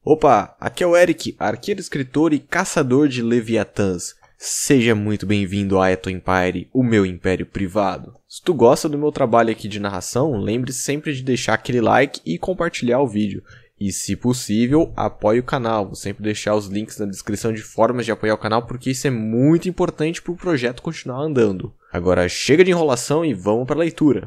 Opa, aqui é o Eric, arqueiro, escritor e caçador de Leviatãs. Seja muito bem-vindo a Eto Empire, o meu império privado. Se tu gosta do meu trabalho aqui de narração, lembre-se sempre de deixar aquele like e compartilhar o vídeo. E, se possível, apoie o canal. Vou sempre deixar os links na descrição de formas de apoiar o canal, porque isso é muito importante para o projeto continuar andando. Agora chega de enrolação e vamos para a leitura.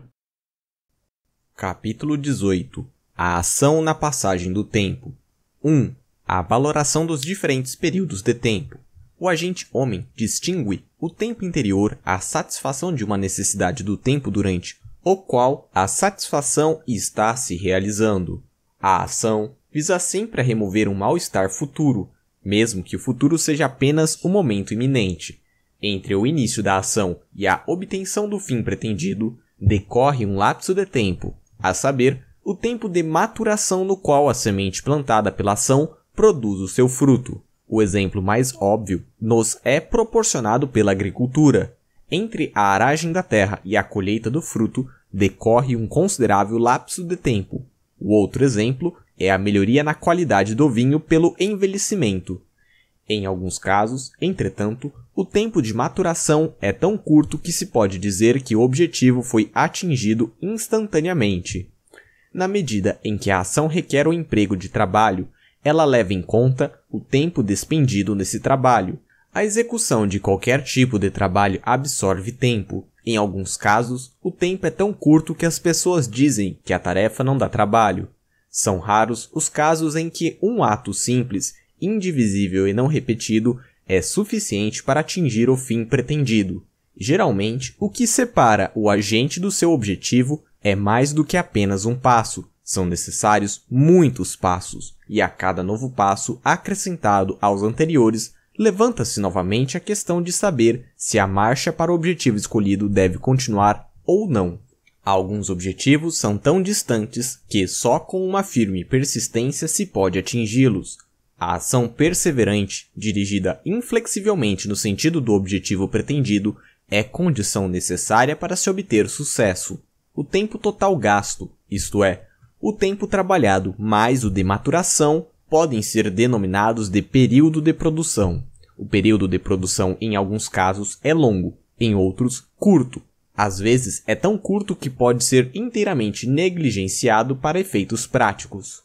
Capítulo 18. A ação na passagem do tempo. 1. A valoração dos diferentes períodos de tempo. O agente homem distingue o tempo interior à satisfação de uma necessidade do tempo durante o qual a satisfação está se realizando. A ação visa sempre a remover um mal-estar futuro, mesmo que o futuro seja apenas o momento iminente. Entre o início da ação e a obtenção do fim pretendido, decorre um lapso de tempo, a saber, o tempo de maturação no qual a semente plantada pela ação produz o seu fruto. O exemplo mais óbvio nos é proporcionado pela agricultura. Entre a aragem da terra e a colheita do fruto, decorre um considerável lapso de tempo. O outro exemplo é a melhoria na qualidade do vinho pelo envelhecimento. Em alguns casos, entretanto, o tempo de maturação é tão curto que se pode dizer que o objetivo foi atingido instantaneamente. Na medida em que a ação requer o emprego de trabalho, ela leva em conta o tempo despendido nesse trabalho. A execução de qualquer tipo de trabalho absorve tempo. Em alguns casos, o tempo é tão curto que as pessoas dizem que a tarefa não dá trabalho. São raros os casos em que um ato simples, indivisível e não repetido é suficiente para atingir o fim pretendido. Geralmente, o que separa o agente do seu objetivo é mais do que apenas um passo. São necessários muitos passos, e a cada novo passo acrescentado aos anteriores, levanta-se novamente a questão de saber se a marcha para o objetivo escolhido deve continuar ou não. Alguns objetivos são tão distantes que só com uma firme persistência se pode atingi-los. A ação perseverante, dirigida inflexivelmente no sentido do objetivo pretendido, é condição necessária para se obter sucesso. O tempo total gasto, isto é, o tempo trabalhado mais o de maturação, podem ser denominados de período de produção. O período de produção, em alguns casos, é longo, em outros, curto. Às vezes, é tão curto que pode ser inteiramente negligenciado para efeitos práticos.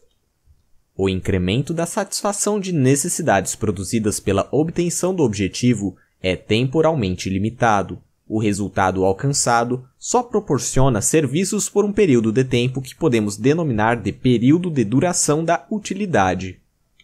O incremento da satisfação de necessidades produzidas pela obtenção do objetivo é temporalmente limitado. O resultado alcançado só proporciona serviços por um período de tempo que podemos denominar de período de duração da utilidade.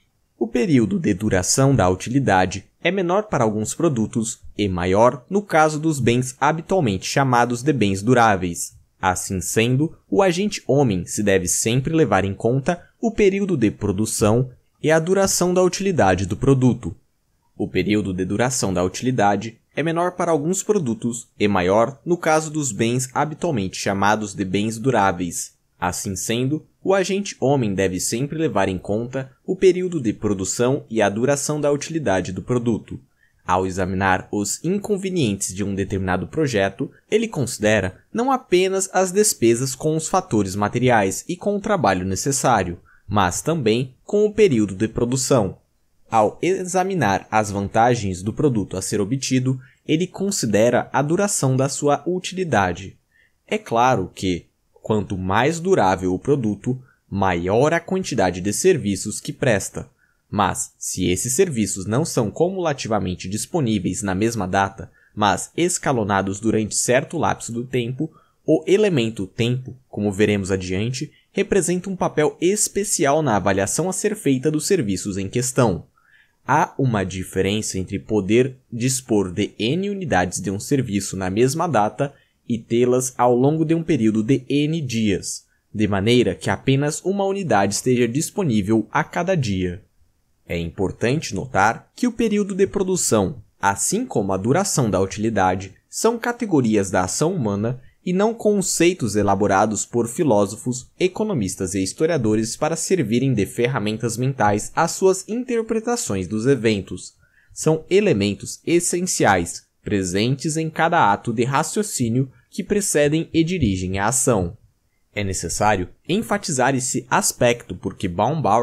O período de duração da utilidade é menor para alguns produtos e maior no caso dos bens habitualmente chamados de bens duráveis. Assim sendo, o agente homem se deve sempre levar em conta o período de produção e a duração da utilidade do produto. O período de duração da utilidade é menor para alguns produtos e maior no caso dos bens habitualmente chamados de bens duráveis. Assim sendo, o agente homem deve sempre levar em conta o período de produção e a duração da utilidade do produto. Ao examinar os inconvenientes de um determinado projeto, ele considera não apenas as despesas com os fatores materiais e com o trabalho necessário, mas também com o período de produção. Ao examinar as vantagens do produto a ser obtido, ele considera a duração da sua utilidade. É claro que, quanto mais durável o produto, maior a quantidade de serviços que presta. Mas, se esses serviços não são cumulativamente disponíveis na mesma data, mas escalonados durante certo lapso do tempo, o elemento tempo, como veremos adiante, representa um papel especial na avaliação a ser feita dos serviços em questão. Há uma diferença entre poder dispor de N unidades de um serviço na mesma data e tê-las ao longo de um período de N dias, de maneira que apenas uma unidade esteja disponível a cada dia. É importante notar que o período de produção, assim como a duração da utilidade, são categorias da ação humana e não conceitos elaborados por filósofos, economistas e historiadores para servirem de ferramentas mentais às suas interpretações dos eventos. São elementos essenciais, presentes em cada ato de raciocínio que precedem e dirigem a ação. É necessário enfatizar esse aspecto porque Baumgartner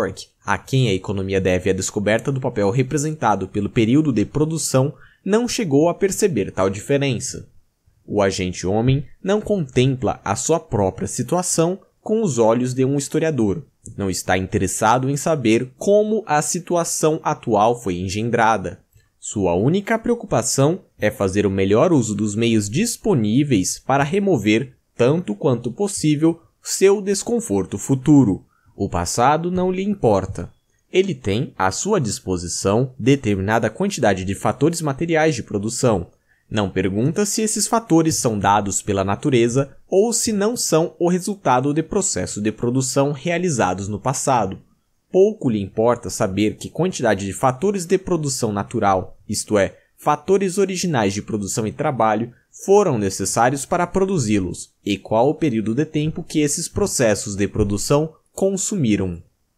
a quem a economia deve a descoberta do papel representado pelo período de produção, não chegou a perceber tal diferença. O agente homem não contempla a sua própria situação com os olhos de um historiador. Não está interessado em saber como a situação atual foi engendrada. Sua única preocupação é fazer o melhor uso dos meios disponíveis para remover, tanto quanto possível, seu desconforto futuro. O passado não lhe importa. Ele tem à sua disposição determinada quantidade de fatores materiais de produção. Não pergunta se esses fatores são dados pela natureza ou se não são o resultado de processos de produção realizados no passado. Pouco lhe importa saber que quantidade de fatores de produção natural, isto é, fatores originais de produção e trabalho, foram necessários para produzi-los, e qual o período de tempo que esses processos de produção consumiram.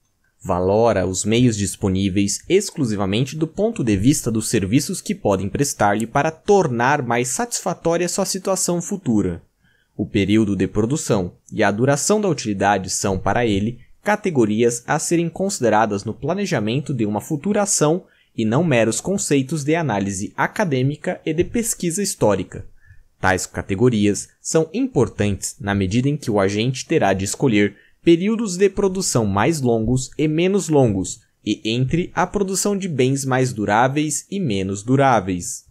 Valora os meios disponíveis exclusivamente do ponto de vista dos serviços que podem prestar-lhe para tornar mais satisfatória sua situação futura. O período de produção e a duração da utilidade são, para ele, categorias a serem consideradas no planejamento de uma futura ação e não meros conceitos de análise acadêmica e de pesquisa histórica. Tais categorias são importantes na medida em que o agente terá de escolher períodos de produção mais longos e menos longos, e entre a produção de bens mais duráveis e menos duráveis.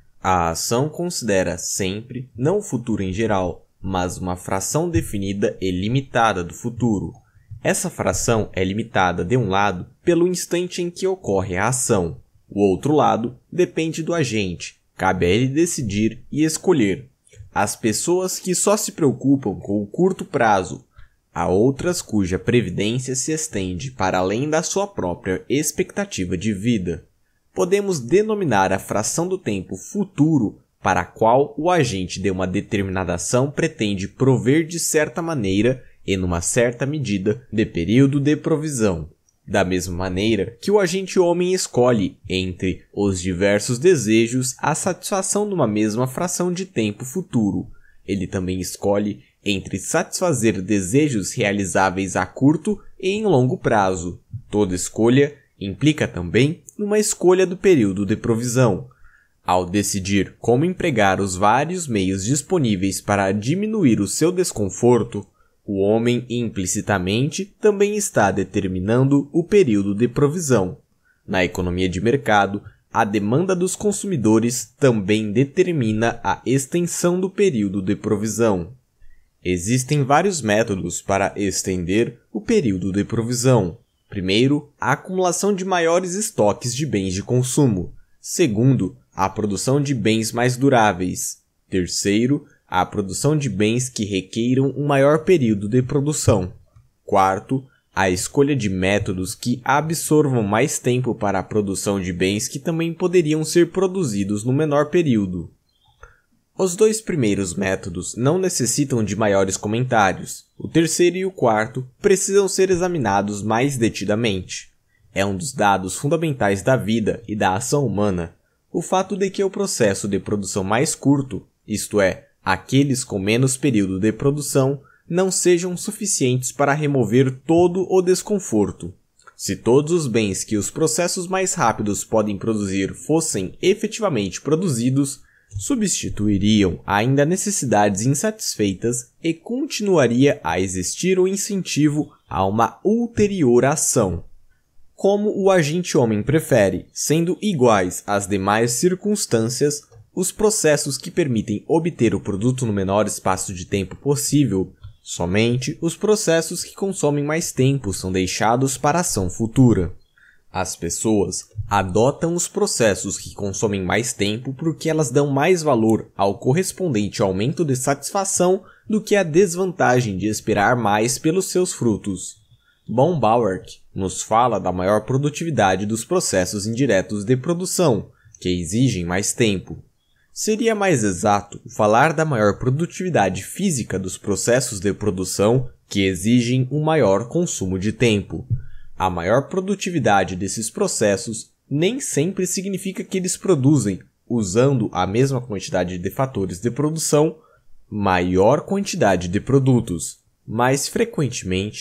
A ação considera sempre, não o futuro em geral, mas uma fração definida e limitada do futuro. Essa fração é limitada, de um lado, pelo instante em que ocorre a ação. O outro lado depende do agente. Cabe a ele decidir e escolher. As pessoas que só se preocupam com o curto prazo, há outras cuja previdência se estende para além da sua própria expectativa de vida. Podemos denominar a fração do tempo futuro para a qual o agente de uma determinada ação pretende prover de certa maneira e numa certa medida de período de provisão. Da mesma maneira que o agente homem escolhe, entre os diversos desejos, a satisfação de uma mesma fração de tempo futuro, ele também escolhe entre satisfazer desejos realizáveis a curto e em longo prazo. Toda escolha implica também numa escolha do período de provisão. Ao decidir como empregar os vários meios disponíveis para diminuir o seu desconforto, o homem implicitamente também está determinando o período de provisão. Na economia de mercado, a demanda dos consumidores também determina a extensão do período de provisão. Existem vários métodos para estender o período de provisão. Primeiro, a acumulação de maiores estoques de bens de consumo. Segundo, a produção de bens mais duráveis. Terceiro, a produção de bens que requeiram um maior período de produção. Quarto, a escolha de métodos que absorvam mais tempo para a produção de bens que também poderiam ser produzidos no menor período. Os dois primeiros métodos não necessitam de maiores comentários. O terceiro e o quarto precisam ser examinados mais detidamente. É um dos dados fundamentais da vida e da ação humana o fato de que o processo de produção mais curto, isto é, aqueles com menos período de produção, não sejam suficientes para remover todo o desconforto. Se todos os bens que os processos mais rápidos podem produzir fossem efetivamente produzidos, substituiriam ainda necessidades insatisfeitas e continuaria a existir o incentivo a uma ulterior ação. Como o agente homem prefere, sendo iguais às demais circunstâncias, os processos que permitem obter o produto no menor espaço de tempo possível, somente os processos que consomem mais tempo são deixados para a ação futura. As pessoas adotam os processos que consomem mais tempo porque elas dão mais valor ao correspondente aumento de satisfação do que à desvantagem de esperar mais pelos seus frutos. Baumgartner nos fala da maior produtividade dos processos indiretos de produção, que exigem mais tempo. Seria mais exato falar da maior produtividade física dos processos de produção, que exigem um maior consumo de tempo. A maior produtividade desses processos nem sempre significa que eles produzem, usando a mesma quantidade de fatores de produção, maior quantidade de produtos. Mais frequentemente,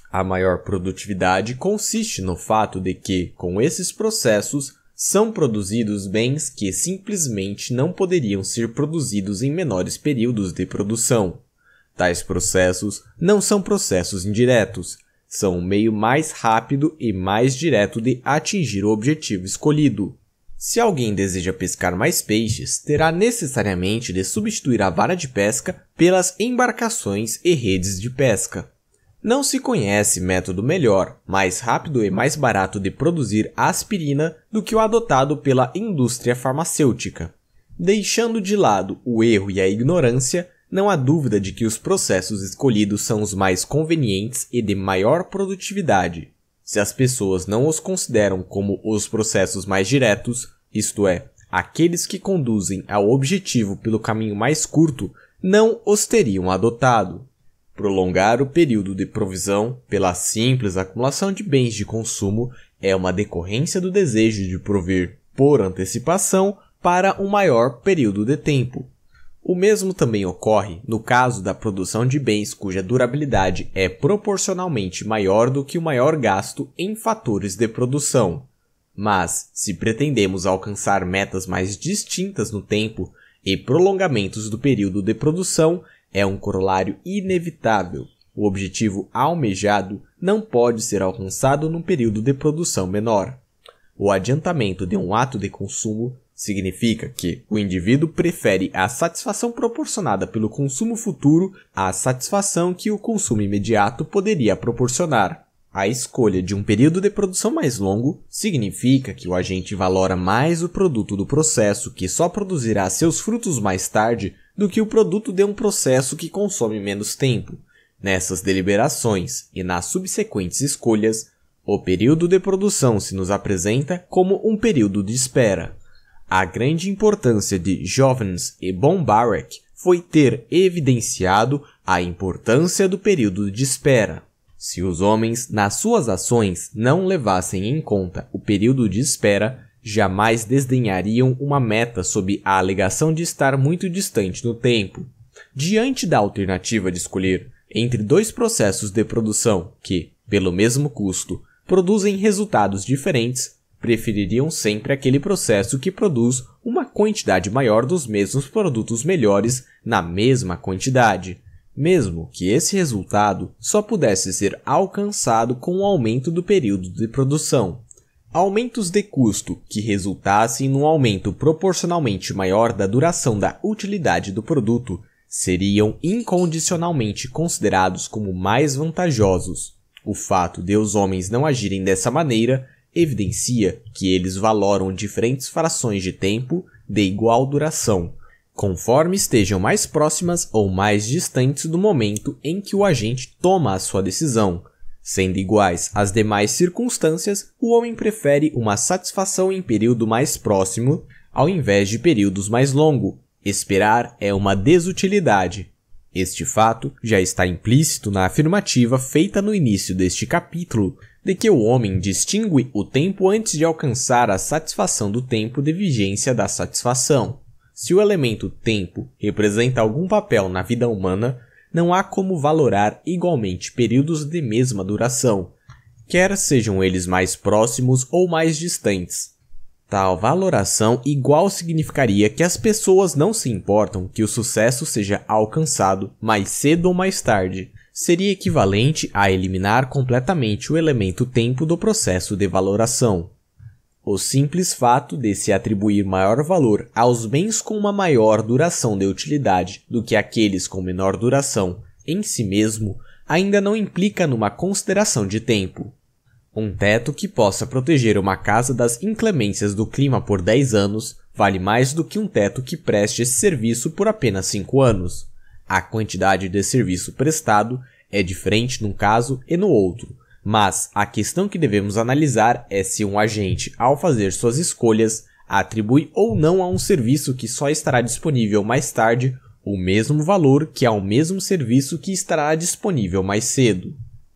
A maior produtividade consiste no fato de que, com esses processos, são produzidos bens que simplesmente não poderiam ser produzidos em menores períodos de produção. Tais processos não são processos indiretos, são um meio mais rápido e mais direto de atingir o objetivo escolhido. Se alguém deseja pescar mais peixes, terá necessariamente de substituir a vara de pesca pelas embarcações e redes de pesca. Não se conhece método melhor, mais rápido e mais barato de produzir aspirina do que o adotado pela indústria farmacêutica. Deixando de lado o erro e a ignorância, não há dúvida de que os processos escolhidos são os mais convenientes e de maior produtividade. Se as pessoas não os consideram como os processos mais diretos, isto é, aqueles que conduzem ao objetivo pelo caminho mais curto, não os teriam adotado. Prolongar o período de provisão pela simples acumulação de bens de consumo é uma decorrência do desejo de prover, por antecipação, para um maior período de tempo. O mesmo também ocorre no caso da produção de bens cuja durabilidade é proporcionalmente maior do que o maior gasto em fatores de produção. Mas, se pretendemos alcançar metas mais distintas no tempo e prolongamentos do período de produção, é um corolário inevitável. O objetivo almejado não pode ser alcançado num período de produção menor. O adiantamento de um ato de consumo significa que o indivíduo prefere a satisfação proporcionada pelo consumo futuro à satisfação que o consumo imediato poderia proporcionar. A escolha de um período de produção mais longo significa que o agente valora mais o produto do processo que só produzirá seus frutos mais tarde do que o produto de um processo que consome menos tempo. Nessas deliberações e nas subsequentes escolhas, o período de produção se nos apresenta como um período de espera. A grande importância de Jovens e Bombarek foi ter evidenciado a importância do período de espera. Se os homens, nas suas ações, não levassem em conta o período de espera, jamais desdenhariam uma meta sob a alegação de estar muito distante no tempo. Diante da alternativa de escolher entre dois processos de produção que, pelo mesmo custo, produzem resultados diferentes, prefeririam sempre aquele processo que produz uma quantidade maior dos mesmos produtos melhores na mesma quantidade, mesmo que esse resultado só pudesse ser alcançado com o aumento do período de produção. Aumentos de custo que resultassem num aumento proporcionalmente maior da duração da utilidade do produto seriam incondicionalmente considerados como mais vantajosos. O fato de os homens não agirem dessa maneira evidencia que eles valoram diferentes frações de tempo de igual duração, conforme estejam mais próximas ou mais distantes do momento em que o agente toma a sua decisão. Sendo iguais às demais circunstâncias, o homem prefere uma satisfação em período mais próximo ao invés de períodos mais longos. Esperar é uma desutilidade. Este fato já está implícito na afirmativa feita no início deste capítulo, de que o homem distingue o tempo antes de alcançar a satisfação do tempo de vigência da satisfação. Se o elemento tempo representa algum papel na vida humana, não há como valorar igualmente períodos de mesma duração, quer sejam eles mais próximos ou mais distantes. Tal valoração igual significaria que as pessoas não se importam que o sucesso seja alcançado mais cedo ou mais tarde. Seria equivalente a eliminar completamente o elemento tempo do processo de valoração. O simples fato de se atribuir maior valor aos bens com uma maior duração de utilidade do que aqueles com menor duração em si mesmo ainda não implica numa consideração de tempo. Um teto que possa proteger uma casa das inclemências do clima por 10 anos vale mais do que um teto que preste esse serviço por apenas 5 anos. A quantidade de serviço prestado é diferente num caso e no outro, mas a questão que devemos analisar é se um agente, ao fazer suas escolhas, atribui ou não a um serviço que só estará disponível mais tarde o mesmo valor que ao mesmo serviço que estará disponível mais cedo.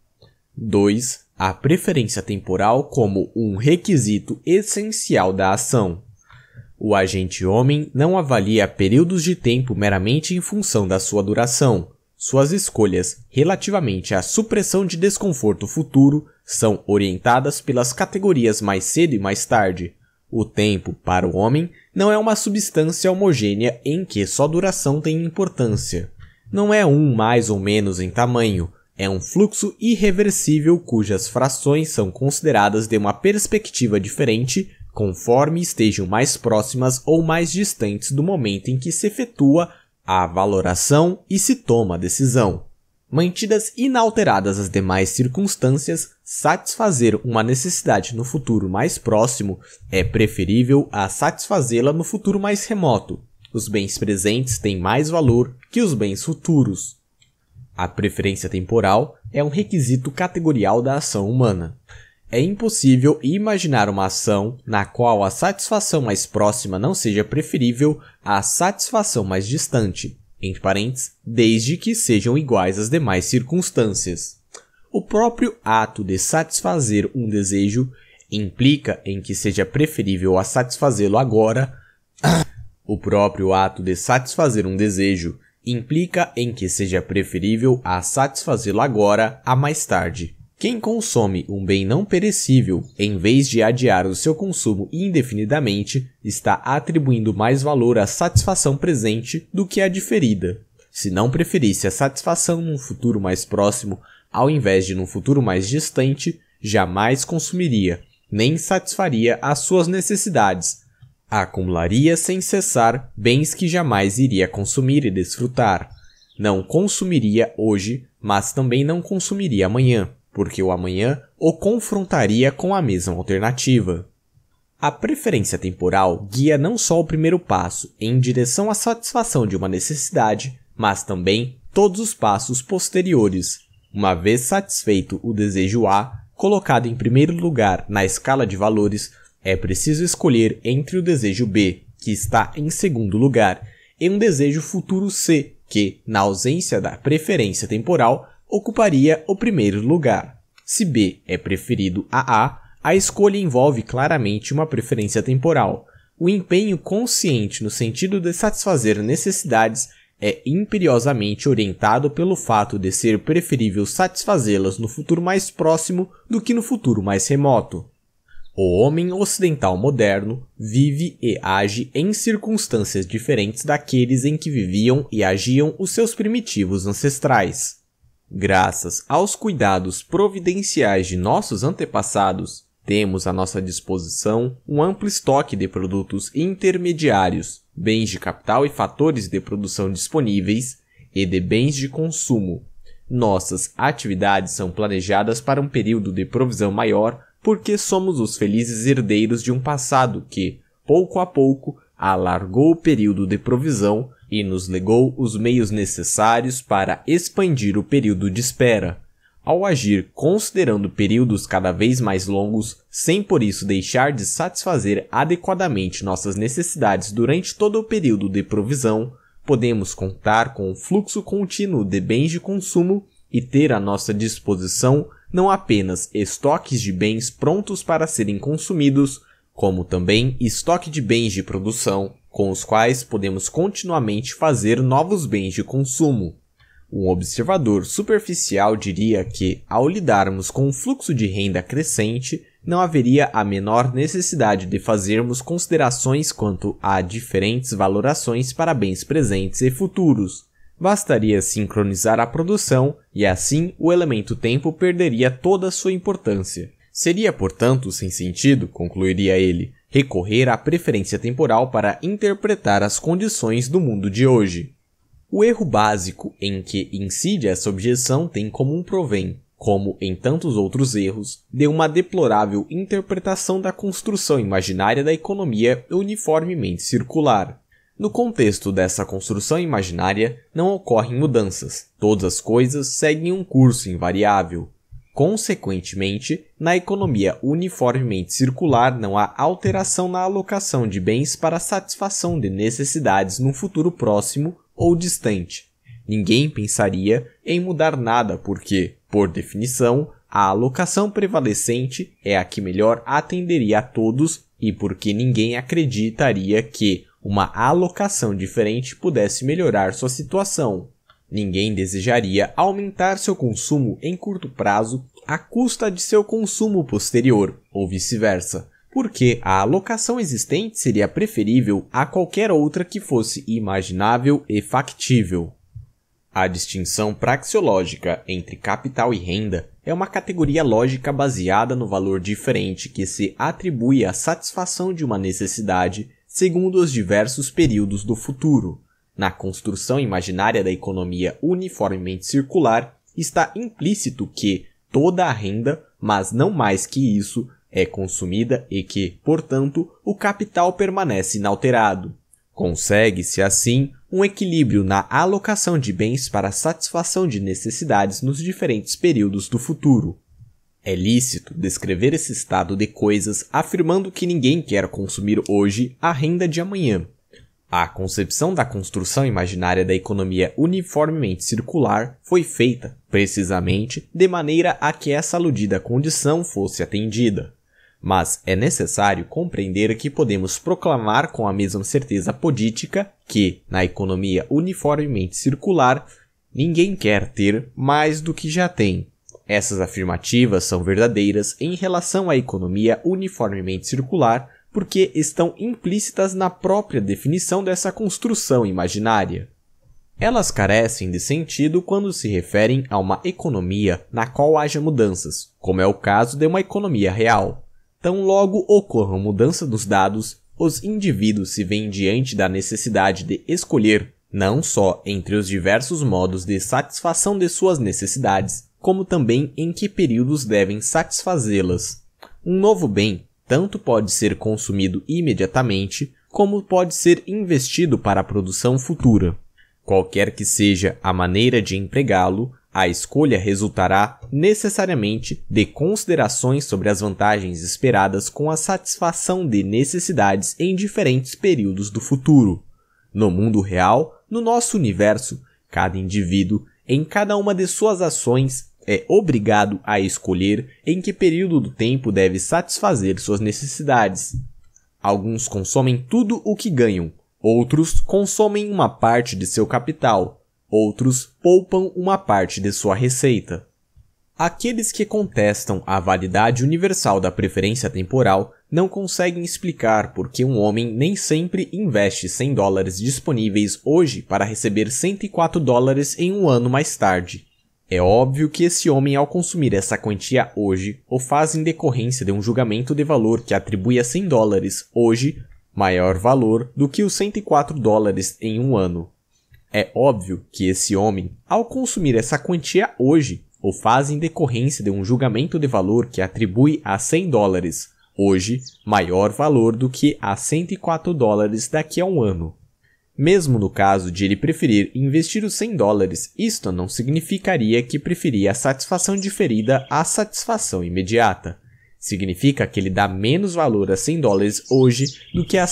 2. A preferência temporal como um requisito essencial da ação. O agente homem não avalia períodos de tempo meramente em função da sua duração. suas escolhas relativamente à supressão de desconforto futuro são orientadas pelas categorias mais cedo e mais tarde. O tempo, para o homem, não é uma substância homogênea em que só duração tem importância. Não é um mais ou menos em tamanho, é um fluxo irreversível cujas frações são consideradas de uma perspectiva diferente conforme estejam mais próximas ou mais distantes do momento em que se efetua a valoração e se toma a decisão. Mantidas inalteradas as demais circunstâncias, satisfazer uma necessidade no futuro mais próximo é preferível a satisfazê-la no futuro mais remoto. Os bens presentes têm mais valor que os bens futuros. A preferência temporal é um requisito categorial da ação humana. É impossível imaginar uma ação na qual a satisfação mais próxima não seja preferível à satisfação mais distante, entre parênteses, desde que sejam iguais às demais circunstâncias. O próprio ato de satisfazer um desejo implica em que seja preferível a satisfazê-lo agora. O próprio ato de satisfazer um desejo implica em que seja preferível a satisfazê-lo agora a mais tarde. Quem consome um bem não perecível, em vez de adiar o seu consumo indefinidamente, está atribuindo mais valor à satisfação presente do que à diferida. Se não preferisse a satisfação num futuro mais próximo, ao invés de num futuro mais distante, jamais consumiria, nem satisfaria as suas necessidades. Acumularia sem cessar bens que jamais iria consumir e desfrutar. Não consumiria hoje, mas também não consumiria amanhã, porque o amanhã o confrontaria com a mesma alternativa. A preferência temporal guia não só o primeiro passo em direção à satisfação de uma necessidade, mas também todos os passos posteriores. Uma vez satisfeito o desejo A, colocado em primeiro lugar na escala de valores, é preciso escolher entre o desejo B, que está em segundo lugar, e um desejo futuro C, que, na ausência da preferência temporal, ocuparia o primeiro lugar. Se B é preferido a A escolha envolve claramente uma preferência temporal. O empenho consciente no sentido de satisfazer necessidades é imperiosamente orientado pelo fato de ser preferível satisfazê-las no futuro mais próximo do que no futuro mais remoto. O homem ocidental moderno vive e age em circunstâncias diferentes daqueles em que viviam e agiam os seus primitivos ancestrais. Graças aos cuidados providenciais de nossos antepassados, temos à nossa disposição um amplo estoque de produtos intermediários, bens de capital e fatores de produção disponíveis e de bens de consumo. Nossas atividades são planejadas para um período de provisão maior porque somos os felizes herdeiros de um passado que, pouco a pouco, alargou o período de provisão e nos legou os meios necessários para expandir o período de espera. Ao agir considerando períodos cada vez mais longos, sem por isso deixar de satisfazer adequadamente nossas necessidades durante todo o período de provisão, podemos contar com um fluxo contínuo de bens de consumo e ter à nossa disposição não apenas estoques de bens prontos para serem consumidos, como também estoque de bens de produção, com os quais podemos continuamente fazer novos bens de consumo. Um observador superficial diria que, ao lidarmos com um fluxo de renda crescente, não haveria a menor necessidade de fazermos considerações quanto a diferentes valorações para bens presentes e futuros. Bastaria sincronizar a produção e assim o elemento tempo perderia toda a sua importância. Seria, portanto, sem sentido, concluiria ele, recorrer à preferência temporal para interpretar as condições do mundo de hoje. O erro básico em que incide essa objeção tem como provém, como em tantos outros erros, de uma deplorável interpretação da construção imaginária da economia uniformemente circular. No contexto dessa construção imaginária, não ocorrem mudanças, todas as coisas seguem um curso invariável. Consequentemente, na economia uniformemente circular não há alteração na alocação de bens para a satisfação de necessidades num futuro próximo ou distante. Ninguém pensaria em mudar nada porque, por definição, a alocação prevalecente é a que melhor atenderia a todos e porque ninguém acreditaria que uma alocação diferente pudesse melhorar sua situação. Ninguém desejaria aumentar seu consumo em curto prazo à custa de seu consumo posterior, ou vice-versa, porque a alocação existente seria preferível a qualquer outra que fosse imaginável e factível. A distinção praxeológica entre capital e renda é uma categoria lógica baseada no valor diferente que se atribui à satisfação de uma necessidade segundo os diversos períodos do futuro. Na construção imaginária da economia uniformemente circular, está implícito que toda a renda, mas não mais que isso, é consumida e que, portanto, o capital permanece inalterado. Consegue-se, assim, um equilíbrio na alocação de bens para a satisfação de necessidades nos diferentes períodos do futuro. É lícito descrever esse estado de coisas afirmando que ninguém quer consumir hoje a renda de amanhã. A concepção da construção imaginária da economia uniformemente circular foi feita, precisamente, de maneira a que essa aludida condição fosse atendida. Mas é necessário compreender que podemos proclamar com a mesma certeza política que, na economia uniformemente circular, ninguém quer ter mais do que já tem. Essas afirmativas são verdadeiras em relação à economia uniformemente circular, porque estão implícitas na própria definição dessa construção imaginária. Elas carecem de sentido quando se referem a uma economia na qual haja mudanças, como é o caso de uma economia real. Tão logo ocorram mudança dos dados, os indivíduos se veem diante da necessidade de escolher não só entre os diversos modos de satisfação de suas necessidades, como também em que períodos devem satisfazê-las. Um novo bem tanto pode ser consumido imediatamente, como pode ser investido para a produção futura. Qualquer que seja a maneira de empregá-lo, a escolha resultará necessariamente de considerações sobre as vantagens esperadas com a satisfação de necessidades em diferentes períodos do futuro. No mundo real, no nosso universo, cada indivíduo, em cada uma de suas ações, é obrigado a escolher em que período do tempo deve satisfazer suas necessidades. Alguns consomem tudo o que ganham, outros consomem uma parte de seu capital, outros poupam uma parte de sua receita. Aqueles que contestam a validade universal da preferência temporal não conseguem explicar por que um homem nem sempre investe $100 disponíveis hoje para receber $104 em um ano mais tarde. É óbvio que esse homem, ao consumir essa quantia hoje, o faz em decorrência de um julgamento de valor que atribui a $100 hoje maior valor do que os $104 em um ano. É óbvio que esse homem, ao consumir essa quantia hoje, o faz em decorrência de um julgamento de valor que atribui a $100 hoje maior valor do que a $104 daqui a um ano. Mesmo no caso de ele preferir investir os $100, isto não significaria que preferia a satisfação diferida à satisfação imediata. Significa que ele dá menos valor a $100 hoje do que a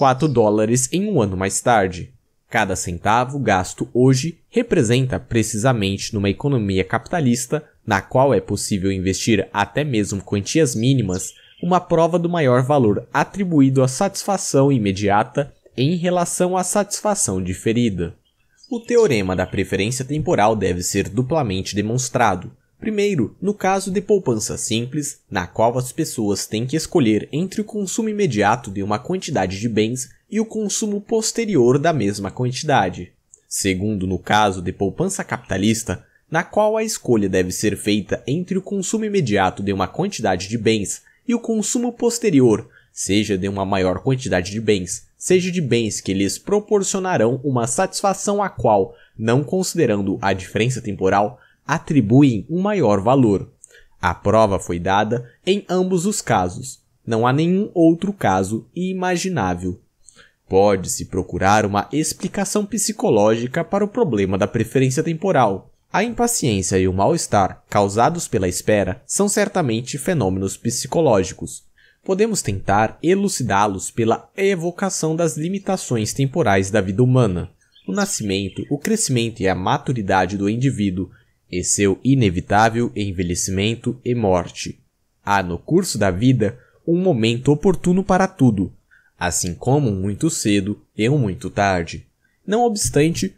$104 em um ano mais tarde. Cada centavo gasto hoje representa precisamente numa economia capitalista, na qual é possível investir até mesmo quantias mínimas, uma prova do maior valor atribuído à satisfação imediata em relação à satisfação diferida. O teorema da preferência temporal deve ser duplamente demonstrado. Primeiro, no caso de poupança simples, na qual as pessoas têm que escolher entre o consumo imediato de uma quantidade de bens e o consumo posterior da mesma quantidade. Segundo, no caso de poupança capitalista, na qual a escolha deve ser feita entre o consumo imediato de uma quantidade de bens e o consumo posterior, seja de uma maior quantidade de bens, seja de bens que lhes proporcionarão uma satisfação a qual, não considerando a diferença temporal, atribuem um maior valor. A prova foi dada em ambos os casos. Não há nenhum outro caso imaginável. Pode-se procurar uma explicação psicológica para o problema da preferência temporal. A impaciência e o mal-estar causados pela espera são certamente fenômenos psicológicos. Podemos tentar elucidá-los pela evocação das limitações temporais da vida humana, o nascimento, o crescimento e a maturidade do indivíduo, e seu inevitável envelhecimento e morte. Há no curso da vida um momento oportuno para tudo, assim como um muito cedo e um muito tarde. Não obstante,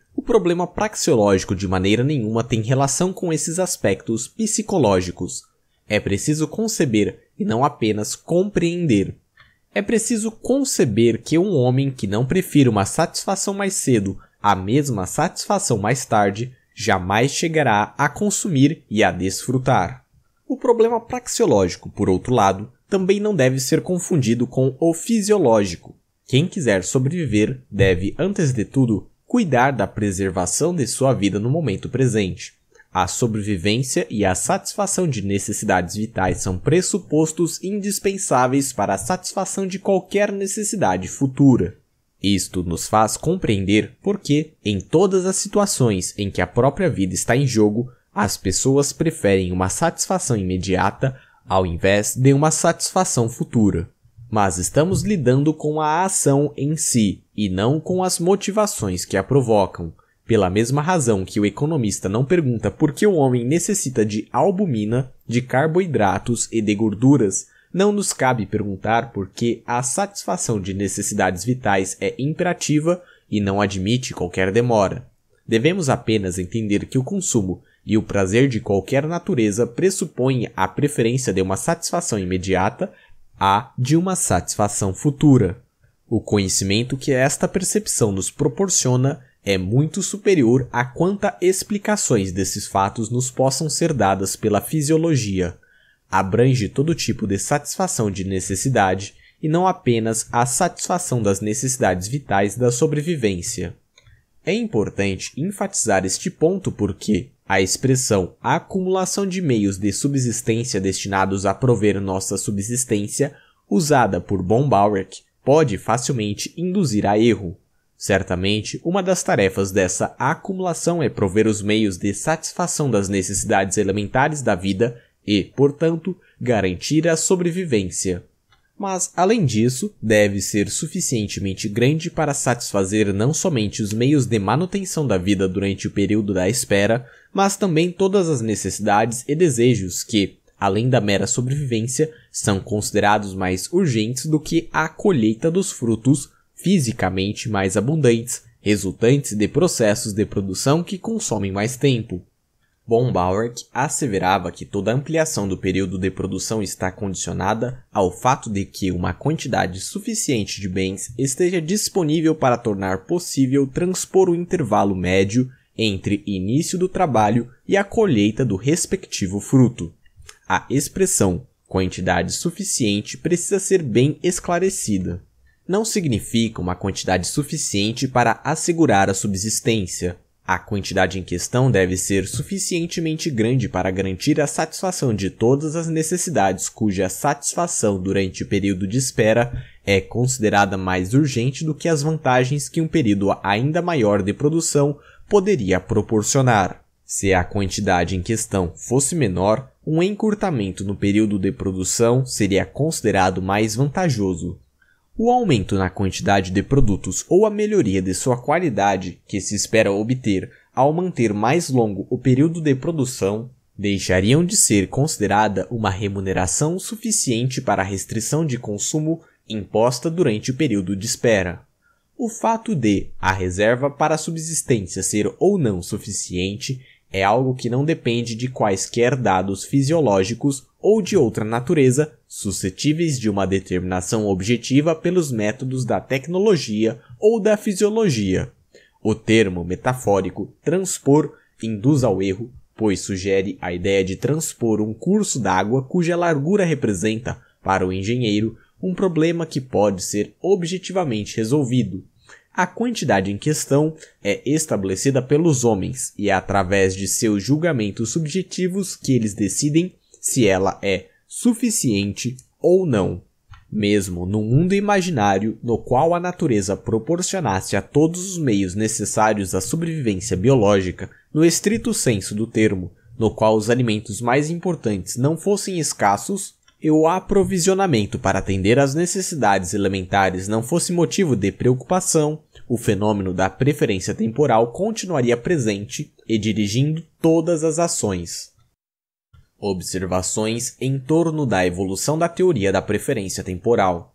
O problema praxeológico de maneira nenhuma tem relação com esses aspectos psicológicos. É preciso conceber e não apenas compreender. É preciso conceber que um homem que não prefira uma satisfação mais cedo à mesma satisfação mais tarde, jamais chegará a consumir e a desfrutar. O problema praxeológico, por outro lado, também não deve ser confundido com o fisiológico. Quem quiser sobreviver deve, antes de tudo, cuidar da preservação de sua vida no momento presente. A sobrevivência e a satisfação de necessidades vitais são pressupostos indispensáveis para a satisfação de qualquer necessidade futura. Isto nos faz compreender por que, em todas as situações em que a própria vida está em jogo, as pessoas preferem uma satisfação imediata ao invés de uma satisfação futura. Mas estamos lidando com a ação em si e não com as motivações que a provocam. Pela mesma razão que o economista não pergunta por que o homem necessita de albumina, de carboidratos e de gorduras, não nos cabe perguntar por que a satisfação de necessidades vitais é imperativa e não admite qualquer demora. Devemos apenas entender que o consumo e o prazer de qualquer natureza pressupõem a preferência de uma satisfação imediata à de uma satisfação futura. O conhecimento que esta percepção nos proporciona é muito superior a quanta explicações desses fatos nos possam ser dadas pela fisiologia. Abrange todo tipo de satisfação de necessidade e não apenas a satisfação das necessidades vitais da sobrevivência. É importante enfatizar este ponto porque a expressão acumulação de meios de subsistência destinados a prover nossa subsistência, usada por Baumgartner, pode facilmente induzir a erro. Certamente, uma das tarefas dessa acumulação é prover os meios de satisfação das necessidades elementares da vida e, portanto, garantir a sobrevivência. Mas, além disso, deve ser suficientemente grande para satisfazer não somente os meios de manutenção da vida durante o período da espera, mas também todas as necessidades e desejos que, além da mera sobrevivência, são considerados mais urgentes do que a colheita dos frutos fisicamente mais abundantes, resultantes de processos de produção que consomem mais tempo. Baumgartner asseverava que toda ampliação do período de produção está condicionada ao fato de que uma quantidade suficiente de bens esteja disponível para tornar possível transpor o intervalo médio entre início do trabalho e a colheita do respectivo fruto. A expressão quantidade suficiente precisa ser bem esclarecida. Não significa uma quantidade suficiente para assegurar a subsistência. A quantidade em questão deve ser suficientemente grande para garantir a satisfação de todas as necessidades cuja satisfação durante o período de espera é considerada mais urgente do que as vantagens que um período ainda maior de produção poderia proporcionar. Se a quantidade em questão fosse menor, um encurtamento no período de produção seria considerado mais vantajoso. O aumento na quantidade de produtos ou a melhoria de sua qualidade que se espera obter ao manter mais longo o período de produção deixariam de ser considerada uma remuneração suficiente para a restrição de consumo imposta durante o período de espera. O fato de a reserva para a subsistência ser ou não suficiente é algo que não depende de quaisquer dados fisiológicos ou de outra natureza suscetíveis de uma determinação objetiva pelos métodos da tecnologia ou da fisiologia. O termo metafórico transpor induz ao erro, pois sugere a ideia de transpor um curso d'água cuja largura representa, para o engenheiro, um problema que pode ser objetivamente resolvido. A quantidade em questão é estabelecida pelos homens e é através de seus julgamentos subjetivos que eles decidem se ela é suficiente ou não. Mesmo num mundo imaginário no qual a natureza proporcionasse a todos os meios necessários à sobrevivência biológica, no estrito senso do termo, no qual os alimentos mais importantes não fossem escassos, e o aprovisionamento para atender às necessidades elementares não fosse motivo de preocupação, o fenômeno da preferência temporal continuaria presente e dirigindo todas as ações. Observações em torno da evolução da teoria da preferência temporal.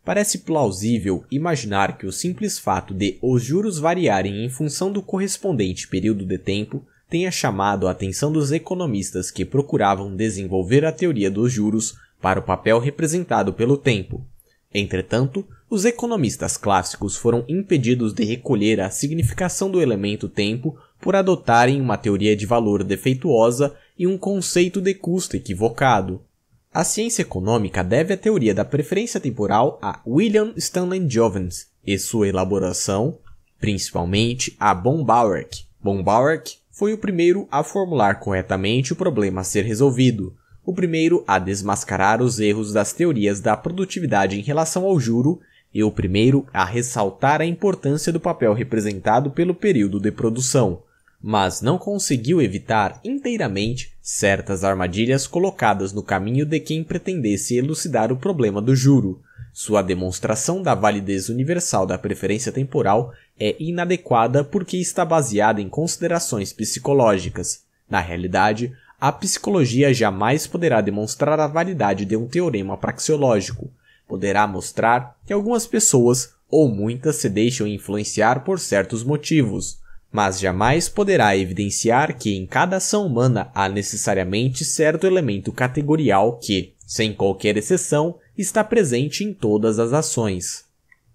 parece plausível imaginar que o simples fato de os juros variarem em função do correspondente período de tempo tenha chamado a atenção dos economistas que procuravam desenvolver a teoria dos juros para o papel representado pelo tempo. Entretanto, os economistas clássicos foram impedidos de recolher a significação do elemento tempo por adotarem uma teoria de valor defeituosa e um conceito de custo equivocado. A ciência econômica deve a teoria da preferência temporal a William Stanley Jevons e sua elaboração, principalmente, a von Bauerk. Von Bauerk foi o primeiro a formular corretamente o problema a ser resolvido, o primeiro a desmascarar os erros das teorias da produtividade em relação ao juro e o primeiro a ressaltar a importância do papel representado pelo período de produção, mas não conseguiu evitar inteiramente certas armadilhas colocadas no caminho de quem pretendesse elucidar o problema do juro. Sua demonstração da validez universal da preferência temporal é inadequada porque está baseada em considerações psicológicas. Na realidade, a psicologia jamais poderá demonstrar a validade de um teorema praxeológico. Poderá mostrar que algumas pessoas, ou muitas, se deixam influenciar por certos motivos, mas jamais poderá evidenciar que em cada ação humana há necessariamente certo elemento categorial que, sem qualquer exceção, está presente em todas as ações.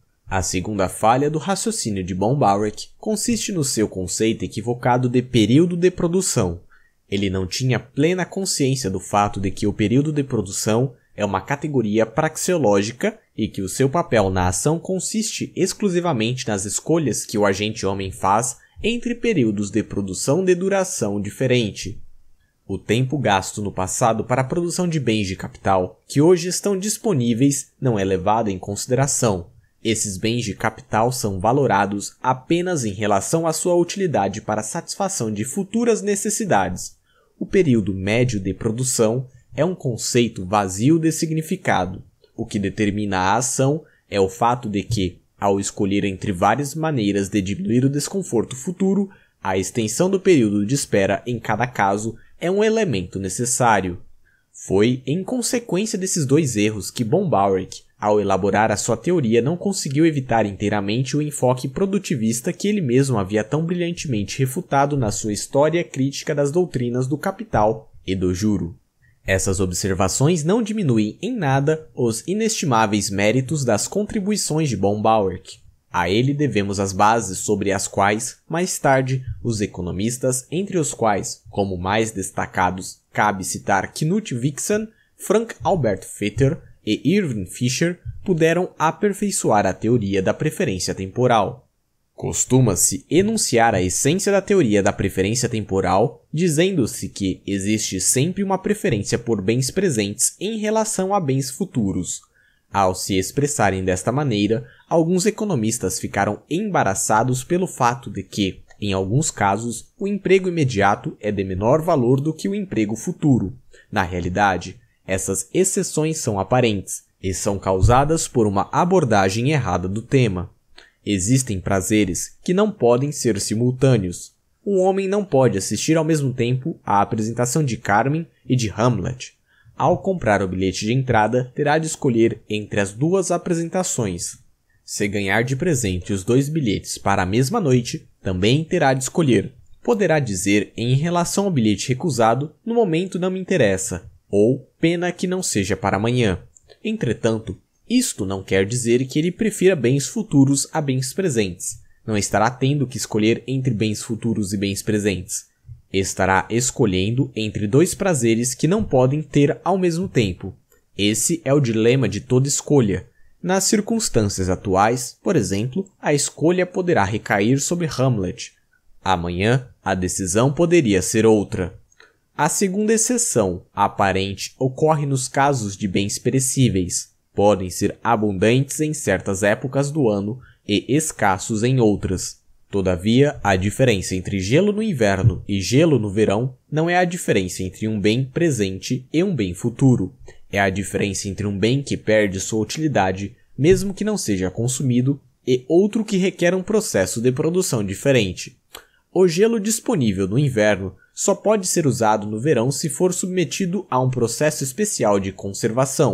A segunda falha do raciocínio de von Bauerk consiste no seu conceito equivocado de período de produção. Ele não tinha plena consciência do fato de que o período de produção é uma categoria praxeológica e que o seu papel na ação consiste exclusivamente nas escolhas que o agente homem faz entre períodos de produção de duração diferente. O tempo gasto no passado para a produção de bens de capital, que hoje estão disponíveis, não é levado em consideração. Esses bens de capital são valorados apenas em relação à sua utilidade para a satisfação de futuras necessidades. O período médio de produção é um conceito vazio de significado. O que determina a ação é o fato de que, ao escolher entre várias maneiras de diminuir o desconforto futuro, a extensão do período de espera em cada caso é um elemento necessário. Foi em consequência desses dois erros que von Bauerk, ao elaborar a sua teoria, não conseguiu evitar inteiramente o enfoque produtivista que ele mesmo havia tão brilhantemente refutado na sua História Crítica das Doutrinas do Capital e do Juro. Essas observações não diminuem em nada os inestimáveis méritos das contribuições de von Bauerk. A ele devemos as bases sobre as quais, mais tarde, os economistas, entre os quais, como mais destacados, cabe citar Knut Wicksand, Frank Albert Vetter e Irving Fisher, puderam aperfeiçoar a teoria da preferência temporal. Costuma-se enunciar a essência da teoria da preferência temporal, dizendo-se que existe sempre uma preferência por bens presentes em relação a bens futuros. Ao se expressarem desta maneira, alguns economistas ficaram embaraçados pelo fato de que, em alguns casos, o emprego imediato é de menor valor do que o emprego futuro. Na realidade, essas exceções são aparentes e são causadas por uma abordagem errada do tema. Existem prazeres que não podem ser simultâneos. Um homem não pode assistir ao mesmo tempo à apresentação de Carmen e de Hamlet. Ao comprar o bilhete de entrada, terá de escolher entre as duas apresentações. Se ganhar de presente os dois bilhetes para a mesma noite, também terá de escolher. Poderá dizer em relação ao bilhete recusado, no momento não me interessa, ou pena que não seja para amanhã. Entretanto, isto não quer dizer que ele prefira bens futuros a bens presentes. Não estará tendo que escolher entre bens futuros e bens presentes. Estará escolhendo entre dois prazeres que não podem ter ao mesmo tempo. Esse é o dilema de toda escolha. Nas circunstâncias atuais, por exemplo, a escolha poderá recair sobre Hamlet. Amanhã, a decisão poderia ser outra. A segunda exceção, aparente, ocorre nos casos de bens perecíveis. Podem ser abundantes em certas épocas do ano e escassos em outras. Todavia, a diferença entre gelo no inverno e gelo no verão não é a diferença entre um bem presente e um bem futuro. É a diferença entre um bem que perde sua utilidade, mesmo que não seja consumido, e outro que requer um processo de produção diferente. O gelo disponível no inverno só pode ser usado no verão se for submetido a um processo especial de conservação.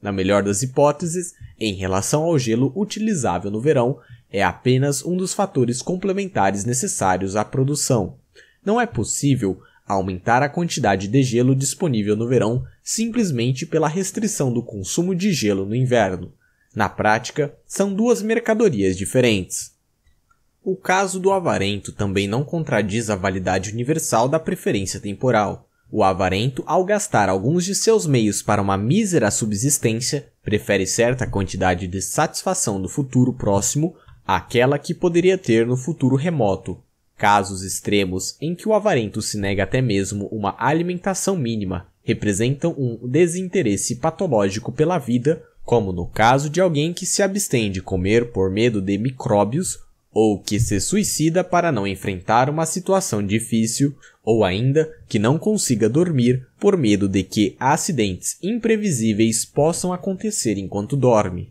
Na melhor das hipóteses, em relação ao gelo utilizável no verão, é apenas um dos fatores complementares necessários à produção. Não é possível aumentar a quantidade de gelo disponível no verão simplesmente pela restrição do consumo de gelo no inverno. Na prática, são duas mercadorias diferentes. O caso do avarento também não contradiz a validade universal da preferência temporal. O avarento, ao gastar alguns de seus meios para uma mísera subsistência, prefere certa quantidade de satisfação do futuro próximo àquela que poderia ter no futuro remoto. Casos extremos em que o avarento se nega até mesmo uma alimentação mínima representam um desinteresse patológico pela vida, como no caso de alguém que se abstém de comer por medo de micróbios, ou que se suicida para não enfrentar uma situação difícil, ou ainda que não consiga dormir por medo de que acidentes imprevisíveis possam acontecer enquanto dorme.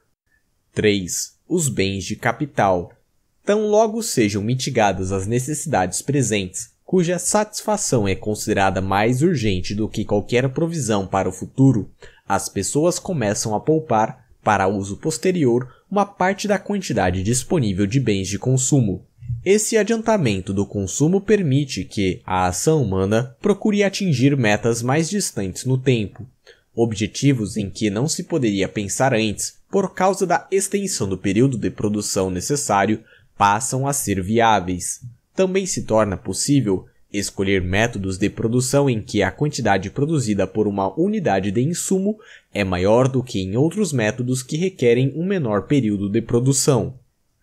3. Os bens de capital. Tão logo sejam mitigadas as necessidades presentes, cuja satisfação é considerada mais urgente do que qualquer provisão para o futuro, as pessoas começam a poupar, para uso posterior, uma parte da quantidade disponível de bens de consumo. Esse adiantamento do consumo permite que a ação humana procure atingir metas mais distantes no tempo, objetivos em que não se poderia pensar antes, por causa da extensão do período de produção necessário, passam a ser viáveis. Também se torna possível escolher métodos de produção em que a quantidade produzida por uma unidade de insumo é maior do que em outros métodos que requerem um menor período de produção.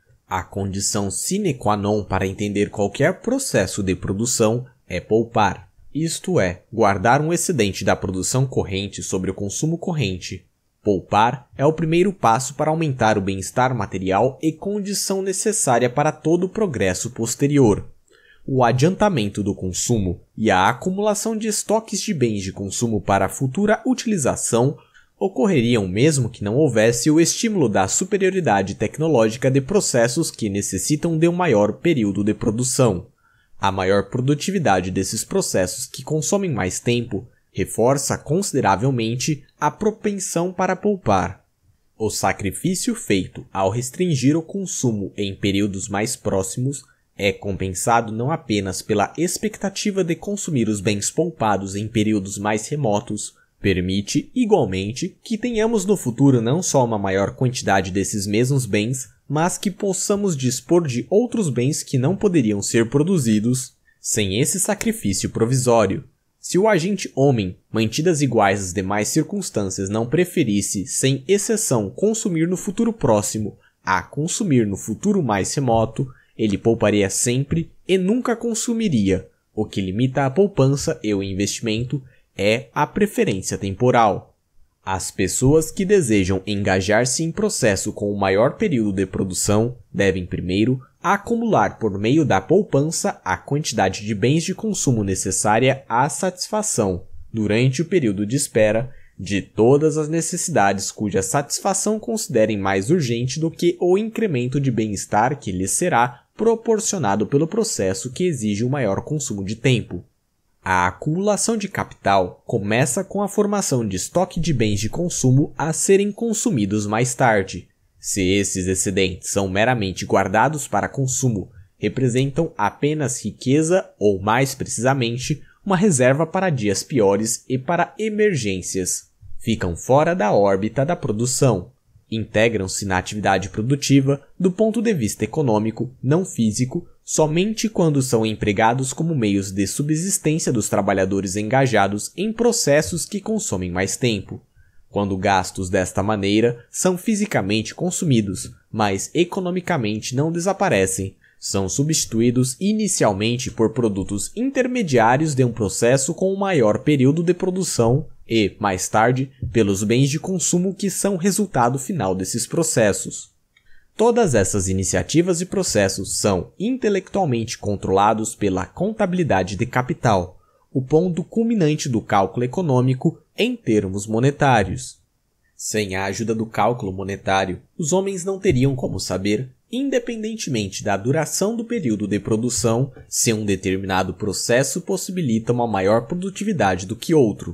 A condição sine qua non para entender qualquer processo de produção é poupar, isto é, guardar um excedente da produção corrente sobre o consumo corrente. Poupar é o primeiro passo para aumentar o bem-estar material e condição necessária para todo o progresso posterior. O adiantamento do consumo e a acumulação de estoques de bens de consumo para futura utilização ocorreriam mesmo que não houvesse o estímulo da superioridade tecnológica de processos que necessitam de um maior período de produção. A maior produtividade desses processos que consomem mais tempo reforça consideravelmente a propensão para poupar. O sacrifício feito ao restringir o consumo em períodos mais próximos é compensado não apenas pela expectativa de consumir os bens poupados em períodos mais remotos, permite, igualmente, que tenhamos no futuro não só uma maior quantidade desses mesmos bens, mas que possamos dispor de outros bens que não poderiam ser produzidos sem esse sacrifício provisório. Se o agente homem, mantidas iguais as demais circunstâncias, não preferisse, sem exceção, consumir no futuro próximo a consumir no futuro mais remoto, ele pouparia sempre e nunca consumiria. O que limita a poupança e o investimento é a preferência temporal. As pessoas que desejam engajar-se em processo com o maior período de produção devem primeiro acumular por meio da poupança a quantidade de bens de consumo necessária à satisfação, durante o período de espera, de todas as necessidades cuja satisfação considerem mais urgente do que o incremento de bem-estar que lhes será proporcionado pelo processo que exige o maior consumo de tempo. A acumulação de capital começa com a formação de estoque de bens de consumo a serem consumidos mais tarde. Se esses excedentes são meramente guardados para consumo, representam apenas riqueza ou, mais precisamente, uma reserva para dias piores e para emergências. Ficam fora da órbita da produção. Integram-se na atividade produtiva do ponto de vista econômico, não físico, somente quando são empregados como meios de subsistência dos trabalhadores engajados em processos que consomem mais tempo. Quando gastos desta maneira são fisicamente consumidos, mas economicamente não desaparecem, são substituídos inicialmente por produtos intermediários de um processo com um maior período de produção e, mais tarde, pelos bens de consumo que são resultado final desses processos. Todas essas iniciativas e processos são intelectualmente controlados pela contabilidade de capital, o ponto culminante do cálculo econômico em termos monetários. Sem a ajuda do cálculo monetário, os homens não teriam como saber, independentemente da duração do período de produção, se um determinado processo possibilita uma maior produtividade do que outro.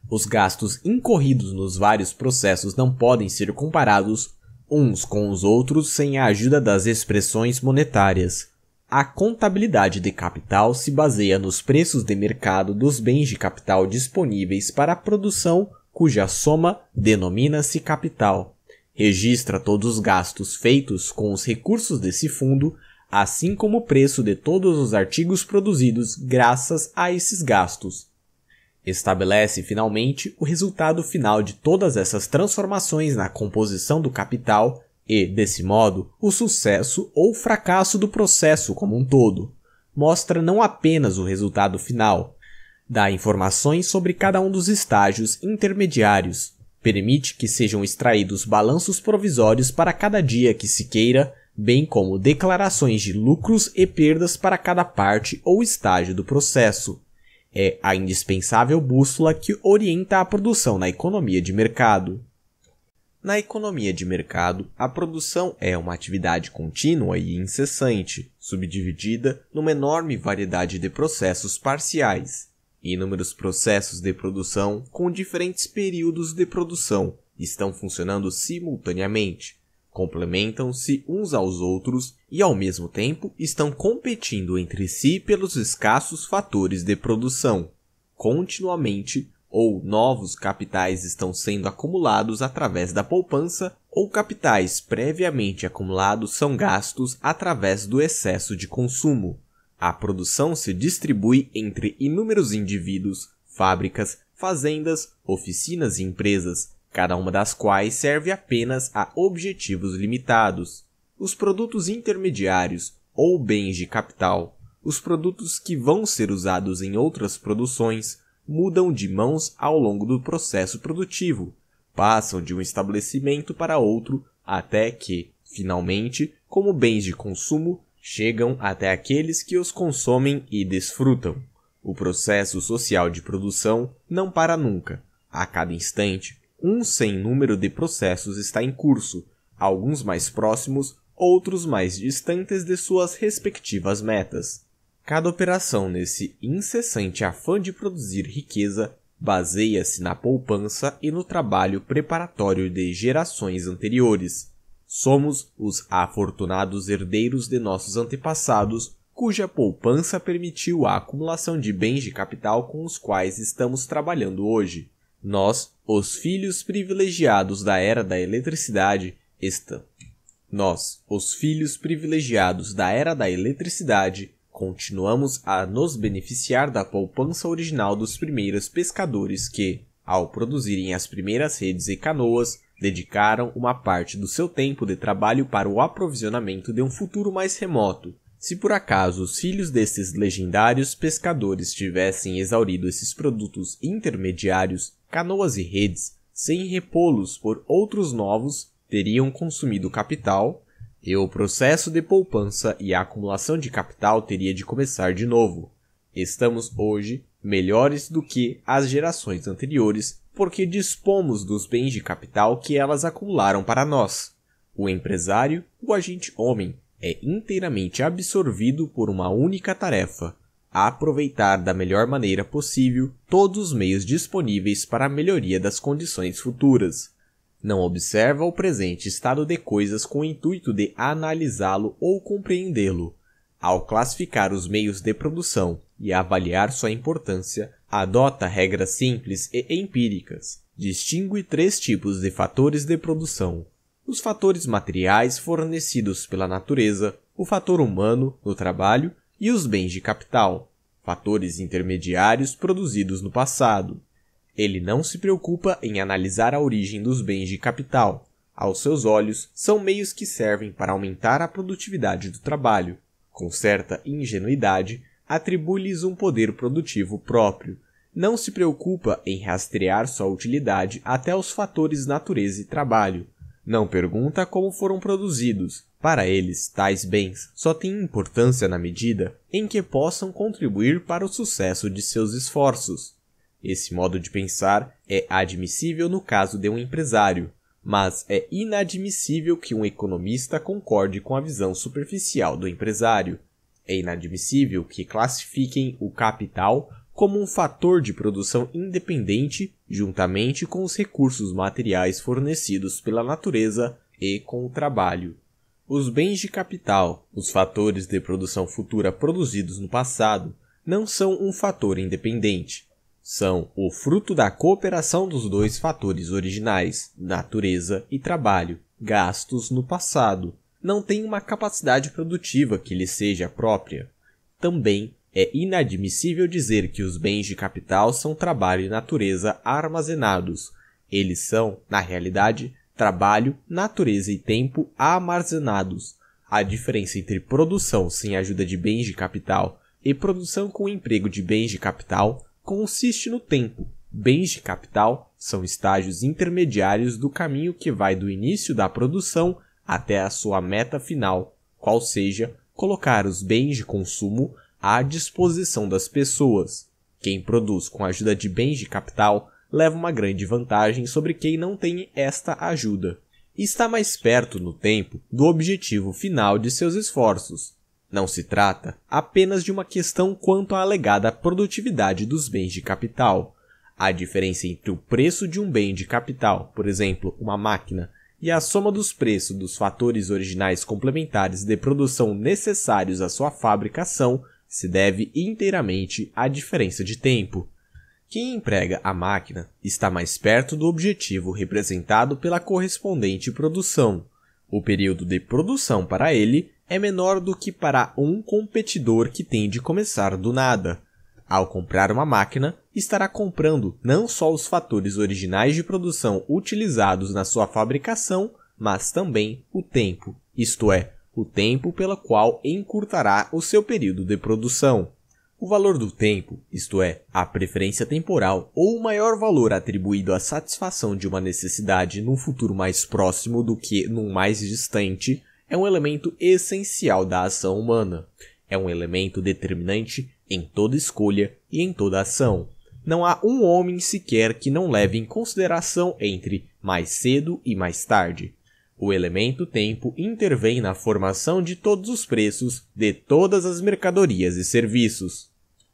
Os gastos incorridos nos vários processos não podem ser comparados uns com os outros sem a ajuda das expressões monetárias. A contabilidade de capital se baseia nos preços de mercado dos bens de capital disponíveis para a produção, cuja soma denomina-se capital. Registra todos os gastos feitos com os recursos desse fundo, assim como o preço de todos os artigos produzidos graças a esses gastos. Estabelece, finalmente, o resultado final de todas essas transformações na composição do capital e, desse modo, o sucesso ou fracasso do processo como um todo. Mostra não apenas o resultado final, dá informações sobre cada um dos estágios intermediários, permite que sejam extraídos balanços provisórios para cada dia que se queira, bem como declarações de lucros e perdas para cada parte ou estágio do processo. É a indispensável bússola que orienta a produção na economia de mercado. Na economia de mercado, a produção é uma atividade contínua e incessante, subdividida numa enorme variedade de processos parciais. Inúmeros processos de produção com diferentes períodos de produção estão funcionando simultaneamente, complementam-se uns aos outros e, ao mesmo tempo, estão competindo entre si pelos escassos fatores de produção. Continuamente, ou novos capitais estão sendo acumulados através da poupança, ou capitais previamente acumulados são gastos através do excesso de consumo. A produção se distribui entre inúmeros indivíduos, fábricas, fazendas, oficinas e empresas, cada uma das quais serve apenas a objetivos limitados. Os produtos intermediários, ou bens de capital, os produtos que vão ser usados em outras produções, mudam de mãos ao longo do processo produtivo, passam de um estabelecimento para outro, até que, finalmente, como bens de consumo, chegam até aqueles que os consomem e desfrutam. O processo social de produção não para nunca. A cada instante, um sem número de processos está em curso, alguns mais próximos, outros mais distantes de suas respectivas metas. Cada operação nesse incessante afã de produzir riqueza baseia-se na poupança e no trabalho preparatório de gerações anteriores. Somos os afortunados herdeiros de nossos antepassados, cuja poupança permitiu a acumulação de bens de capital com os quais estamos trabalhando hoje. Nós, os filhos privilegiados da era da eletricidade, continuamos a nos beneficiar da poupança original dos primeiros pescadores que, ao produzirem as primeiras redes e canoas, dedicaram uma parte do seu tempo de trabalho para o aprovisionamento de um futuro mais remoto. Se por acaso os filhos desses legendários pescadores tivessem exaurido esses produtos intermediários, canoas e redes, sem repô-los por outros novos, teriam consumido capital, e o processo de poupança e a acumulação de capital teria de começar de novo. Estamos hoje melhores do que as gerações anteriores, porque dispomos dos bens de capital que elas acumularam para nós. O empresário, o agente homem, é inteiramente absorvido por uma única tarefa: aproveitar da melhor maneira possível todos os meios disponíveis para a melhoria das condições futuras. Não observa o presente estado de coisas com o intuito de analisá-lo ou compreendê-lo. Ao classificar os meios de produção e avaliar sua importância, adota regras simples e empíricas. Distingue 3 tipos de fatores de produção: os fatores materiais fornecidos pela natureza, o fator humano no trabalho e os bens de capital, fatores intermediários produzidos no passado. Ele não se preocupa em analisar a origem dos bens de capital. Aos seus olhos, são meios que servem para aumentar a produtividade do trabalho. Com certa ingenuidade, atribui-lhes um poder produtivo próprio. Não se preocupa em rastrear sua utilidade até os fatores natureza e trabalho. Não pergunta como foram produzidos. Para eles, tais bens só têm importância na medida em que possam contribuir para o sucesso de seus esforços. Esse modo de pensar é admissível no caso de um empresário, mas é inadmissível que um economista concorde com a visão superficial do empresário. É inadmissível que classifiquem o capital como um fator de produção independente, juntamente com os recursos materiais fornecidos pela natureza e com o trabalho. Os bens de capital, os fatores de produção futura produzidos no passado, não são um fator independente. São o fruto da cooperação dos dois fatores originais, natureza e trabalho, gastos no passado. Não têm uma capacidade produtiva que lhes seja própria. Também é inadmissível dizer que os bens de capital são trabalho e natureza armazenados. Eles são, na realidade, trabalho, natureza e tempo armazenados. A diferença entre produção sem ajuda de bens de capital e produção com emprego de bens de capital consiste no tempo. Bens de capital são estágios intermediários do caminho que vai do início da produção até a sua meta final, qual seja, colocar os bens de consumo à disposição das pessoas. Quem produz com a ajuda de bens de capital leva uma grande vantagem sobre quem não tem esta ajuda. E está mais perto no tempo do objetivo final de seus esforços. Não se trata apenas de uma questão quanto à alegada produtividade dos bens de capital. A diferença entre o preço de um bem de capital, por exemplo, uma máquina, e a soma dos preços dos fatores originais complementares de produção necessários à sua fabricação se deve inteiramente à diferença de tempo. Quem emprega a máquina está mais perto do objetivo representado pela correspondente produção. O período de produção para ele é menor do que para um competidor que tem de começar do nada. Ao comprar uma máquina, estará comprando não só os fatores originais de produção utilizados na sua fabricação, mas também o tempo, isto é, o tempo pelo qual encurtará o seu período de produção. O valor do tempo, isto é, a preferência temporal ou o maior valor atribuído à satisfação de uma necessidade num futuro mais próximo do que num mais distante, é um elemento essencial da ação humana. É um elemento determinante em toda escolha e em toda ação. Não há um homem sequer que não leve em consideração entre mais cedo e mais tarde. O elemento tempo intervém na formação de todos os preços de todas as mercadorias e serviços.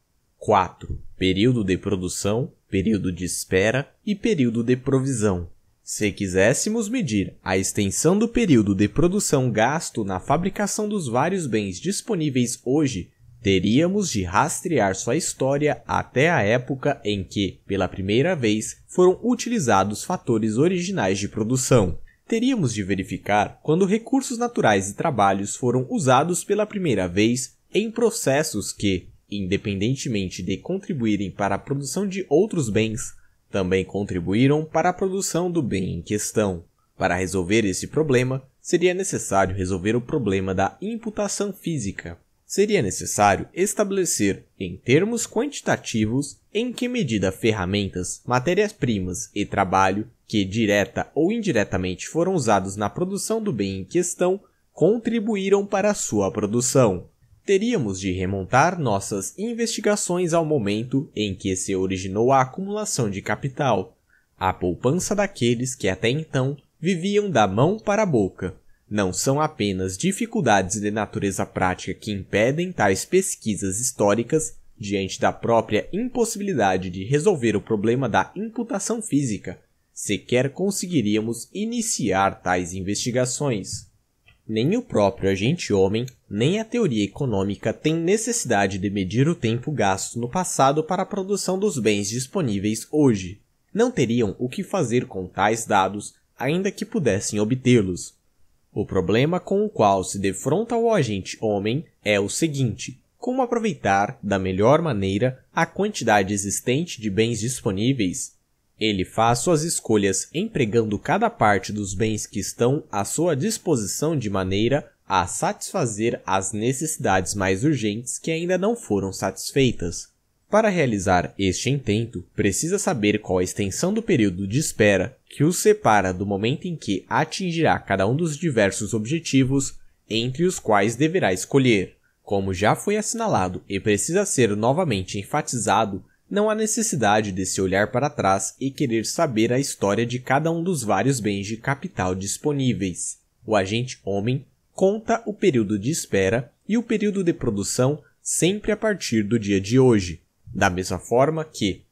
4. Período de produção, período de espera e período de provisão. Se quiséssemos medir a extensão do período de produção gasto na fabricação dos vários bens disponíveis hoje, teríamos de rastrear sua história até a época em que, pela primeira vez, foram utilizados fatores originais de produção. Teríamos de verificar quando recursos naturais e trabalhos foram usados pela primeira vez em processos que, independentemente de contribuírem para a produção de outros bens, também contribuíram para a produção do bem em questão. Para resolver esse problema, seria necessário resolver o problema da imputação física. Seria necessário estabelecer, em termos quantitativos, em que medida ferramentas, matérias-primas e trabalho, que direta ou indiretamente foram usados na produção do bem em questão, contribuíram para a sua produção. Teríamos de remontar nossas investigações ao momento em que se originou a acumulação de capital, a poupança daqueles que até então viviam da mão para a boca. Não são apenas dificuldades de natureza prática que impedem tais pesquisas históricas diante da própria impossibilidade de resolver o problema da imputação física, sequer conseguiríamos iniciar tais investigações. Nem o próprio agente homem, nem a teoria econômica têm necessidade de medir o tempo gasto no passado para a produção dos bens disponíveis hoje. Não teriam o que fazer com tais dados, ainda que pudessem obtê-los. O problema com o qual se defronta o agente homem é o seguinte: como aproveitar, da melhor maneira, a quantidade existente de bens disponíveis? Ele faz suas escolhas empregando cada parte dos bens que estão à sua disposição de maneira a satisfazer as necessidades mais urgentes que ainda não foram satisfeitas. Para realizar este intento, precisa saber qual a extensão do período de espera que o separa do momento em que atingirá cada um dos diversos objetivos entre os quais deverá escolher. Como já foi assinalado e precisa ser novamente enfatizado, não há necessidade de se olhar para trás e querer saber a história de cada um dos vários bens de capital disponíveis. O agente homem conta o período de espera e o período de produção sempre a partir do dia de hoje, da mesma forma que,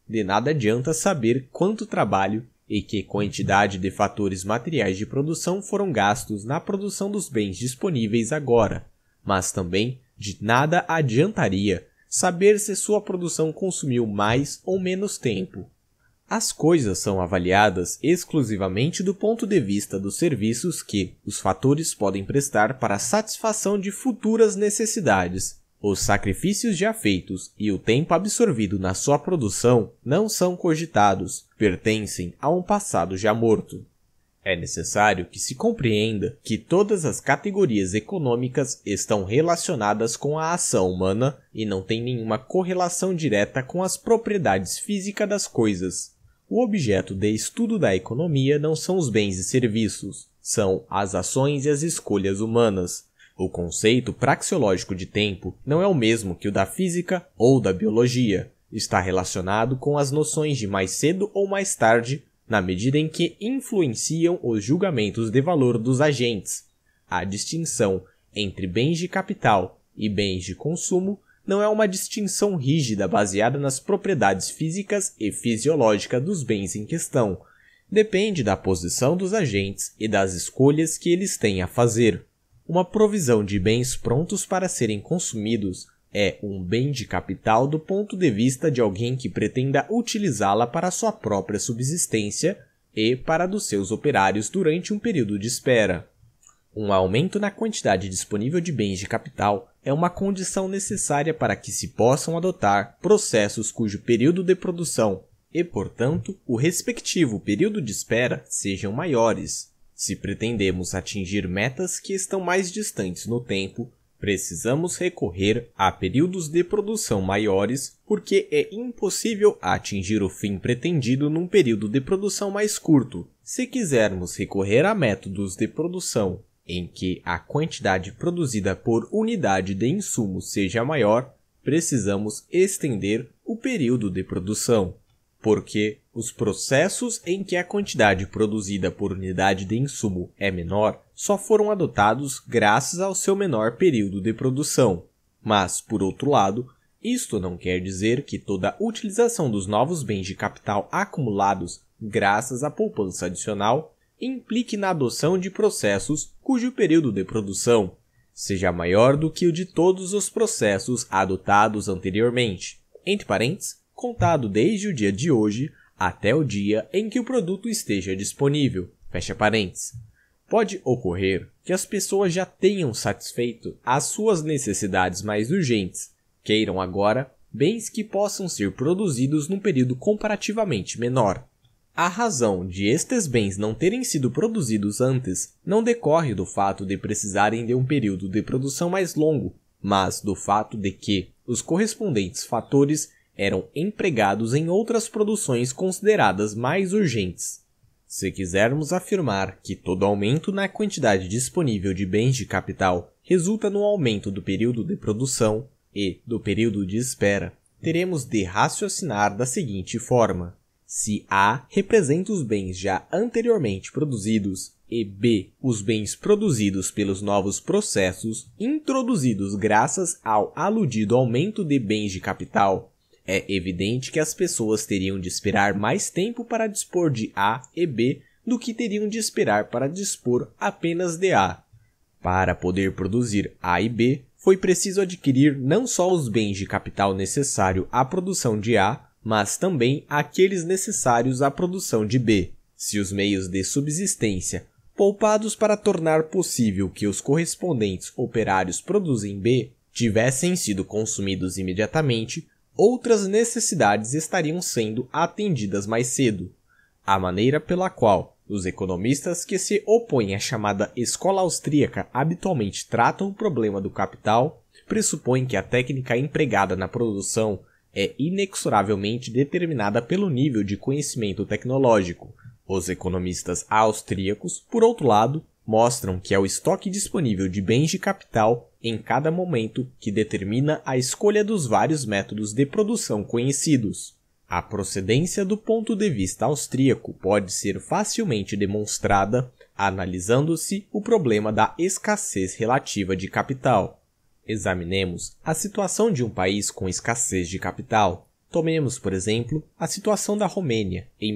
de nada adianta saber quanto trabalho e que quantidade de fatores materiais de produção foram gastos na produção dos bens disponíveis agora, mas também de nada adiantaria saber se sua produção consumiu mais ou menos tempo. As coisas são avaliadas exclusivamente do ponto de vista dos serviços que os fatores podem prestar para a satisfação de futuras necessidades. Os sacrifícios já feitos e o tempo absorvido na sua produção não são cogitados, pertencem a um passado já morto. É necessário que se compreenda que todas as categorias econômicas estão relacionadas com a ação humana e não têm nenhuma correlação direta com as propriedades físicas das coisas. O objeto de estudo da economia não são os bens e serviços, são as ações e as escolhas humanas. O conceito praxeológico de tempo não é o mesmo que o da física ou da biologia. Está relacionado com as noções de mais cedo ou mais tarde, na medida em que influenciam os julgamentos de valor dos agentes. A distinção entre bens de capital e bens de consumo não é uma distinção rígida baseada nas propriedades físicas e fisiológicas dos bens em questão. Depende da posição dos agentes e das escolhas que eles têm a fazer. Uma provisão de bens prontos para serem consumidos é um bem de capital do ponto de vista de alguém que pretenda utilizá-la para sua própria subsistência e para dos seus operários durante um período de espera. Um aumento na quantidade disponível de bens de capital é uma condição necessária para que se possam adotar processos cujo período de produção e, portanto, o respectivo período de espera sejam maiores. Se pretendemos atingir metas que estão mais distantes no tempo, precisamos recorrer a períodos de produção maiores, porque é impossível atingir o fim pretendido num período de produção mais curto. Se quisermos recorrer a métodos de produção em que a quantidade produzida por unidade de insumo seja maior, precisamos estender o período de produção, porque os processos em que a quantidade produzida por unidade de insumo é menor só foram adotados graças ao seu menor período de produção. Mas, por outro lado, isto não quer dizer que toda a utilização dos novos bens de capital acumulados graças à poupança adicional implique na adoção de processos cujo período de produção seja maior do que o de todos os processos adotados anteriormente, entre parênteses, contado desde o dia de hoje até o dia em que o produto esteja disponível, fecha parênteses. Pode ocorrer que as pessoas já tenham satisfeito as suas necessidades mais urgentes, queiram agora bens que possam ser produzidos num período comparativamente menor. A razão de estes bens não terem sido produzidos antes não decorre do fato de precisarem de um período de produção mais longo, mas do fato de que os correspondentes fatores eram empregados em outras produções consideradas mais urgentes. Se quisermos afirmar que todo aumento na quantidade disponível de bens de capital resulta no aumento do período de produção e do período de espera, teremos de raciocinar da seguinte forma: se A representa os bens já anteriormente produzidos e B os bens produzidos pelos novos processos introduzidos graças ao aludido aumento de bens de capital, é evidente que as pessoas teriam de esperar mais tempo para dispor de A e B do que teriam de esperar para dispor apenas de A. Para poder produzir A e B, foi preciso adquirir não só os bens de capital necessários à produção de A, mas também aqueles necessários à produção de B. Se os meios de subsistência, poupados para tornar possível que os correspondentes operários produzem B, tivessem sido consumidos imediatamente, outras necessidades estariam sendo atendidas mais cedo. A maneira pela qual os economistas que se opõem à chamada escola austríaca habitualmente tratam o problema do capital pressupõe que a técnica empregada na produção é inexoravelmente determinada pelo nível de conhecimento tecnológico. Os economistas austríacos, por outro lado, mostram que é o estoque disponível de bens de capital em cada momento que determina a escolha dos vários métodos de produção conhecidos. A procedência do ponto de vista austríaco pode ser facilmente demonstrada analisando-se o problema da escassez relativa de capital. Examinemos a situação de um país com escassez de capital. Tomemos, por exemplo, a situação da Romênia, em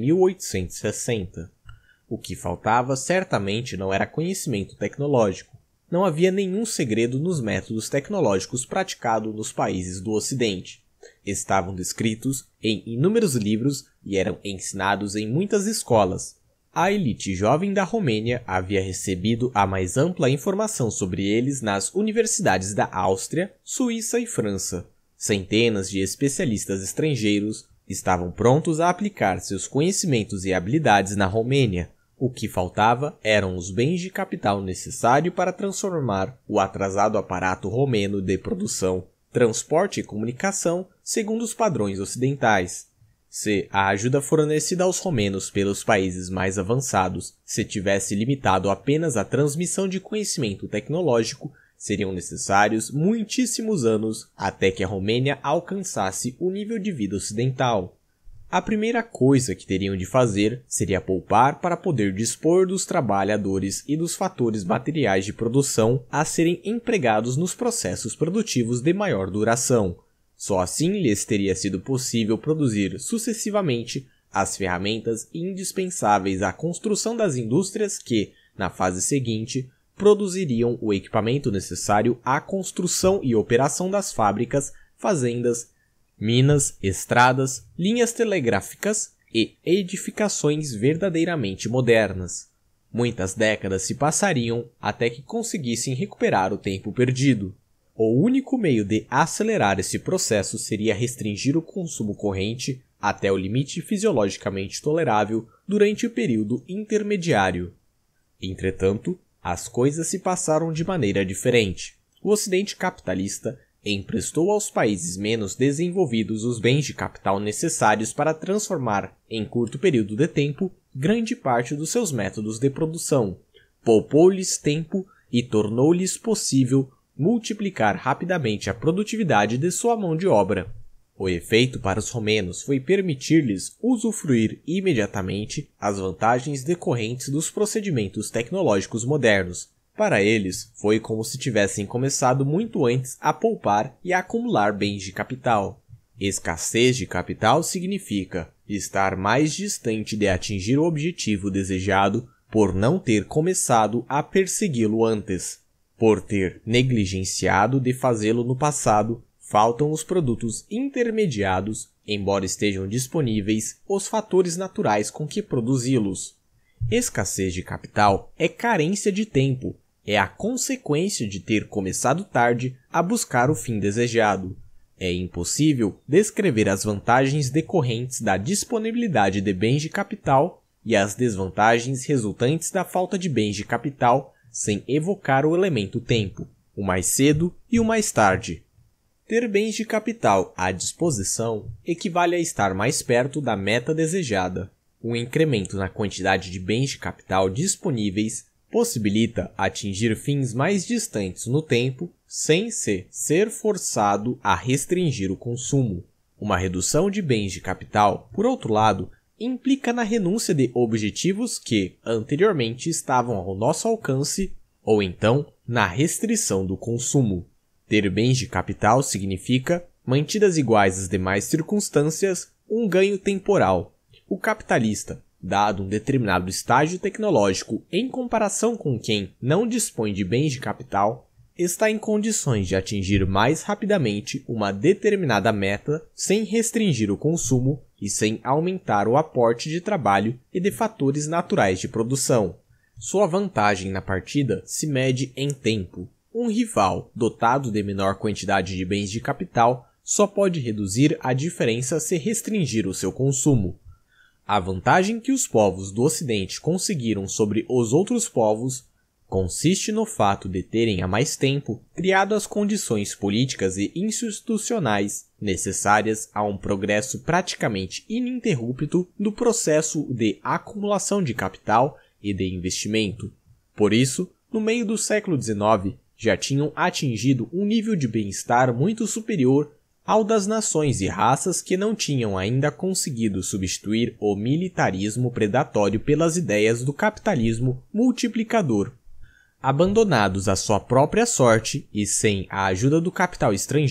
1860. O que faltava certamente não era conhecimento tecnológico. Não havia nenhum segredo nos métodos tecnológicos praticados nos países do Ocidente. Estavam descritos em inúmeros livros e eram ensinados em muitas escolas. A elite jovem da Romênia havia recebido a mais ampla informação sobre eles nas universidades da Áustria, Suíça e França. Centenas de especialistas estrangeiros estavam prontos a aplicar seus conhecimentos e habilidades na Romênia. O que faltava eram os bens de capital necessários para transformar o atrasado aparato romeno de produção, transporte e comunicação segundo os padrões ocidentais. Se a ajuda fornecida aos romenos pelos países mais avançados se tivesse limitado apenas à transmissão de conhecimento tecnológico, seriam necessários muitíssimos anos até que a Romênia alcançasse o nível de vida ocidental. A primeira coisa que teriam de fazer seria poupar para poder dispor dos trabalhadores e dos fatores materiais de produção a serem empregados nos processos produtivos de maior duração. Só assim lhes teria sido possível produzir sucessivamente as ferramentas indispensáveis à construção das indústrias que, na fase seguinte, produziriam o equipamento necessário à construção e operação das fábricas, fazendas, minas, estradas, linhas telegráficas e edificações verdadeiramente modernas. Muitas décadas se passariam até que conseguissem recuperar o tempo perdido. O único meio de acelerar esse processo seria restringir o consumo corrente até o limite fisiologicamente tolerável durante o período intermediário. Entretanto, as coisas se passaram de maneira diferente. O Ocidente capitalista emprestou aos países menos desenvolvidos os bens de capital necessários para transformar, em curto período de tempo, grande parte dos seus métodos de produção. Poupou-lhes tempo e tornou-lhes possível multiplicar rapidamente a produtividade de sua mão de obra. O efeito para os romenos foi permitir-lhes usufruir imediatamente as vantagens decorrentes dos procedimentos tecnológicos modernos. Para eles, foi como se tivessem começado muito antes a poupar e a acumular bens de capital. Escassez de capital significa estar mais distante de atingir o objetivo desejado por não ter começado a persegui-lo antes. Por ter negligenciado de fazê-lo no passado, faltam os produtos intermediados, embora estejam disponíveis os fatores naturais com que produzi-los. Escassez de capital é carência de tempo, é a consequência de ter começado tarde a buscar o fim desejado. É impossível descrever as vantagens decorrentes da disponibilidade de bens de capital e as desvantagens resultantes da falta de bens de capital sem evocar o elemento tempo, o mais cedo e o mais tarde. Ter bens de capital à disposição equivale a estar mais perto da meta desejada. Um incremento na quantidade de bens de capital disponíveis possibilita atingir fins mais distantes no tempo sem ser forçado a restringir o consumo. Uma redução de bens de capital, por outro lado, implica na renúncia de objetivos que anteriormente estavam ao nosso alcance ou então na restrição do consumo. Ter bens de capital significa, mantidas iguais às demais circunstâncias, um ganho temporal. O capitalista, dado um determinado estágio tecnológico em comparação com quem não dispõe de bens de capital, está em condições de atingir mais rapidamente uma determinada meta sem restringir o consumo e sem aumentar o aporte de trabalho e de fatores naturais de produção. Sua vantagem na partida se mede em tempo. Um rival, dotado de menor quantidade de bens de capital, só pode reduzir a diferença se restringir o seu consumo. A vantagem que os povos do Ocidente conseguiram sobre os outros povos consiste no fato de terem há mais tempo criado as condições políticas e institucionais necessárias a um progresso praticamente ininterrupto do processo de acumulação de capital e de investimento. Por isso, no meio do século XIX, já tinham atingido um nível de bem-estar muito superior ao das nações e raças que não tinham ainda conseguido substituir o militarismo predatório pelas ideias do capitalismo multiplicador. Abandonados à sua própria sorte e sem a ajuda do capital estrangeiro,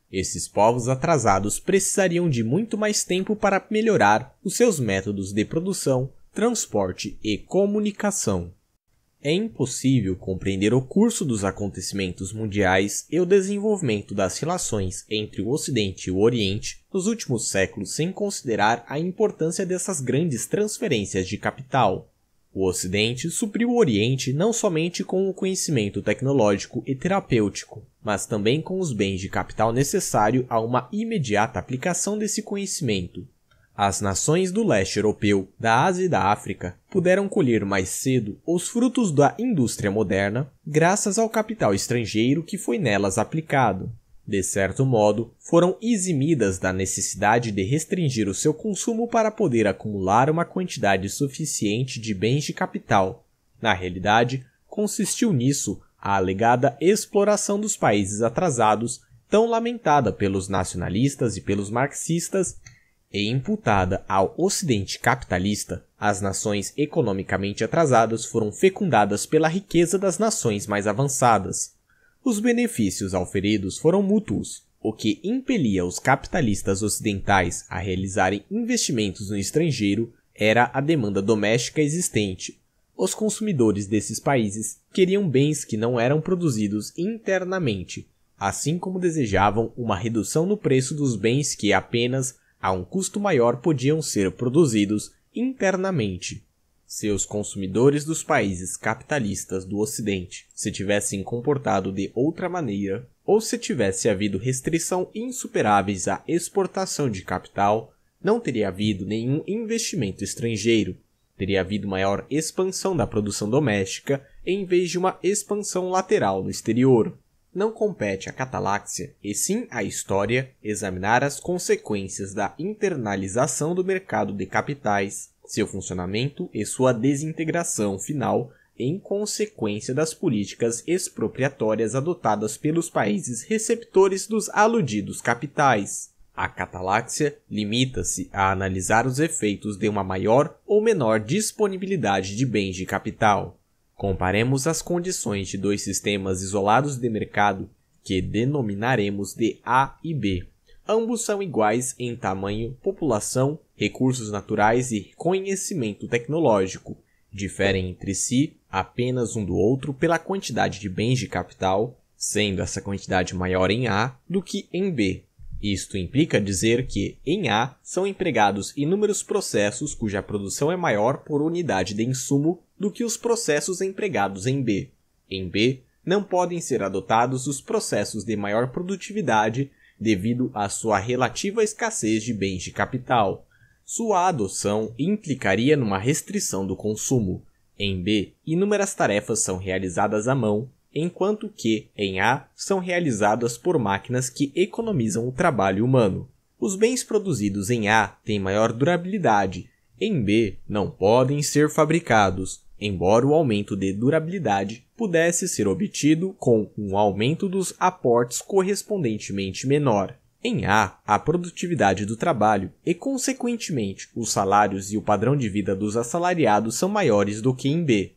Esses povos atrasados precisariam de muito mais tempo para melhorar os seus métodos de produção, transporte e comunicação. É impossível compreender o curso dos acontecimentos mundiais e o desenvolvimento das relações entre o Ocidente e o Oriente nos últimos séculos sem considerar a importância dessas grandes transferências de capital. O Ocidente supriu o Oriente não somente com o conhecimento tecnológico e terapêutico, mas também com os bens de capital necessário a uma imediata aplicação desse conhecimento. As nações do leste europeu, da Ásia e da África puderam colher mais cedo os frutos da indústria moderna graças ao capital estrangeiro que foi nelas aplicado. De certo modo, foram eximidas da necessidade de restringir o seu consumo para poder acumular uma quantidade suficiente de bens de capital. Na realidade, consistiu nisso a alegada exploração dos países atrasados, tão lamentada pelos nacionalistas e pelos marxistas, e imputada ao Ocidente capitalista. As nações economicamente atrasadas foram fecundadas pela riqueza das nações mais avançadas. Os benefícios auferidos foram mútuos, o que impelia os capitalistas ocidentais a realizarem investimentos no estrangeiro era a demanda doméstica existente. Os consumidores desses países queriam bens que não eram produzidos internamente, assim como desejavam uma redução no preço dos bens que apenas a um custo maior podiam ser produzidos internamente. Se os consumidores dos países capitalistas do Ocidente se tivessem comportado de outra maneira, ou se tivesse havido restrição insuperáveis à exportação de capital, não teria havido nenhum investimento estrangeiro, teria havido maior expansão da produção doméstica em vez de uma expansão lateral no exterior. Não compete à Cataláxia, e sim à história, examinar as consequências da internalização do mercado de capitais, seu funcionamento e sua desintegração final em consequência das políticas expropriatórias adotadas pelos países receptores dos aludidos capitais. A Cataláxia limita-se a analisar os efeitos de uma maior ou menor disponibilidade de bens de capital. Comparemos as condições de dois sistemas isolados de mercado que denominaremos de A e B. Ambos são iguais em tamanho, população, recursos naturais e conhecimento tecnológico. Diferem entre si apenas um do outro pela quantidade de bens de capital, sendo essa quantidade maior em A do que em B. Isto implica dizer que, em A, são empregados inúmeros processos cuja produção é maior por unidade de insumo do que os processos empregados em B. Em B, não podem ser adotados os processos de maior produtividade devido à sua relativa escassez de bens de capital. Sua adoção implicaria numa restrição do consumo. Em B, inúmeras tarefas são realizadas à mão, enquanto que, em A, são realizadas por máquinas que economizam o trabalho humano. Os bens produzidos em A têm maior durabilidade, em B não podem ser fabricados, embora o aumento de durabilidade pudesse ser obtido com um aumento dos aportes correspondentemente menor. Em A, a produtividade do trabalho e, consequentemente, os salários e o padrão de vida dos assalariados são maiores do que em B.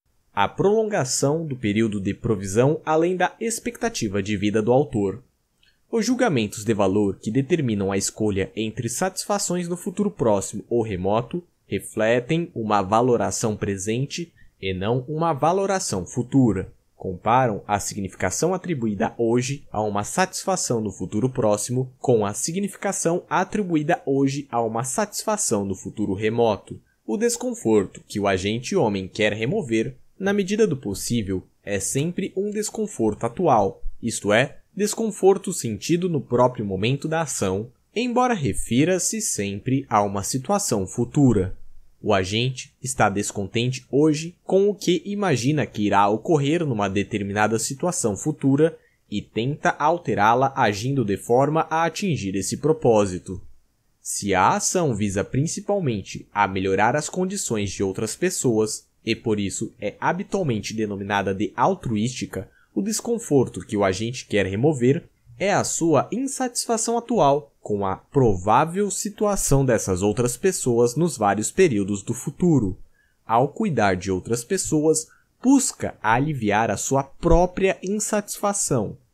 A prolongação do período de provisão além da expectativa de vida do autor. Os julgamentos de valor que determinam a escolha entre satisfações no futuro próximo ou remoto refletem uma valoração presente e não uma valoração futura. Comparam a significação atribuída hoje a uma satisfação no futuro próximo com a significação atribuída hoje a uma satisfação no futuro remoto. O desconforto que o agente homem quer remover, na medida do possível, é sempre um desconforto atual, isto é, desconforto sentido no próprio momento da ação, embora refira-se sempre a uma situação futura. O agente está descontente hoje com o que imagina que irá ocorrer numa determinada situação futura e tenta alterá-la agindo de forma a atingir esse propósito. Se a ação visa principalmente a melhorar as condições de outras pessoas, e por isso é habitualmente denominada de altruística, o desconforto que o agente quer remover é a sua insatisfação atual com a provável situação dessas outras pessoas nos vários períodos do futuro. Ao cuidar de outras pessoas, busca aliviar a sua própria insatisfação.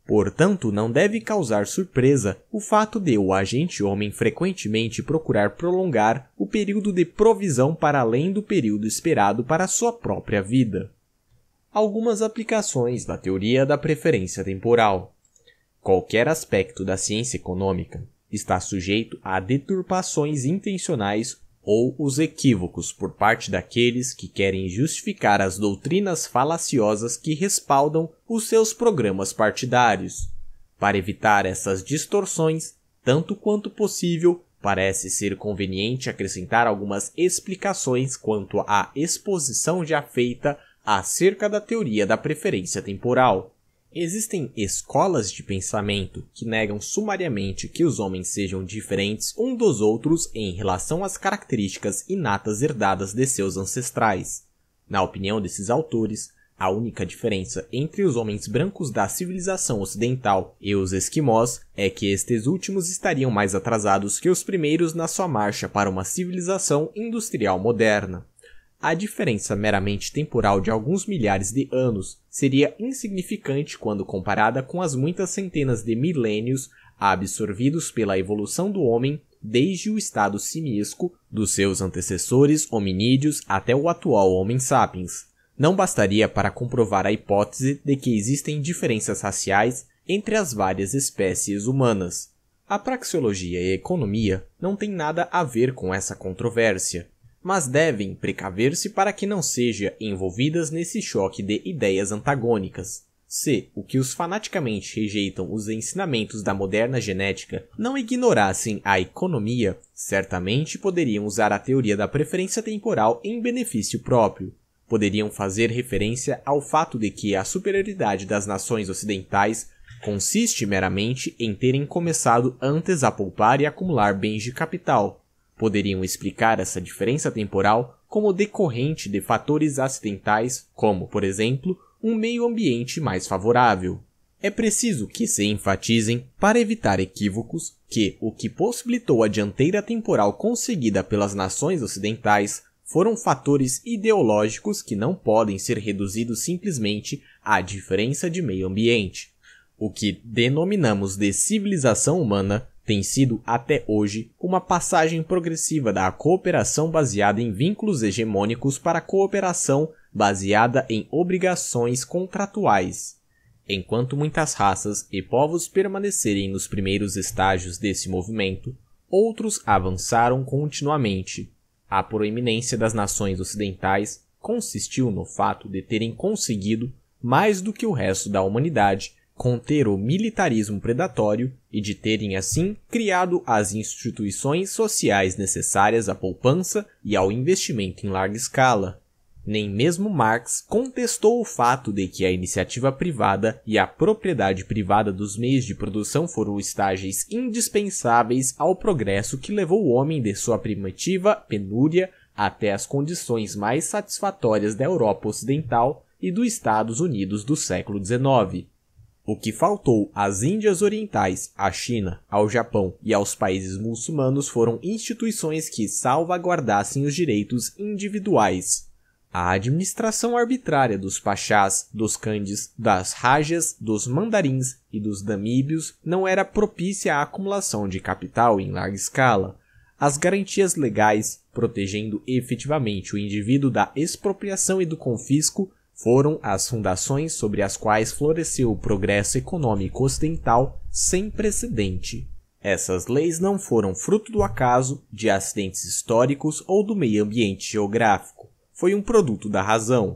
Portanto, não deve causar surpresa o fato de o agente homem frequentemente procurar prolongar o período de provisão para além do período esperado para sua própria vida. Algumas aplicações da teoria da preferência temporal. Qualquer aspecto da ciência econômica está sujeito a deturpações intencionais ou os equívocos por parte daqueles que querem justificar as doutrinas falaciosas que respaldam os seus programas partidários. Para evitar essas distorções, tanto quanto possível, parece ser conveniente acrescentar algumas explicações quanto à exposição já feita acerca da teoria da preferência temporal. Existem escolas de pensamento que negam sumariamente que os homens sejam diferentes uns dos outros em relação às características inatas herdadas de seus ancestrais. Na opinião desses autores, a única diferença entre os homens brancos da civilização ocidental e os esquimós é que estes últimos estariam mais atrasados que os primeiros na sua marcha para uma civilização industrial moderna. A diferença meramente temporal de alguns milhares de anos seria insignificante quando comparada com as muitas centenas de milênios absorvidos pela evolução do homem desde o estado simiesco dos seus antecessores hominídeos até o atual Homo sapiens. Não bastaria para comprovar a hipótese de que existem diferenças raciais entre as várias espécies humanas. A praxeologia e a economia não têm nada a ver com essa controvérsia, mas devem precaver-se para que não sejam envolvidas nesse choque de ideias antagônicas. Se o que os fanaticamente rejeitam os ensinamentos da moderna genética não ignorassem a economia, certamente poderiam usar a teoria da preferência temporal em benefício próprio. Poderiam fazer referência ao fato de que a superioridade das nações ocidentais consiste meramente em terem começado antes a poupar e acumular bens de capital. Poderiam explicar essa diferença temporal como decorrente de fatores acidentais, como, por exemplo, um meio ambiente mais favorável. É preciso que se enfatizem, para evitar equívocos, que o que possibilitou a dianteira temporal conseguida pelas nações ocidentais foram fatores ideológicos que não podem ser reduzidos simplesmente à diferença de meio ambiente. O que denominamos de civilização humana tem sido, até hoje, uma passagem progressiva da cooperação baseada em vínculos hegemônicos para a cooperação baseada em obrigações contratuais. Enquanto muitas raças e povos permanecerem nos primeiros estágios desse movimento, outros avançaram continuamente. A proeminência das nações ocidentais consistiu no fato de terem conseguido, mais do que o resto da humanidade, conter o militarismo predatório e de terem, assim, criado as instituições sociais necessárias à poupança e ao investimento em larga escala. Nem mesmo Marx contestou o fato de que a iniciativa privada e a propriedade privada dos meios de produção foram estágios indispensáveis ao progresso que levou o homem de sua primitiva penúria até as condições mais satisfatórias da Europa Ocidental e dos Estados Unidos do século XIX. O que faltou às Índias Orientais, à China, ao Japão e aos países muçulmanos foram instituições que salvaguardassem os direitos individuais. A administração arbitrária dos pachás, dos candis, das rajas, dos mandarins e dos damíbios não era propícia à acumulação de capital em larga escala. As garantias legais, protegendo efetivamente o indivíduo da expropriação e do confisco, foram as fundações sobre as quais floresceu o progresso econômico ocidental sem precedente. Essas leis não foram fruto do acaso, de acidentes históricos ou do meio ambiente geográfico. Foi um produto da razão.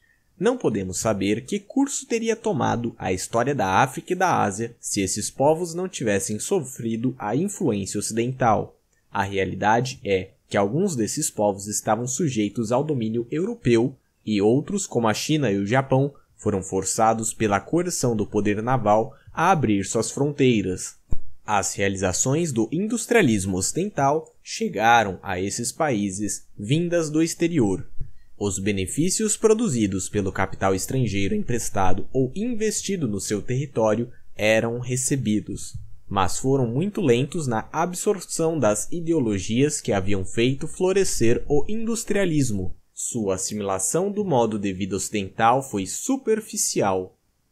Não podemos saber que curso teria tomado a história da África e da Ásia se esses povos não tivessem sofrido a influência ocidental. A realidade é que alguns desses povos estavam sujeitos ao domínio europeu e outros, como a China e o Japão, foram forçados pela coerção do poder naval a abrir suas fronteiras. As realizações do industrialismo ocidental chegaram a esses países vindas do exterior. Os benefícios produzidos pelo capital estrangeiro emprestado ou investido no seu território eram recebidos, mas foram muito lentos na absorção das ideologias que haviam feito florescer o industrialismo. Sua assimilação do modo de vida ocidental foi superficial.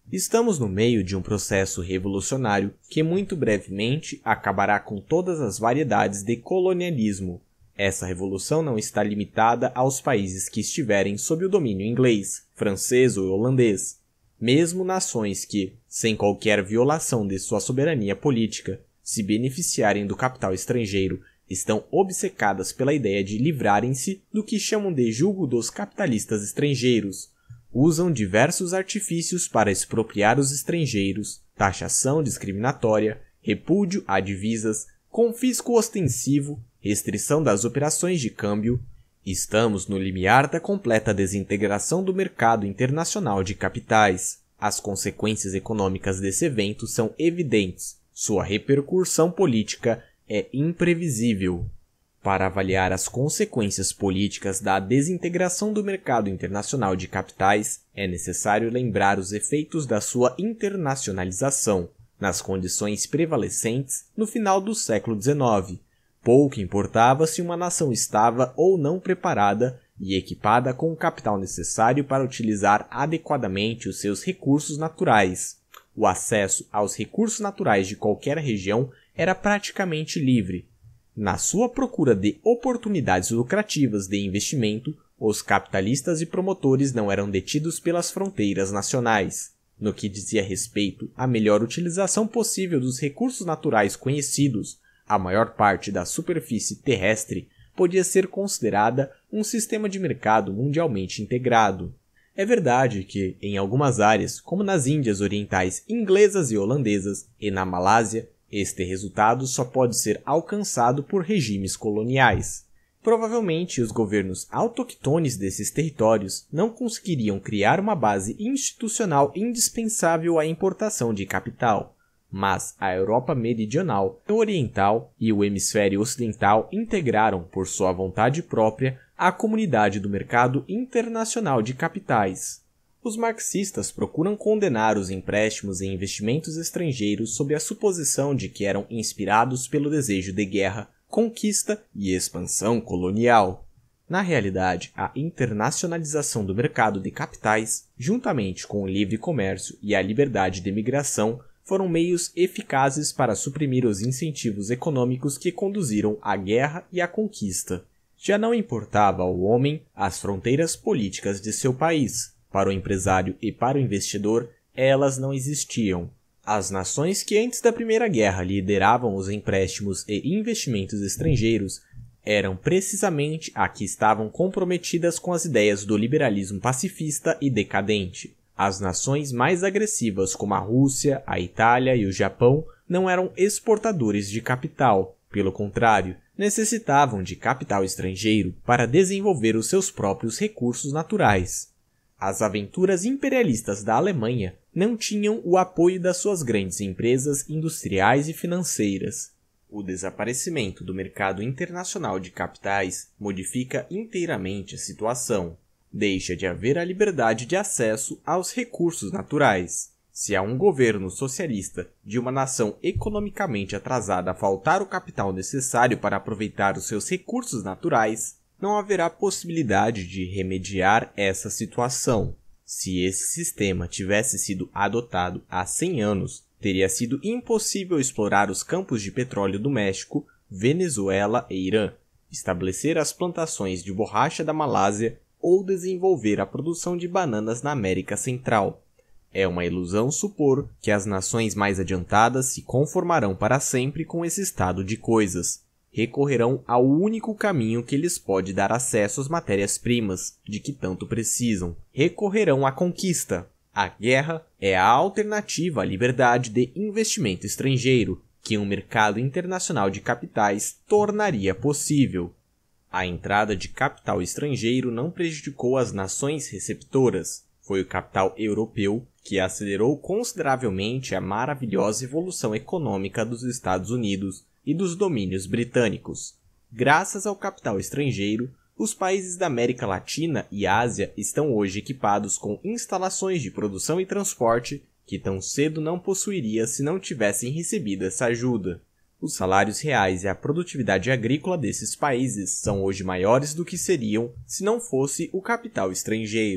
Estamos no meio de um processo revolucionário que muito brevemente acabará com todas as variedades de colonialismo. Essa revolução não está limitada aos países que estiverem sob o domínio inglês, francês ou holandês. Mesmo nações que, sem qualquer violação de sua soberania política, se beneficiarem do capital estrangeiro, estão obcecadas pela ideia de livrarem-se do que chamam de jugo dos capitalistas estrangeiros. Usam diversos artifícios para expropriar os estrangeiros, taxação discriminatória, repúdio a divisas, confisco ostensivo, restrição das operações de câmbio. Estamos no limiar da completa desintegração do mercado internacional de capitais. As consequências econômicas desse evento são evidentes. Sua repercussão política é imprevisível. Para avaliar as consequências políticas da desintegração do mercado internacional de capitais, é necessário lembrar os efeitos da sua internacionalização, nas condições prevalecentes no final do século XIX. Pouco importava se uma nação estava ou não preparada e equipada com o capital necessário para utilizar adequadamente os seus recursos naturais. O acesso aos recursos naturais de qualquer região era praticamente livre. Na sua procura de oportunidades lucrativas de investimento, os capitalistas e promotores não eram detidos pelas fronteiras nacionais. No que dizia respeito à melhor utilização possível dos recursos naturais conhecidos, a maior parte da superfície terrestre podia ser considerada um sistema de mercado mundialmente integrado. É verdade que, em algumas áreas, como nas Índias Orientais inglesas e holandesas e na Malásia, este resultado só pode ser alcançado por regimes coloniais. Provavelmente, os governos autoctones desses territórios não conseguiriam criar uma base institucional indispensável à importação de capital, mas a Europa Meridional, Oriental e o Hemisfério Ocidental integraram, por sua vontade própria, a comunidade do mercado internacional de capitais. Os marxistas procuram condenar os empréstimos e investimentos estrangeiros sob a suposição de que eram inspirados pelo desejo de guerra, conquista e expansão colonial. Na realidade, a internacionalização do mercado de capitais, juntamente com o livre comércio e a liberdade de migração, foram meios eficazes para suprimir os incentivos econômicos que conduziram à guerra e à conquista. Já não importava ao homem as fronteiras políticas de seu país. Para o empresário e para o investidor, elas não existiam. As nações que antes da Primeira Guerra lideravam os empréstimos e investimentos estrangeiros eram precisamente as que estavam comprometidas com as ideias do liberalismo pacifista e decadente. As nações mais agressivas, como a Rússia, a Itália e o Japão, não eram exportadores de capital. Pelo contrário, necessitavam de capital estrangeiro para desenvolver os seus próprios recursos naturais. As aventuras imperialistas da Alemanha não tinham o apoio das suas grandes empresas industriais e financeiras. O desaparecimento do mercado internacional de capitais modifica inteiramente a situação. Deixa de haver a liberdade de acesso aos recursos naturais. Se a um governo socialista de uma nação economicamente atrasada faltar o capital necessário para aproveitar os seus recursos naturais, não haverá possibilidade de remediar essa situação. Se esse sistema tivesse sido adotado há 100 anos, teria sido impossível explorar os campos de petróleo do México, Venezuela e Irã, estabelecer as plantações de borracha da Malásia ou desenvolver a produção de bananas na América Central. É uma ilusão supor que as nações mais adiantadas se conformarão para sempre com esse estado de coisas. Recorrerão ao único caminho que lhes pode dar acesso às matérias-primas, de que tanto precisam. Recorrerão à conquista. A guerra é a alternativa à liberdade de investimento estrangeiro, que um mercado internacional de capitais tornaria possível. A entrada de capital estrangeiro não prejudicou as nações receptoras. Foi o capital europeu que acelerou consideravelmente a maravilhosa evolução econômica dos Estados Unidos e dos domínios britânicos. Graças ao capital estrangeiro, os países da América Latina e Ásia estão hoje equipados com instalações de produção e transporte que tão cedo não possuiria se não tivessem recebido essa ajuda. Os salários reais e a produtividade agrícola desses países são hoje maiores do que seriam se não fosse o capital estrangeiro.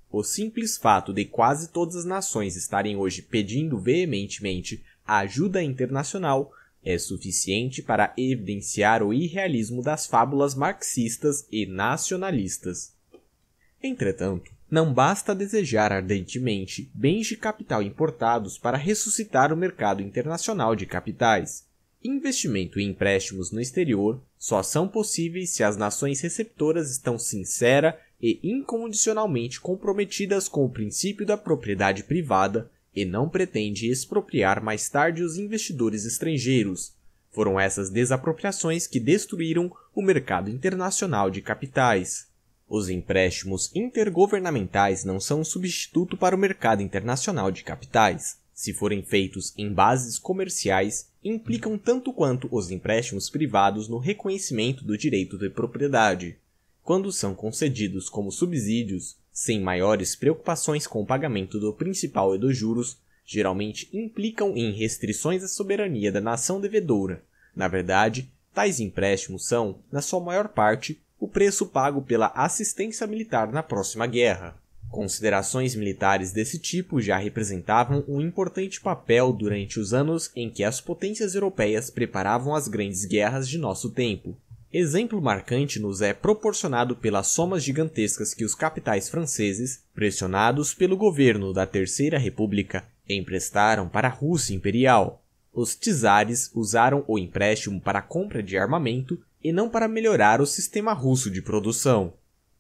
o simples fato de quase todas as nações estarem hoje pedindo veementemente ajuda internacional é suficiente para evidenciar o irrealismo das fábulas marxistas e nacionalistas. Entretanto, não basta desejar ardentemente bens de capital importados para ressuscitar o mercado internacional de capitais. Investimento e empréstimos no exterior só são possíveis se as nações receptoras estão sincera e incondicionalmente comprometidas com o princípio da propriedade privada e não pretende expropriar mais tarde os investidores estrangeiros. Foram essas desapropriações que destruíram o mercado internacional de capitais. Os empréstimos intergovernamentais não são um substituto para o mercado internacional de capitais. Se forem feitos em bases comerciais, implicam tanto quanto os empréstimos privados no reconhecimento do direito de propriedade. Quando são concedidos como subsídios, sem maiores preocupações com o pagamento do principal e dos juros, geralmente implicam em restrições à soberania da nação devedora. Na verdade, tais empréstimos são, na sua maior parte, o preço pago pela assistência militar na próxima guerra. Considerações militares desse tipo já representavam um importante papel durante os anos em que as potências europeias preparavam as grandes guerras de nosso tempo. Exemplo marcante nos é proporcionado pelas somas gigantescas que os capitais franceses, pressionados pelo governo da Terceira República, emprestaram para a Rússia Imperial. Os czares usaram o empréstimo para a compra de armamento e não para melhorar o sistema russo de produção.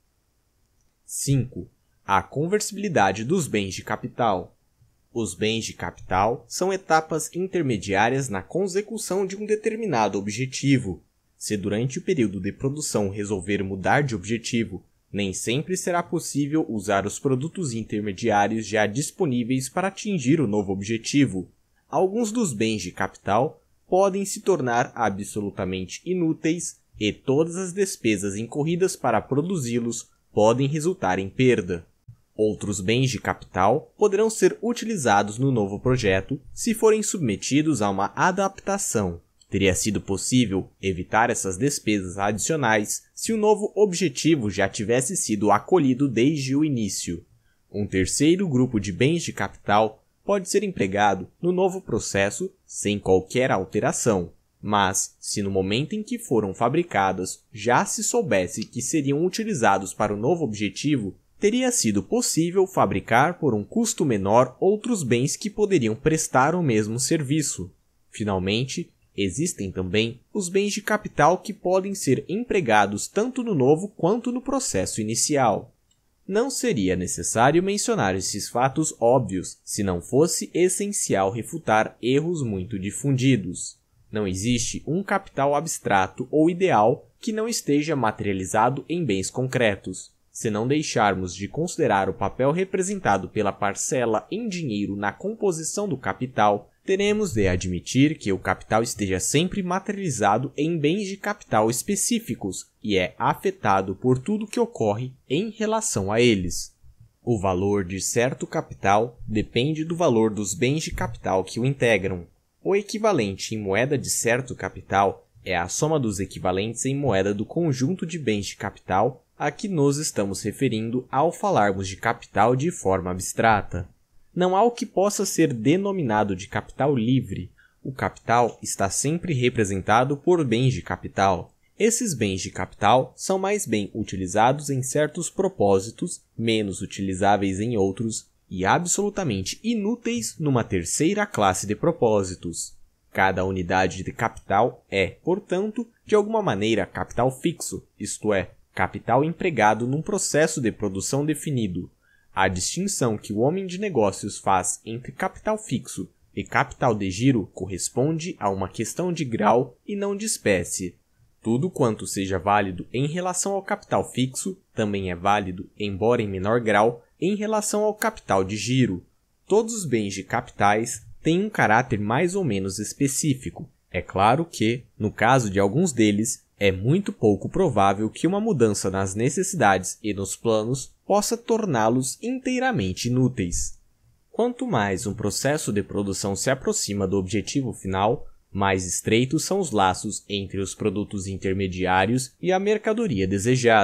5. A conversibilidade dos bens de capital. Os bens de capital são etapas intermediárias na consecução de um determinado objetivo. Se durante o período de produção resolver mudar de objetivo, nem sempre será possível usar os produtos intermediários já disponíveis para atingir o novo objetivo. Alguns dos bens de capital podem se tornar absolutamente inúteis e todas as despesas incorridas para produzi-los podem resultar em perda. Outros bens de capital poderão ser utilizados no novo projeto se forem submetidos a uma adaptação. Teria sido possível evitar essas despesas adicionais se o novo objetivo já tivesse sido acolhido desde o início. Um terceiro grupo de bens de capital pode ser empregado no novo processo sem qualquer alteração, mas se no momento em que foram fabricadas já se soubesse que seriam utilizados para o novo objetivo, teria sido possível fabricar por um custo menor outros bens que poderiam prestar o mesmo serviço. Finalmente, existem também os bens de capital que podem ser empregados tanto no novo quanto no processo inicial. Não seria necessário mencionar esses fatos óbvios se não fosse essencial refutar erros muito difundidos. Não existe um capital abstrato ou ideal que não esteja materializado em bens concretos. Se não deixarmos de considerar o papel representado pela parcela em dinheiro na composição do capital, teremos de admitir que o capital esteja sempre materializado em bens de capital específicos e é afetado por tudo que ocorre em relação a eles. O valor de certo capital depende do valor dos bens de capital que o integram. O equivalente em moeda de certo capital é a soma dos equivalentes em moeda do conjunto de bens de capital a que nos estamos referindo ao falarmos de capital de forma abstrata. Não há o que possa ser denominado de capital livre. O capital está sempre representado por bens de capital. Esses bens de capital são mais bem utilizados em certos propósitos, menos utilizáveis em outros e absolutamente inúteis numa terceira classe de propósitos. Cada unidade de capital é, portanto, de alguma maneira capital fixo, isto é, capital empregado num processo de produção definido. A distinção que o homem de negócios faz entre capital fixo e capital de giro corresponde a uma questão de grau e não de espécie. Tudo quanto seja válido em relação ao capital fixo também é válido, embora em menor grau, em relação ao capital de giro. Todos os bens de capitais têm um caráter mais ou menos específico. É claro que, no caso de alguns deles, é muito pouco provável que uma mudança nas necessidades e nos planos possa torná-los inteiramente inúteis. Quanto mais um processo de produção se aproxima do objetivo final, mais estreitos são os laços entre os produtos intermediários e a mercadoria desejada.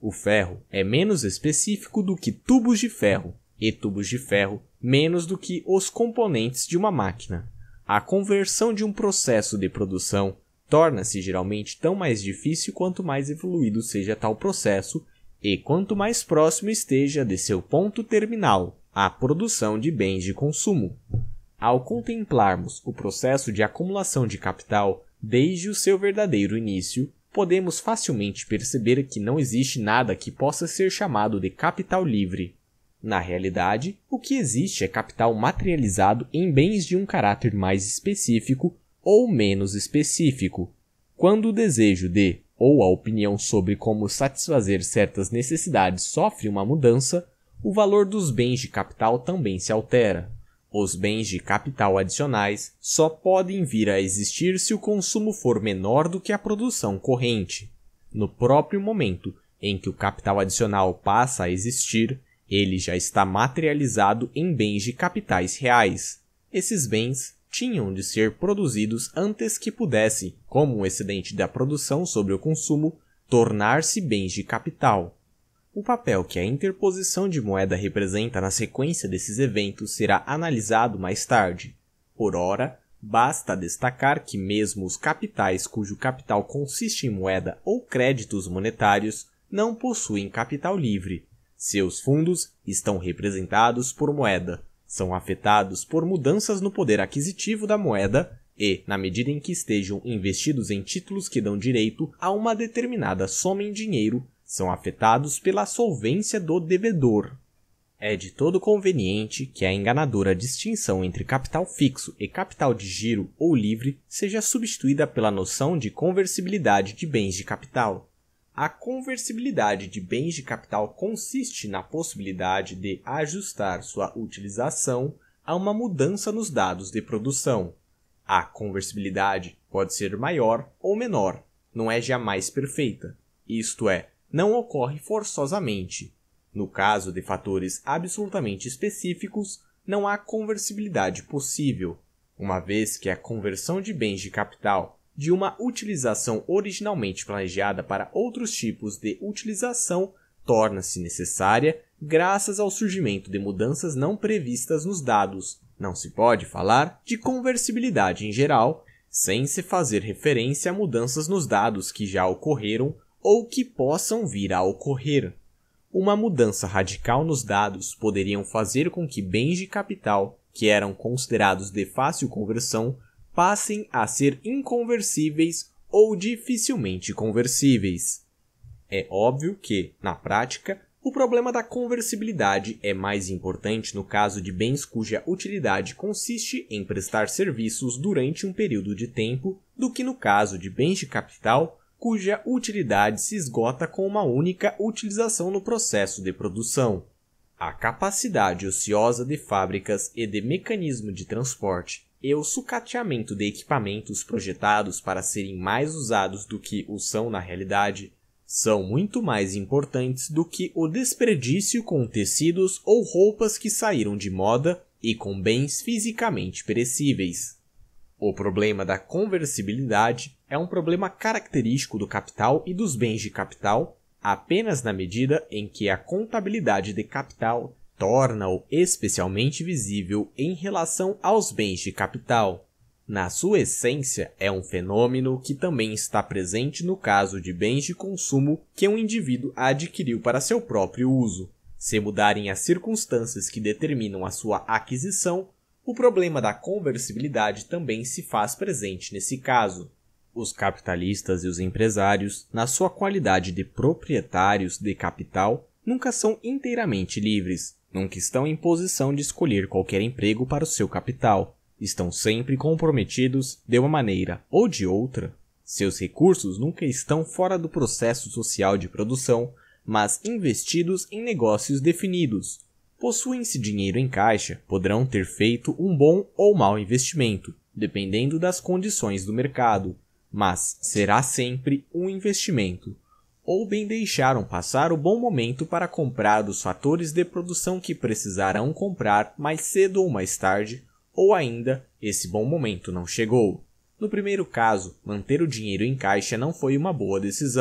O ferro é menos específico do que tubos de ferro, e tubos de ferro menos do que os componentes de uma máquina. A conversão de um processo de produção torna-se geralmente tão mais difícil quanto mais evoluído seja tal processo e quanto mais próximo esteja de seu ponto terminal, a produção de bens de consumo. Ao contemplarmos o processo de acumulação de capital desde o seu verdadeiro início, podemos facilmente perceber que não existe nada que possa ser chamado de capital livre. Na realidade, o que existe é capital materializado em bens de um caráter mais específico ou menos específico. Quando o desejo de, ou a opinião sobre como satisfazer certas necessidades sofre uma mudança, o valor dos bens de capital também se altera. Os bens de capital adicionais só podem vir a existir se o consumo for menor do que a produção corrente. No próprio momento em que o capital adicional passa a existir, ele já está materializado em bens de capitais reais. Esses bens tinham de ser produzidos antes que pudessem, como um excedente da produção sobre o consumo, tornar-se bens de capital. O papel que a interposição de moeda representa na sequência desses eventos será analisado mais tarde. Por ora, basta destacar que mesmo os capitais cujo capital consiste em moeda ou créditos monetários não possuem capital livre. Seus fundos estão representados por moeda, são afetados por mudanças no poder aquisitivo da moeda e, na medida em que estejam investidos em títulos que dão direito a uma determinada soma em dinheiro, são afetados pela solvência do devedor. É de todo conveniente que a enganadora distinção entre capital fixo e capital de giro ou livre seja substituída pela noção de conversibilidade de bens de capital. A conversibilidade de bens de capital consiste na possibilidade de ajustar sua utilização a uma mudança nos dados de produção. A conversibilidade pode ser maior ou menor, não é jamais perfeita, isto é, não ocorre forçosamente. No caso de fatores absolutamente específicos, não há conversibilidade possível, uma vez que a conversão de bens de capital de uma utilização originalmente planejada para outros tipos de utilização torna-se necessária graças ao surgimento de mudanças não previstas nos dados. Não se pode falar de conversibilidade em geral sem se fazer referência a mudanças nos dados que já ocorreram ou que possam vir a ocorrer. Uma mudança radical nos dados poderiam fazer com que bens de capital, que eram considerados de fácil conversão, passem a ser inconversíveis ou dificilmente conversíveis. É óbvio que, na prática, o problema da conversibilidade é mais importante no caso de bens cuja utilidade consiste em prestar serviços durante um período de tempo do que no caso de bens de capital cuja utilidade se esgota com uma única utilização no processo de produção. A capacidade ociosa de fábricas e de mecanismo de transporte e o sucateamento de equipamentos projetados para serem mais usados do que o são na realidade são muito mais importantes do que o desperdício com tecidos ou roupas que saíram de moda e com bens fisicamente perecíveis. O problema da conversibilidade é um problema característico do capital e dos bens de capital apenas na medida em que a contabilidade de capital torna-o especialmente visível em relação aos bens de capital. Na sua essência, é um fenômeno que também está presente no caso de bens de consumo que um indivíduo adquiriu para seu próprio uso. Se mudarem as circunstâncias que determinam a sua aquisição, o problema da conversibilidade também se faz presente nesse caso. Os capitalistas e os empresários, na sua qualidade de proprietários de capital, nunca são inteiramente livres. Nunca estão em posição de escolher qualquer emprego para o seu capital. Estão sempre comprometidos, de uma maneira ou de outra. Seus recursos nunca estão fora do processo social de produção, mas investidos em negócios definidos. Possuem-se dinheiro em caixa, poderão ter feito um bom ou mau investimento, dependendo das condições do mercado, mas será sempre um investimento. Ou bem deixaram passar o bom momento para comprar os fatores de produção que precisarão comprar mais cedo ou mais tarde, ou ainda, esse bom momento não chegou. No primeiro caso, manter o dinheiro em caixa não foi uma boa decisão.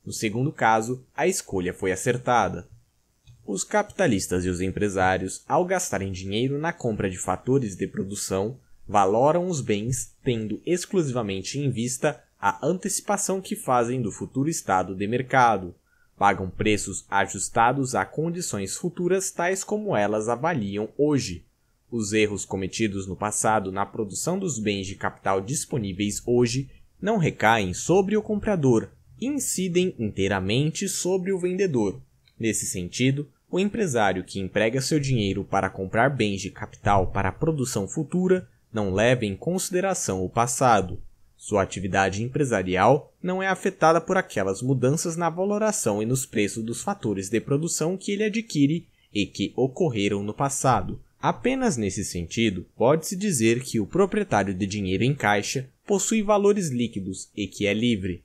No segundo caso, a escolha foi acertada. Os capitalistas e os empresários, ao gastarem dinheiro na compra de fatores de produção, valoram os bens tendo exclusivamente em vista a antecipação que fazem do futuro estado de mercado. Pagam preços ajustados a condições futuras tais como elas avaliam hoje. Os erros cometidos no passado na produção dos bens de capital disponíveis hoje não recaem sobre o comprador, incidem inteiramente sobre o vendedor. Nesse sentido, o empresário que emprega seu dinheiro para comprar bens de capital para a produção futura não leva em consideração o passado. Sua atividade empresarial não é afetada por aquelas mudanças na valoração e nos preços dos fatores de produção que ele adquire e que ocorreram no passado. Apenas nesse sentido, pode-se dizer que o proprietário de dinheiro em caixa possui valores líquidos e que é livre.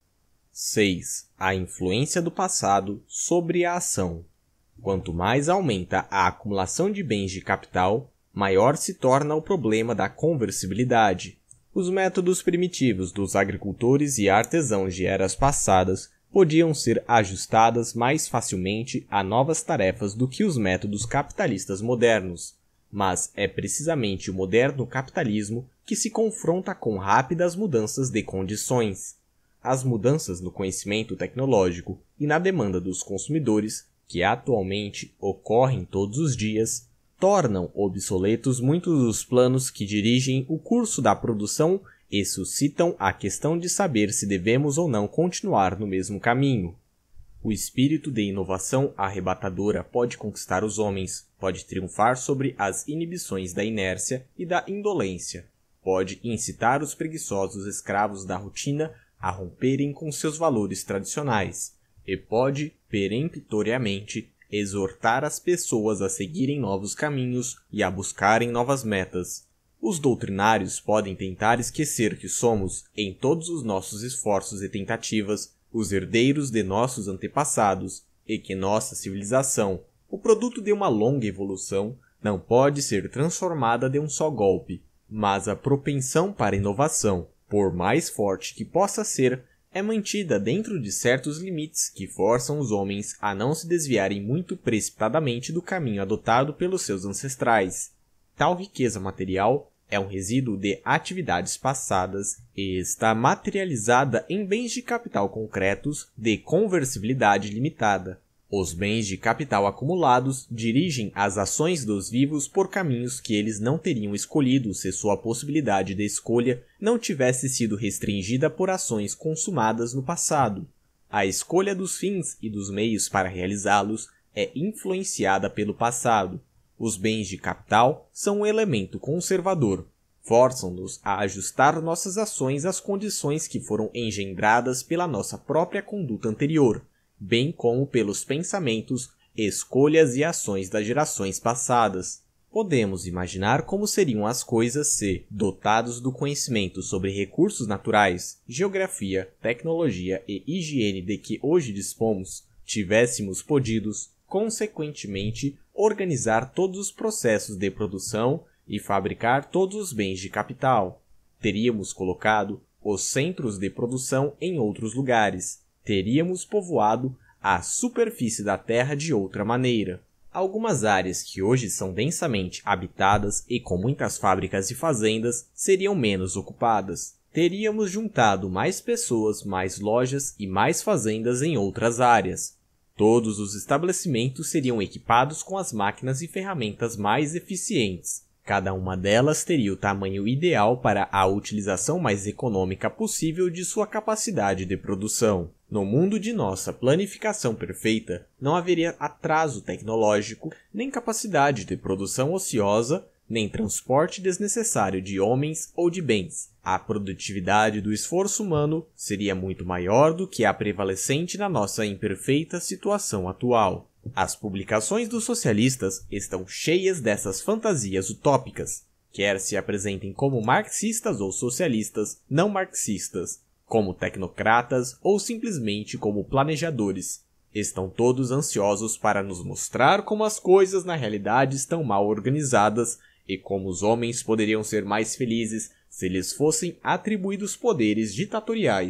6. A influência do passado sobre a ação. Quanto mais aumenta a acumulação de bens de capital, maior se torna o problema da conversibilidade. Os métodos primitivos dos agricultores e artesãos de eras passadas podiam ser ajustadas mais facilmente a novas tarefas do que os métodos capitalistas modernos, mas é precisamente o moderno capitalismo que se confronta com rápidas mudanças de condições. As mudanças no conhecimento tecnológico e na demanda dos consumidores, que atualmente ocorrem todos os dias, tornam obsoletos muitos dos planos que dirigem o curso da produção e suscitam a questão de saber se devemos ou não continuar no mesmo caminho. O espírito de inovação arrebatadora pode conquistar os homens, pode triunfar sobre as inibições da inércia e da indolência, pode incitar os preguiçosos escravos da rotina a romperem com seus valores tradicionais, e pode, peremptoriamente, exortar as pessoas a seguirem novos caminhos e a buscarem novas metas. Os doutrinários podem tentar esquecer que somos, em todos os nossos esforços e tentativas, os herdeiros de nossos antepassados e que nossa civilização, o produto de uma longa evolução, não pode ser transformada de um só golpe, mas a propensão para inovação, por mais forte que possa ser, é mantida dentro de certos limites que forçam os homens a não se desviarem muito precipitadamente do caminho adotado pelos seus ancestrais. Tal riqueza material é um resíduo de atividades passadas e está materializada em bens de capital concretos de conversibilidade limitada. Os bens de capital acumulados dirigem as ações dos vivos por caminhos que eles não teriam escolhido se sua possibilidade de escolha não tivesse sido restringida por ações consumadas no passado. A escolha dos fins e dos meios para realizá-los é influenciada pelo passado. Os bens de capital são um elemento conservador. Forçam-nos a ajustar nossas ações às condições que foram engendradas pela nossa própria conduta anterior, bem como pelos pensamentos, escolhas e ações das gerações passadas. Podemos imaginar como seriam as coisas se, dotados do conhecimento sobre recursos naturais, geografia, tecnologia e higiene de que hoje dispomos, tivéssemos podido, consequentemente, organizar todos os processos de produção e fabricar todos os bens de capital. Teríamos colocado os centros de produção em outros lugares. Teríamos povoado a superfície da terra de outra maneira. Algumas áreas que hoje são densamente habitadas e com muitas fábricas e fazendas seriam menos ocupadas. Teríamos juntado mais pessoas, mais lojas e mais fazendas em outras áreas. Todos os estabelecimentos seriam equipados com as máquinas e ferramentas mais eficientes. Cada uma delas teria o tamanho ideal para a utilização mais econômica possível de sua capacidade de produção. No mundo de nossa planificação perfeita, não haveria atraso tecnológico, nem capacidade de produção ociosa, nem transporte desnecessário de homens ou de bens. A produtividade do esforço humano seria muito maior do que a prevalecente na nossa imperfeita situação atual. As publicações dos socialistas estão cheias dessas fantasias utópicas, quer se apresentem como marxistas ou socialistas não marxistas, como tecnocratas ou simplesmente como planejadores. Estão todos ansiosos para nos mostrar como as coisas na realidade estão mal organizadas e como os homens poderiam ser mais felizes se lhes fossem atribuídos poderes ditatoriais.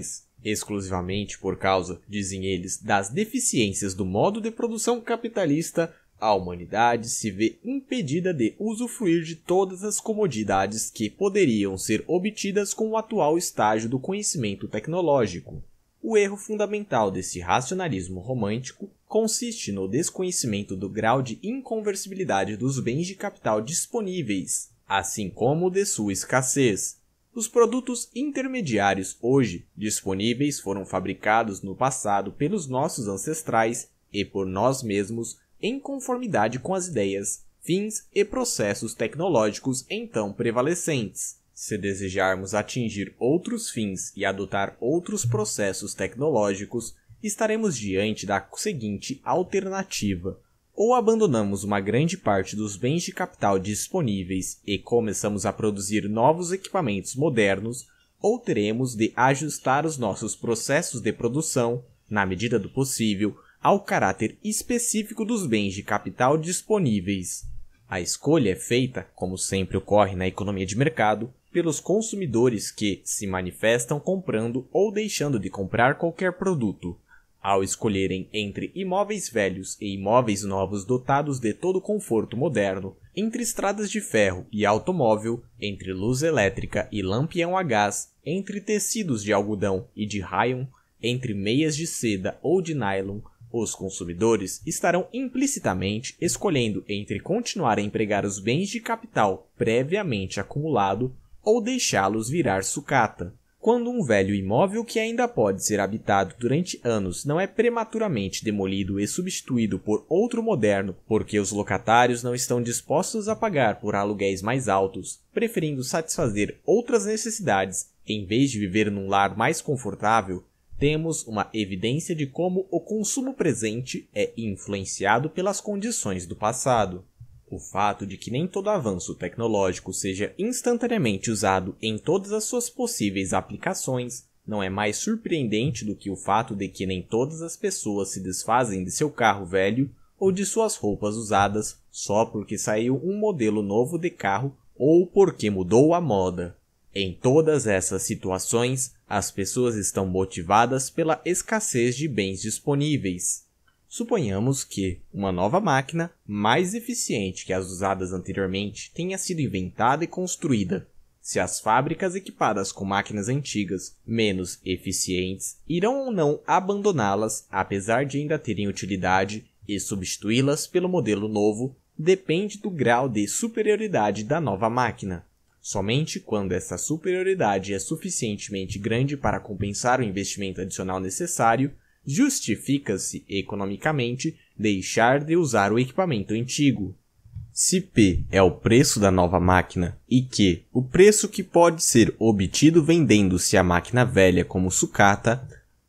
Exclusivamente por causa, dizem eles, das deficiências do modo de produção capitalista, a humanidade se vê impedida de usufruir de todas as comodidades que poderiam ser obtidas com o atual estágio do conhecimento tecnológico. O erro fundamental desse racionalismo romântico consiste no desconhecimento do grau de inconversibilidade dos bens de capital disponíveis, assim como de sua escassez. Os produtos intermediários hoje disponíveis foram fabricados no passado pelos nossos ancestrais e por nós mesmos em conformidade com as ideias, fins e processos tecnológicos então prevalecentes. Se desejarmos atingir outros fins e adotar outros processos tecnológicos, estaremos diante da seguinte alternativa: ou abandonamos uma grande parte dos bens de capital disponíveis e começamos a produzir novos equipamentos modernos, ou teremos de ajustar os nossos processos de produção, na medida do possível, ao caráter específico dos bens de capital disponíveis. A escolha é feita, como sempre ocorre na economia de mercado, pelos consumidores que se manifestam comprando ou deixando de comprar qualquer produto. Ao escolherem entre imóveis velhos e imóveis novos dotados de todo o conforto moderno, entre estradas de ferro e automóvel, entre luz elétrica e lampião a gás, entre tecidos de algodão e de rayon, entre meias de seda ou de nylon, os consumidores estarão implicitamente escolhendo entre continuar a empregar os bens de capital previamente acumulado ou deixá-los virar sucata. Quando um velho imóvel que ainda pode ser habitado durante anos não é prematuramente demolido e substituído por outro moderno porque os locatários não estão dispostos a pagar por aluguéis mais altos, preferindo satisfazer outras necessidades em vez de viver num lar mais confortável, temos uma evidência de como o consumo presente é influenciado pelas condições do passado. O fato de que nem todo avanço tecnológico seja instantaneamente usado em todas as suas possíveis aplicações não é mais surpreendente do que o fato de que nem todas as pessoas se desfazem de seu carro velho ou de suas roupas usadas só porque saiu um modelo novo de carro ou porque mudou a moda. Em todas essas situações, as pessoas estão motivadas pela escassez de bens disponíveis. Suponhamos que uma nova máquina, mais eficiente que as usadas anteriormente, tenha sido inventada e construída. Se as fábricas equipadas com máquinas antigas, menos eficientes, irão ou não abandoná-las, apesar de ainda terem utilidade, e substituí-las pelo modelo novo, depende do grau de superioridade da nova máquina. Somente quando essa superioridade é suficientemente grande para compensar o investimento adicional necessário, justifica-se economicamente deixar de usar o equipamento antigo. Se P é o preço da nova máquina e Q o preço que pode ser obtido vendendo-se a máquina velha como sucata,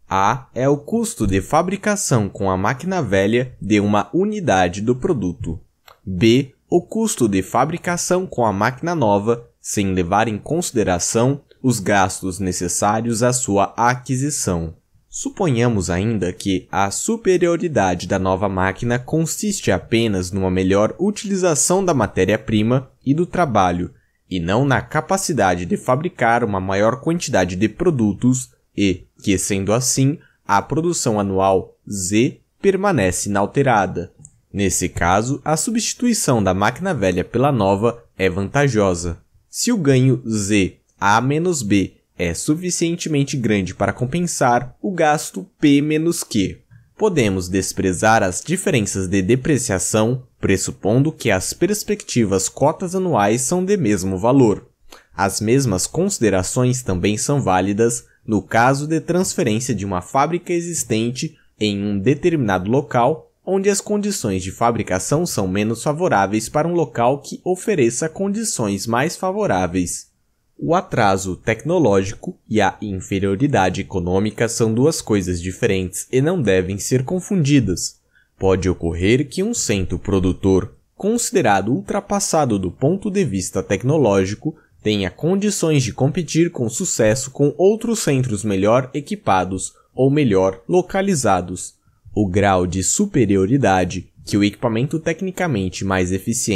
A é o custo de fabricação com a máquina velha de uma unidade do produto. B, o custo de fabricação com a máquina nova, sem levar em consideração os gastos necessários à sua aquisição. Suponhamos ainda que a superioridade da nova máquina consiste apenas numa melhor utilização da matéria-prima e do trabalho, e não na capacidade de fabricar uma maior quantidade de produtos e que, sendo assim, a produção anual Z permanece inalterada. Nesse caso, a substituição da máquina velha pela nova é vantajosa. Se o ganho Z, A menos B, é suficientemente grande para compensar o gasto P menos Q, podemos desprezar as diferenças de depreciação, pressupondo que as perspectivas cotas anuais são de mesmo valor. As mesmas considerações também são válidas no caso de transferência de uma fábrica existente em um determinado local, onde as condições de fabricação são menos favoráveis para um local que ofereça condições mais favoráveis. O atraso tecnológico e a inferioridade econômica são duas coisas diferentes e não devem ser confundidas. Pode ocorrer que um centro produtor, considerado ultrapassado do ponto de vista tecnológico, tenha condições de competir com sucesso com outros centros melhor equipados ou melhor localizados. O grau de superioridade que o equipamento tecnicamente mais eficiente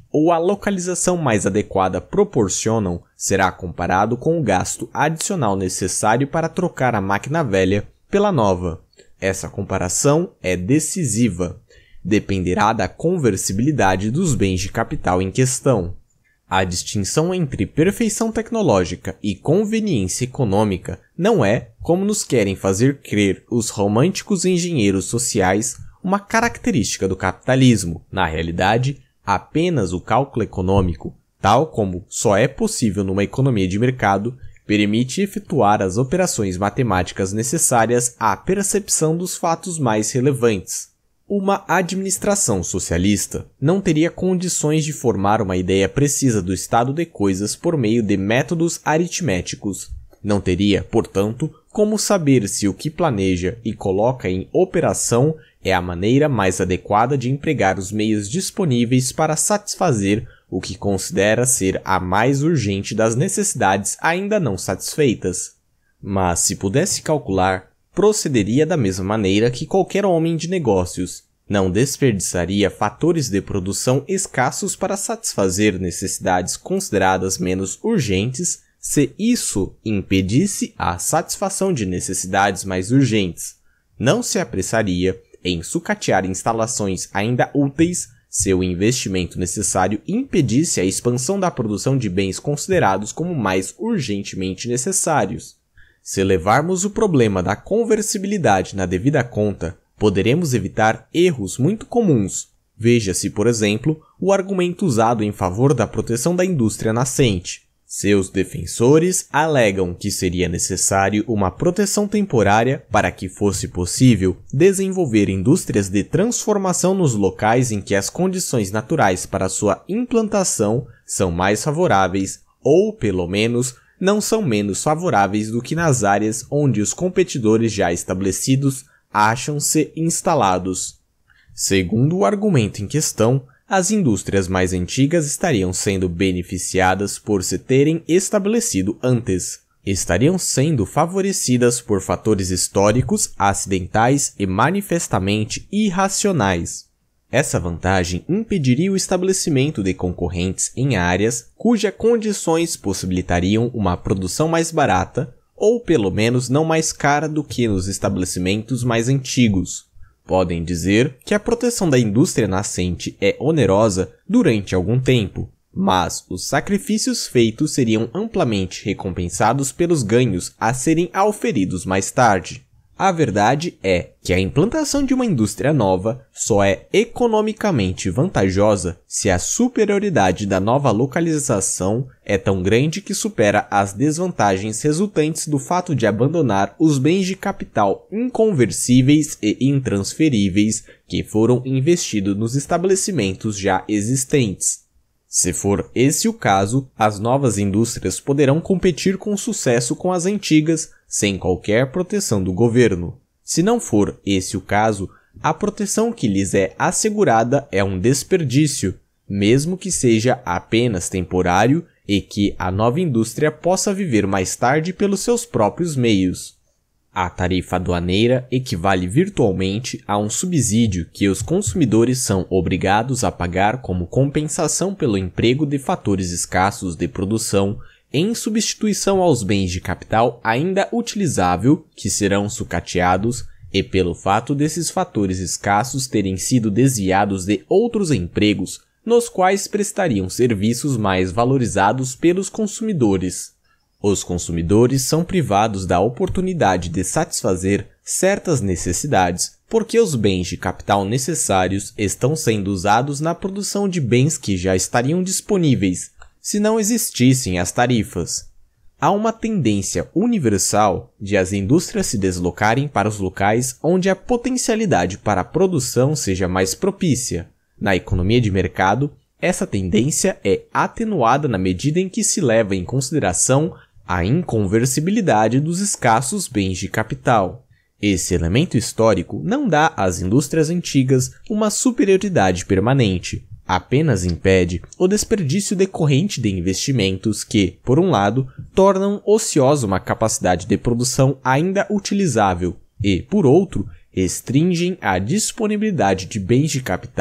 ou a localização mais adequada proporcionam será comparado com o gasto adicional necessário para trocar a máquina velha pela nova. Essa comparação é decisiva. Dependerá da conversibilidade dos bens de capital em questão. A distinção entre perfeição tecnológica e conveniência econômica não é, como nos querem fazer crer os românticos engenheiros sociais, uma característica do capitalismo. Na realidade, apenas o cálculo econômico, tal como só é possível numa economia de mercado, permite efetuar as operações matemáticas necessárias à percepção dos fatos mais relevantes. Uma administração socialista não teria condições de formar uma ideia precisa do estado de coisas por meio de métodos aritméticos. Não teria, portanto, como saber se o que planeja e coloca em operação é a maneira mais adequada de empregar os meios disponíveis para satisfazer o que considera ser a mais urgente das necessidades ainda não satisfeitas. Mas, se pudesse calcular, procederia da mesma maneira que qualquer homem de negócios. Não desperdiçaria fatores de produção escassos para satisfazer necessidades consideradas menos urgentes, se isso impedisse a satisfação de necessidades mais urgentes. Não se apressaria em sucatear instalações ainda úteis se o investimento necessário impedisse a expansão da produção de bens considerados como mais urgentemente necessários. Se levarmos o problema da conversibilidade na devida conta, poderemos evitar erros muito comuns. Veja-se, por exemplo, o argumento usado em favor da proteção da indústria nascente. Seus defensores alegam que seria necessário uma proteção temporária para que fosse possível desenvolver indústrias de transformação nos locais em que as condições naturais para sua implantação são mais favoráveis ou, pelo menos, não são menos favoráveis do que nas áreas onde os competidores já estabelecidos acham-se instalados. Segundo o argumento em questão, as indústrias mais antigas estariam sendo beneficiadas por se terem estabelecido antes. Estariam sendo favorecidas por fatores históricos, acidentais e manifestamente irracionais. Essa vantagem impediria o estabelecimento de concorrentes em áreas cujas condições possibilitariam uma produção mais barata, ou pelo menos não mais cara do que nos estabelecimentos mais antigos. Podem dizer que a proteção da indústria nascente é onerosa durante algum tempo, mas os sacrifícios feitos seriam amplamente recompensados pelos ganhos a serem auferidos mais tarde. A verdade é que a implantação de uma indústria nova só é economicamente vantajosa se a superioridade da nova localização é tão grande que supera as desvantagens resultantes do fato de abandonar os bens de capital inconversíveis e intransferíveis que foram investidos nos estabelecimentos já existentes. Se for esse o caso, as novas indústrias poderão competir com sucesso com as antigas, sem qualquer proteção do governo. Se não for esse o caso, a proteção que lhes é assegurada é um desperdício, mesmo que seja apenas temporário e que a nova indústria possa viver mais tarde pelos seus próprios meios. A tarifa aduaneira equivale virtualmente a um subsídio que os consumidores são obrigados a pagar como compensação pelo emprego de fatores escassos de produção em substituição aos bens de capital ainda utilizável que serão sucateados e pelo fato desses fatores escassos terem sido desviados de outros empregos nos quais prestariam serviços mais valorizados pelos consumidores. Os consumidores são privados da oportunidade de satisfazer certas necessidades porque os bens de capital necessários estão sendo usados na produção de bens que já estariam disponíveis se não existissem as tarifas. Há uma tendência universal de as indústrias se deslocarem para os locais onde a potencialidade para a produção seja mais propícia. Na economia de mercado, essa tendência é atenuada na medida em que se leva em consideração a inconversibilidade dos escassos bens de capital. Esse elemento histórico não dá às indústrias antigas uma superioridade permanente, apenas impede o desperdício decorrente de investimentos que, por um lado, tornam ociosa uma capacidade de produção ainda utilizável e, por outro, restringem a disponibilidade de bens de capital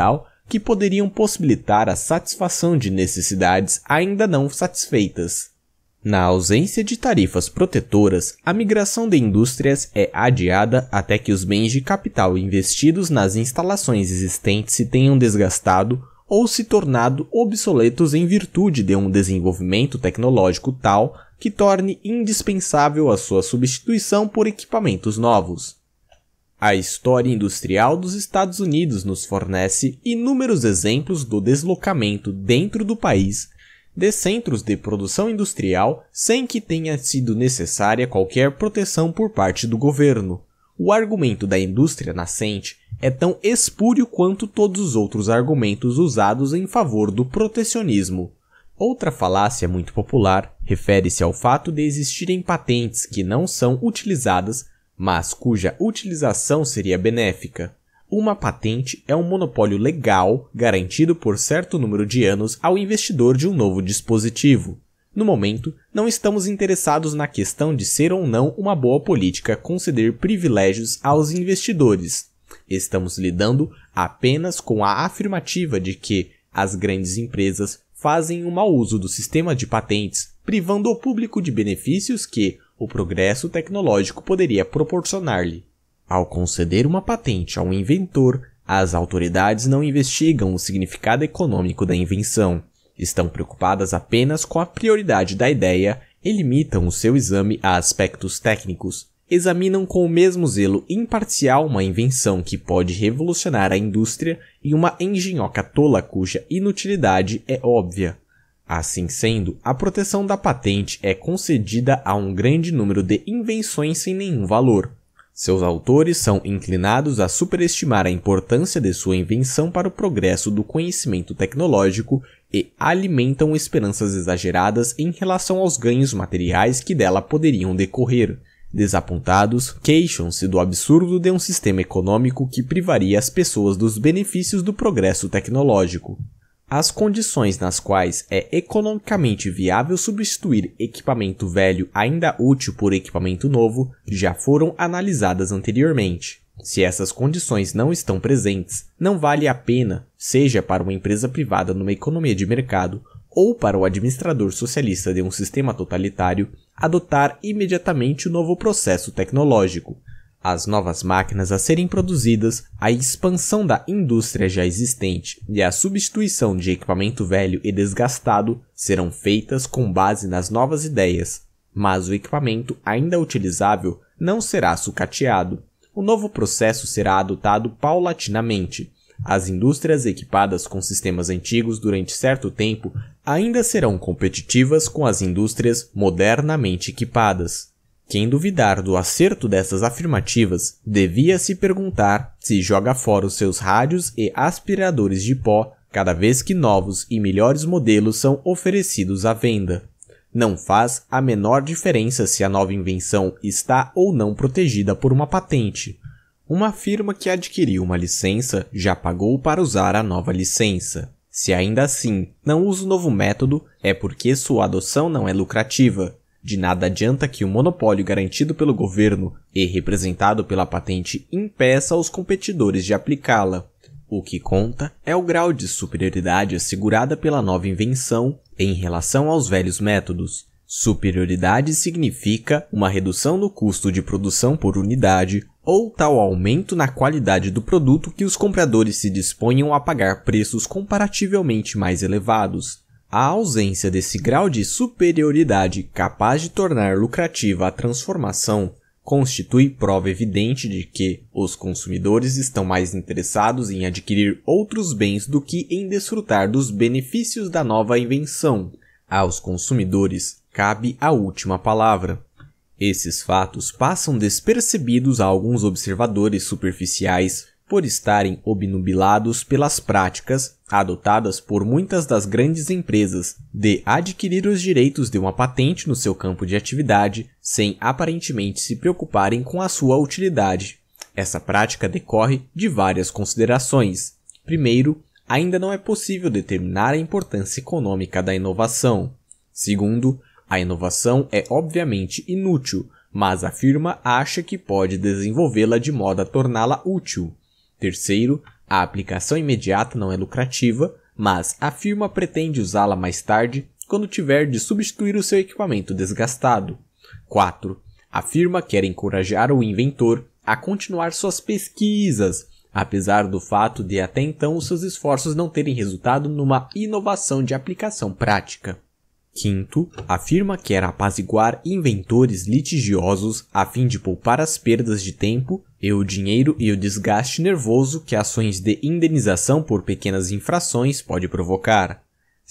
que poderiam possibilitar a satisfação de necessidades ainda não satisfeitas. Na ausência de tarifas protetoras, a migração de indústrias é adiada até que os bens de capital investidos nas instalações existentes se tenham desgastado ou se tornado obsoletos em virtude de um desenvolvimento tecnológico tal que torne indispensável a sua substituição por equipamentos novos. A história industrial dos Estados Unidos nos fornece inúmeros exemplos do deslocamento dentro do país de centros de produção industrial sem que tenha sido necessária qualquer proteção por parte do governo. O argumento da indústria nascente é tão espúrio quanto todos os outros argumentos usados em favor do protecionismo. Outra falácia muito popular refere-se ao fato de existirem patentes que não são utilizadas, mas cuja utilização seria benéfica. Uma patente é um monopólio legal garantido por certo número de anos ao investidor de um novo dispositivo. No momento, não estamos interessados na questão de ser ou não uma boa política conceder privilégios aos investidores. Estamos lidando apenas com a afirmativa de que as grandes empresas fazem um mau uso do sistema de patentes, privando o público de benefícios que o progresso tecnológico poderia proporcionar-lhe. Ao conceder uma patente a um inventor, as autoridades não investigam o significado econômico da invenção. Estão preocupadas apenas com a prioridade da ideia e limitam o seu exame a aspectos técnicos. Examinam com o mesmo zelo imparcial uma invenção que pode revolucionar a indústria e uma engenhoca tola cuja inutilidade é óbvia. Assim sendo, a proteção da patente é concedida a um grande número de invenções sem nenhum valor. Seus autores são inclinados a superestimar a importância de sua invenção para o progresso do conhecimento tecnológico e alimentam esperanças exageradas em relação aos ganhos materiais que dela poderiam decorrer. Desapontados, queixam-se do absurdo de um sistema econômico que privaria as pessoas dos benefícios do progresso tecnológico. As condições nas quais é economicamente viável substituir equipamento velho ainda útil por equipamento novo já foram analisadas anteriormente. Se essas condições não estão presentes, não vale a pena, seja para uma empresa privada numa economia de mercado ou para o administrador socialista de um sistema totalitário, adotar imediatamente o novo processo tecnológico. As novas máquinas a serem produzidas, a expansão da indústria já existente e a substituição de equipamento velho e desgastado serão feitas com base nas novas ideias, mas o equipamento ainda utilizável não será sucateado. O novo processo será adotado paulatinamente. As indústrias equipadas com sistemas antigos durante certo tempo ainda serão competitivas com as indústrias modernamente equipadas. Quem duvidar do acerto dessas afirmativas devia se perguntar se joga fora os seus rádios e aspiradores de pó cada vez que novos e melhores modelos são oferecidos à venda. Não faz a menor diferença se a nova invenção está ou não protegida por uma patente. Uma firma que adquiriu uma licença já pagou para usar a nova licença. Se ainda assim não usa o novo método, é porque sua adoção não é lucrativa. De nada adianta que o monopólio garantido pelo governo e representado pela patente impeça os competidores de aplicá-la. O que conta é o grau de superioridade assegurada pela nova invenção em relação aos velhos métodos. Superioridade significa uma redução no custo de produção por unidade ou tal aumento na qualidade do produto que os compradores se disponham a pagar preços comparativamente mais elevados. A ausência desse grau de superioridade capaz de tornar lucrativa a transformação constitui prova evidente de que os consumidores estão mais interessados em adquirir outros bens do que em desfrutar dos benefícios da nova invenção. Aos consumidores cabe a última palavra. Esses fatos passam despercebidos a alguns observadores superficiais por estarem obnubilados pelas práticas adotadas por muitas das grandes empresas de adquirir os direitos de uma patente no seu campo de atividade sem aparentemente se preocuparem com a sua utilidade. Essa prática decorre de várias considerações. Primeiro, ainda não é possível determinar a importância econômica da inovação. Segundo, a inovação é obviamente inútil, mas a firma acha que pode desenvolvê-la de modo a torná-la útil. Terceiro, A aplicação imediata não é lucrativa, mas a firma pretende usá-la mais tarde quando tiver de substituir o seu equipamento desgastado. 4. A firma quer encorajar o inventor a continuar suas pesquisas, apesar do fato de até então os seus esforços não terem resultado numa inovação de aplicação prática. 5. A firma quer apaziguar inventores litigiosos a fim de poupar as perdas de tempo e o dinheiro e o desgaste nervoso que ações de indenização por pequenas infrações pode provocar.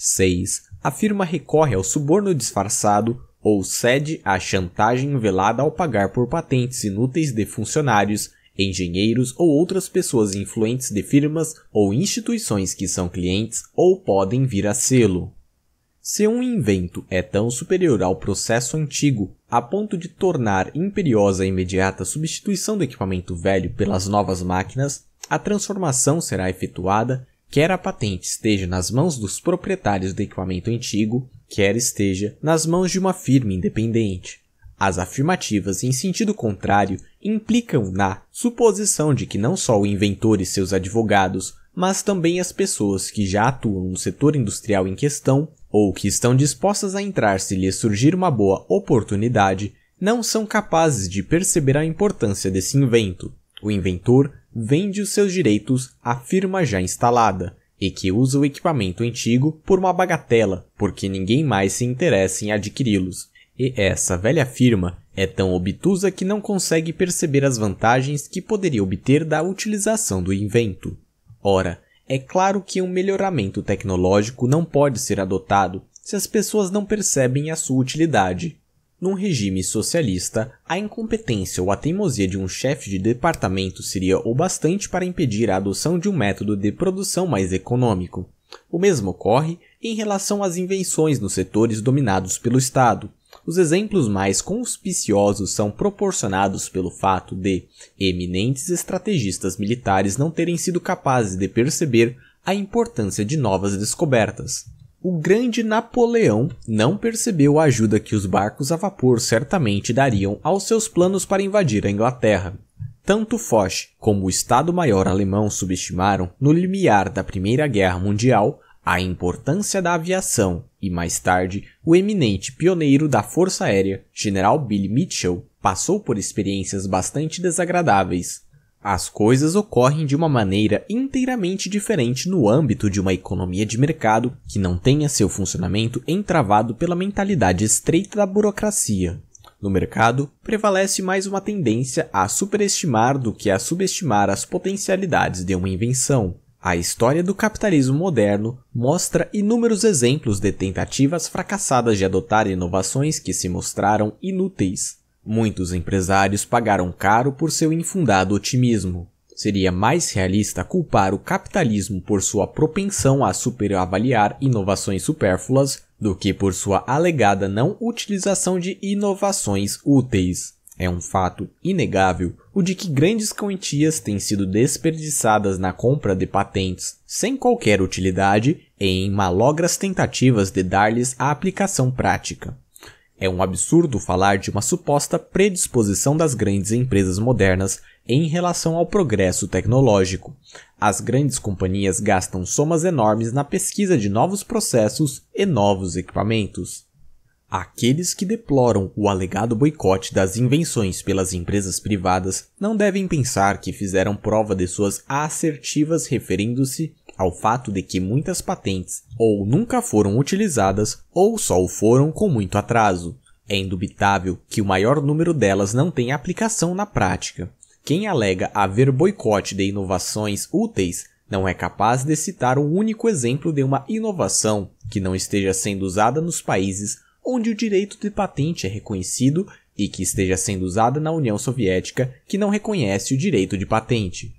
6. A firma recorre ao suborno disfarçado ou cede à chantagem velada ao pagar por patentes inúteis de funcionários, engenheiros ou outras pessoas influentes de firmas ou instituições que são clientes ou podem vir a sê-lo. Se um invento é tão superior ao processo antigo a ponto de tornar imperiosa a imediata substituição do equipamento velho pelas novas máquinas, a transformação será efetuada quer a patente esteja nas mãos dos proprietários do equipamento antigo, quer esteja nas mãos de uma firma independente. As afirmativas em sentido contrário implicam na suposição de que não só o inventor e seus advogados, mas também as pessoas que já atuam no setor industrial em questão ou que estão dispostas a entrar se lhes surgir uma boa oportunidade, não são capazes de perceber a importância desse invento. O inventor vende os seus direitos à firma já instalada e que usa o equipamento antigo por uma bagatela, porque ninguém mais se interessa em adquiri-los. E essa velha firma é tão obtusa que não consegue perceber as vantagens que poderia obter da utilização do invento. Ora, é claro que um melhoramento tecnológico não pode ser adotado se as pessoas não percebem a sua utilidade. Num regime socialista, a incompetência ou a teimosia de um chefe de departamento seria o bastante para impedir a adoção de um método de produção mais econômico. O mesmo ocorre em relação às invenções nos setores dominados pelo Estado. Os exemplos mais conspiciosos são proporcionados pelo fato de eminentes estrategistas militares não terem sido capazes de perceber a importância de novas descobertas. O grande Napoleão não percebeu a ajuda que os barcos a vapor certamente dariam aos seus planos para invadir a Inglaterra. Tanto Foch como o Estado-Maior alemão subestimaram, no limiar da Primeira Guerra Mundial, a importância da aviação e, mais tarde, o eminente pioneiro da Força Aérea, General Billy Mitchell, passou por experiências bastante desagradáveis. As coisas ocorrem de uma maneira inteiramente diferente no âmbito de uma economia de mercado que não tenha seu funcionamento entravado pela mentalidade estreita da burocracia. No mercado, prevalece mais uma tendência a superestimar do que a subestimar as potencialidades de uma invenção. A história do capitalismo moderno mostra inúmeros exemplos de tentativas fracassadas de adotar inovações que se mostraram inúteis. Muitos empresários pagaram caro por seu infundado otimismo. Seria mais realista culpar o capitalismo por sua propensão a superavaliar inovações supérfluas do que por sua alegada não utilização de inovações úteis. É um fato inegável o de que grandes quantias têm sido desperdiçadas na compra de patentes sem qualquer utilidade e em malogras tentativas de dar-lhes a aplicação prática. É um absurdo falar de uma suposta predisposição das grandes empresas modernas em relação ao progresso tecnológico. As grandes companhias gastam somas enormes na pesquisa de novos processos e novos equipamentos. Aqueles que deploram o alegado boicote das invenções pelas empresas privadas não devem pensar que fizeram prova de suas assertivas referindo-se ao fato de que muitas patentes ou nunca foram utilizadas ou só o foram com muito atraso. É indubitável que o maior número delas não tem aplicação na prática. Quem alega haver boicote de inovações úteis não é capaz de citar um único exemplo de uma inovação que não esteja sendo usada nos países onde o direito de patente é reconhecido e que esteja sendo usada na União Soviética, que não reconhece o direito de patente.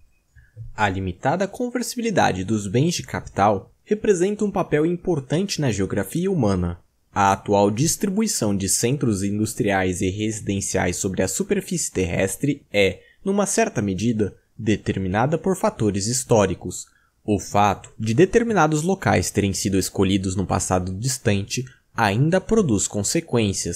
A limitada conversibilidade dos bens de capital representa um papel importante na geografia humana. A atual distribuição de centros industriais e residenciais sobre a superfície terrestre é, numa certa medida, determinada por fatores históricos. O fato de determinados locais terem sido escolhidos no passado distante ainda produz consequências.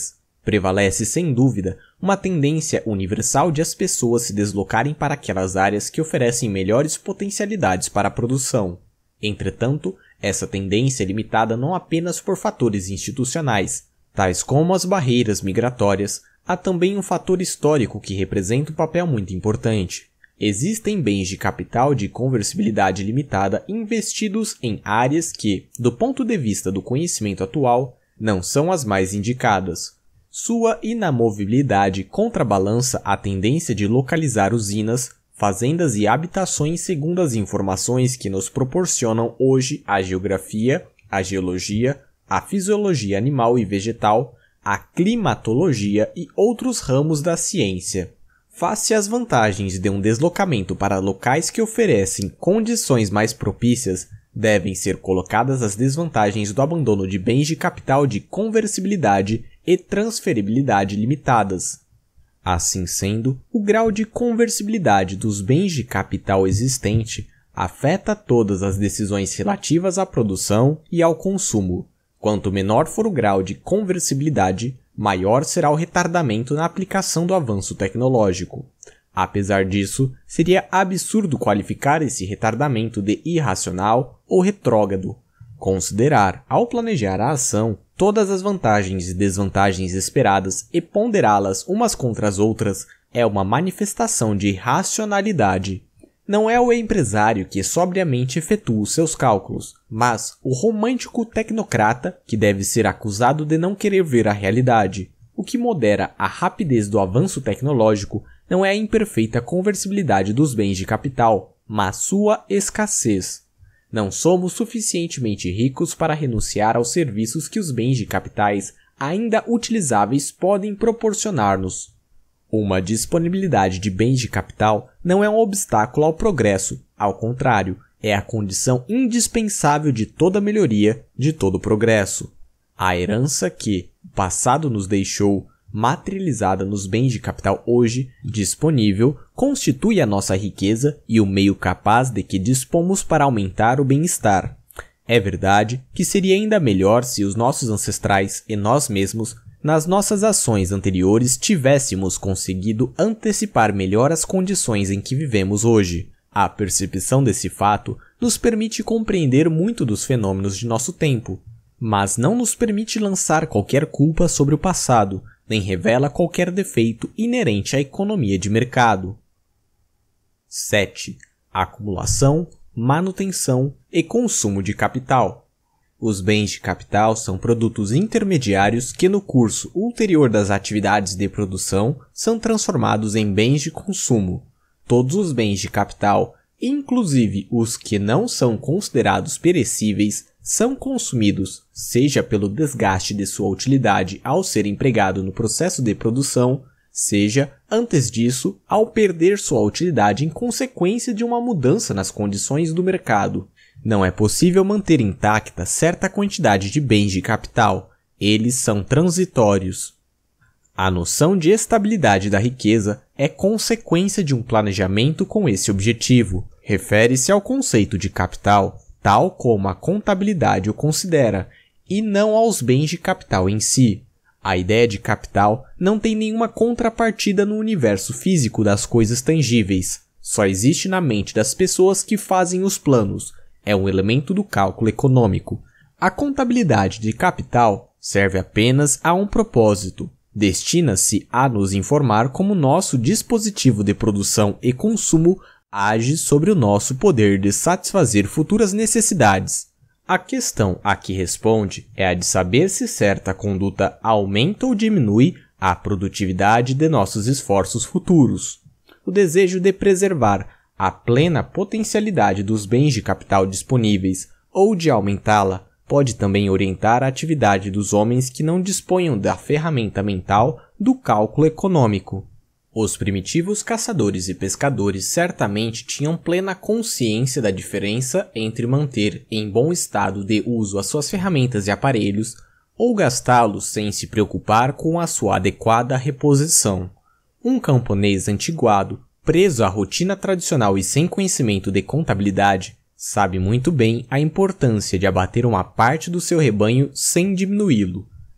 Prevalece sem dúvida uma tendência universal de as pessoas se deslocarem para aquelas áreas que oferecem melhores potencialidades para a produção. Entretanto, essa tendência é limitada não apenas por fatores institucionais, tais como as barreiras migratórias. Há também um fator histórico que representa um papel muito importante. Existem bens de capital de conversibilidade limitada investidos em áreas que, do ponto de vista do conhecimento atual, não são as mais indicadas. Sua inamovibilidade contrabalança a tendência de localizar usinas, fazendas e habitações segundo as informações que nos proporcionam hoje a geografia, a geologia, a fisiologia animal e vegetal, a climatologia e outros ramos da ciência. Face às vantagens de um deslocamento para locais que oferecem condições mais propícias, devem ser colocadas as desvantagens do abandono de bens de capital de conversibilidade e transferibilidade limitadas. Assim sendo, o grau de conversibilidade dos bens de capital existente afeta todas as decisões relativas à produção e ao consumo. Quanto menor for o grau de conversibilidade, maior será o retardamento na aplicação do avanço tecnológico. Apesar disso, seria absurdo qualificar esse retardamento de irracional ou retrógrado. Considerar, ao planejar a ação, todas as vantagens e desvantagens esperadas e ponderá-las umas contra as outras é uma manifestação de racionalidade. Não é o empresário que sobriamente efetua os seus cálculos, mas o romântico tecnocrata que deve ser acusado de não querer ver a realidade. O que modera a rapidez do avanço tecnológico não é a imperfeita conversibilidade dos bens de capital, mas sua escassez. Não somos suficientemente ricos para renunciar aos serviços que os bens de capitais ainda utilizáveis podem proporcionar-nos. Uma disponibilidade de bens de capital não é um obstáculo ao progresso, ao contrário, é a condição indispensável de toda melhoria, de todo progresso. A herança que o passado nos deixou, materializada nos bens de capital hoje disponível, constitui a nossa riqueza e o meio capaz de que dispomos para aumentar o bem-estar. É verdade que seria ainda melhor se os nossos ancestrais e nós mesmos, nas nossas ações anteriores, tivéssemos conseguido antecipar melhor as condições em que vivemos hoje. A percepção desse fato nos permite compreender muito dos fenômenos de nosso tempo, mas não nos permite lançar qualquer culpa sobre o passado, nem revela qualquer defeito inerente à economia de mercado. 7. Acumulação, manutenção e consumo de capital. Os bens de capital são produtos intermediários que, no curso ulterior das atividades de produção, são transformados em bens de consumo. Todos os bens de capital, inclusive os que não são considerados perecíveis, são consumidos, seja pelo desgaste de sua utilidade ao ser empregado no processo de produção, seja, antes disso, ao perder sua utilidade em consequência de uma mudança nas condições do mercado. Não é possível manter intacta certa quantidade de bens de capital. Eles são transitórios. A noção de estabilidade da riqueza é consequência de um planejamento com esse objetivo. Refere-se ao conceito de capital, tal como a contabilidade o considera, e não aos bens de capital em si. A ideia de capital não tem nenhuma contrapartida no universo físico das coisas tangíveis. Só existe na mente das pessoas que fazem os planos. É um elemento do cálculo econômico. A contabilidade de capital serve apenas a um propósito. Destina-se a nos informar como nosso dispositivo de produção e consumo age sobre o nosso poder de satisfazer futuras necessidades. A questão a que responde é a de saber se certa conduta aumenta ou diminui a produtividade de nossos esforços futuros. O desejo de preservar a plena potencialidade dos bens de capital disponíveis ou de aumentá-la pode também orientar a atividade dos homens que não disponham da ferramenta mental do cálculo econômico. Os primitivos caçadores e pescadores certamente tinham plena consciência da diferença entre manter em bom estado de uso as suas ferramentas e aparelhos ou gastá-los sem se preocupar com a sua adequada reposição. Um camponês antiguado, preso à rotina tradicional e sem conhecimento de contabilidade, sabe muito bem a importância de abater uma parte do seu rebanho sem diminuí-lo.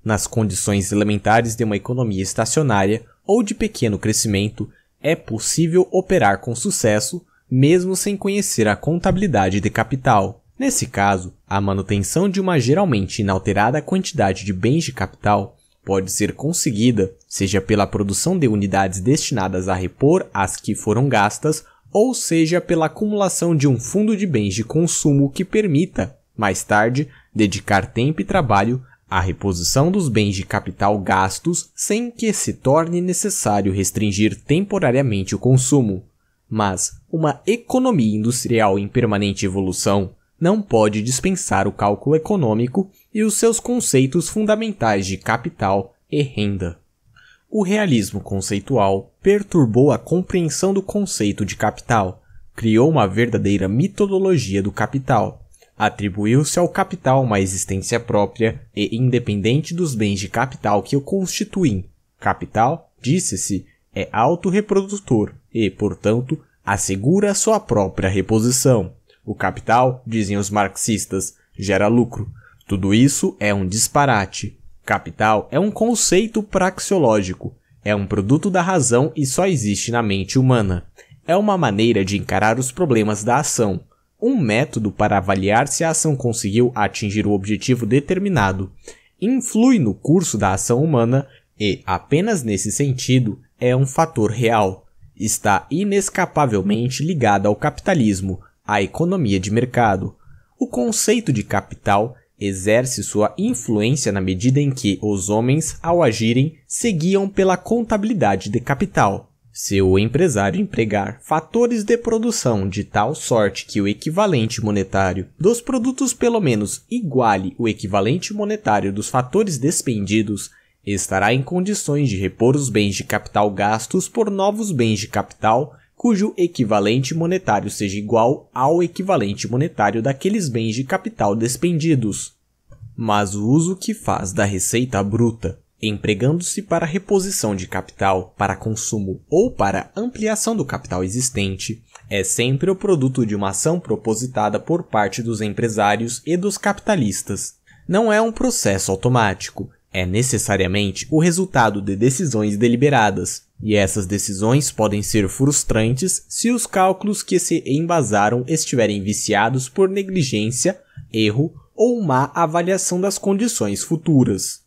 Nas condições elementares de uma economia estacionária ou de pequeno crescimento, é possível operar com sucesso, mesmo sem conhecer a contabilidade de capital. Nesse caso, a manutenção de uma geralmente inalterada quantidade de bens de capital pode ser conseguida, seja pela produção de unidades destinadas a repor as que foram gastas, ou seja pela acumulação de um fundo de bens de consumo que permita, mais tarde, dedicar tempo e trabalho à reposição dos bens de capital gastos sem que se torne necessário restringir temporariamente o consumo. Mas uma economia industrial em permanente evolução não pode dispensar o cálculo econômico e os seus conceitos fundamentais de capital e renda. O realismo conceitual perturbou a compreensão do conceito de capital, criou uma verdadeira metodologia do capital, atribuiu-se ao capital uma existência própria e independente dos bens de capital que o constituem. Capital, disse-se, é autorreprodutor e, portanto, assegura sua própria reposição. O capital, dizem os marxistas, gera lucro. Tudo isso é um disparate. Capital é um conceito praxeológico, é um produto da razão e só existe na mente humana. É uma maneira de encarar os problemas da ação, um método para avaliar se a ação conseguiu atingir o objetivo determinado, influi no curso da ação humana e, apenas nesse sentido, é um fator real. Está inescapavelmente ligado ao capitalismo, à economia de mercado. O conceito de capital exerce sua influência na medida em que os homens, ao agirem, seguiam pela contabilidade de capital. Se o empresário empregar fatores de produção de tal sorte que o equivalente monetário dos produtos pelo menos iguale o equivalente monetário dos fatores despendidos, estará em condições de repor os bens de capital gastos por novos bens de capital cujo equivalente monetário seja igual ao equivalente monetário daqueles bens de capital despendidos. Mas o uso que faz da receita bruta, empregando-se para reposição de capital, para consumo ou para ampliação do capital existente, é sempre o produto de uma ação propositada por parte dos empresários e dos capitalistas. Não é um processo automático, é necessariamente o resultado de decisões deliberadas, e essas decisões podem ser frustrantes se os cálculos que se embasaram estiverem viciados por negligência, erro ou má avaliação das condições futuras.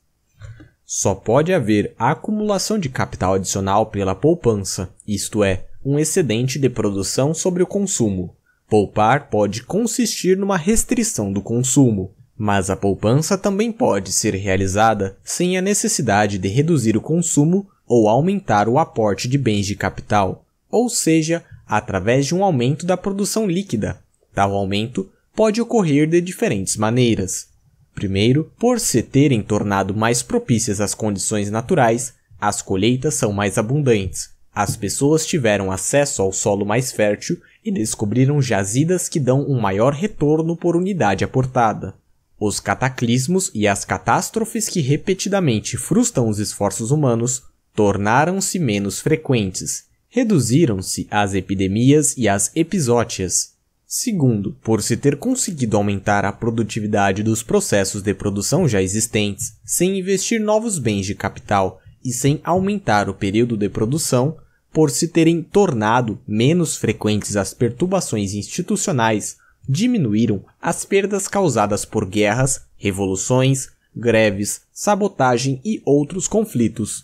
Só pode haver acumulação de capital adicional pela poupança, isto é, um excedente de produção sobre o consumo. Poupar pode consistir numa restrição do consumo, mas a poupança também pode ser realizada sem a necessidade de reduzir o consumo ou aumentar o aporte de bens de capital, ou seja, através de um aumento da produção líquida. Tal aumento pode ocorrer de diferentes maneiras. Primeiro, por se terem tornado mais propícias as condições naturais, as colheitas são mais abundantes. As pessoas tiveram acesso ao solo mais fértil e descobriram jazidas que dão um maior retorno por unidade aportada. Os cataclismos e as catástrofes que repetidamente frustram os esforços humanos tornaram-se menos frequentes, reduziram-se as epidemias e as epizótias. Segundo, por se ter conseguido aumentar a produtividade dos processos de produção já existentes, sem investir novos bens de capital e sem aumentar o período de produção, por se terem tornado menos frequentes as perturbações institucionais, diminuíram as perdas causadas por guerras, revoluções, greves, sabotagem e outros conflitos.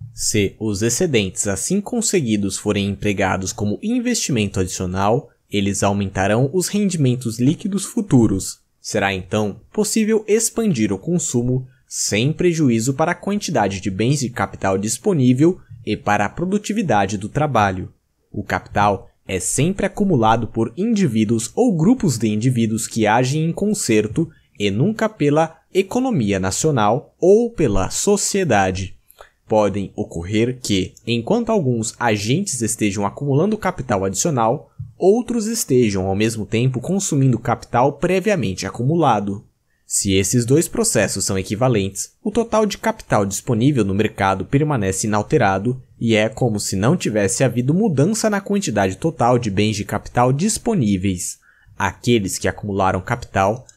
Se os excedentes assim conseguidos forem empregados como investimento adicional, eles aumentarão os rendimentos líquidos futuros. Será então possível expandir o consumo sem prejuízo para a quantidade de bens de capital disponível e para a produtividade do trabalho. O capital é sempre acumulado por indivíduos ou grupos de indivíduos que agem em concerto e nunca pela economia nacional ou pela sociedade. Podem ocorrer que, enquanto alguns agentes estejam acumulando capital adicional, outros estejam ao mesmo tempo consumindo capital previamente acumulado. Se esses dois processos são equivalentes, o total de capital disponível no mercado permanece inalterado e é como se não tivesse havido mudança na quantidade total de bens de capital disponíveis. Aqueles que acumularam capital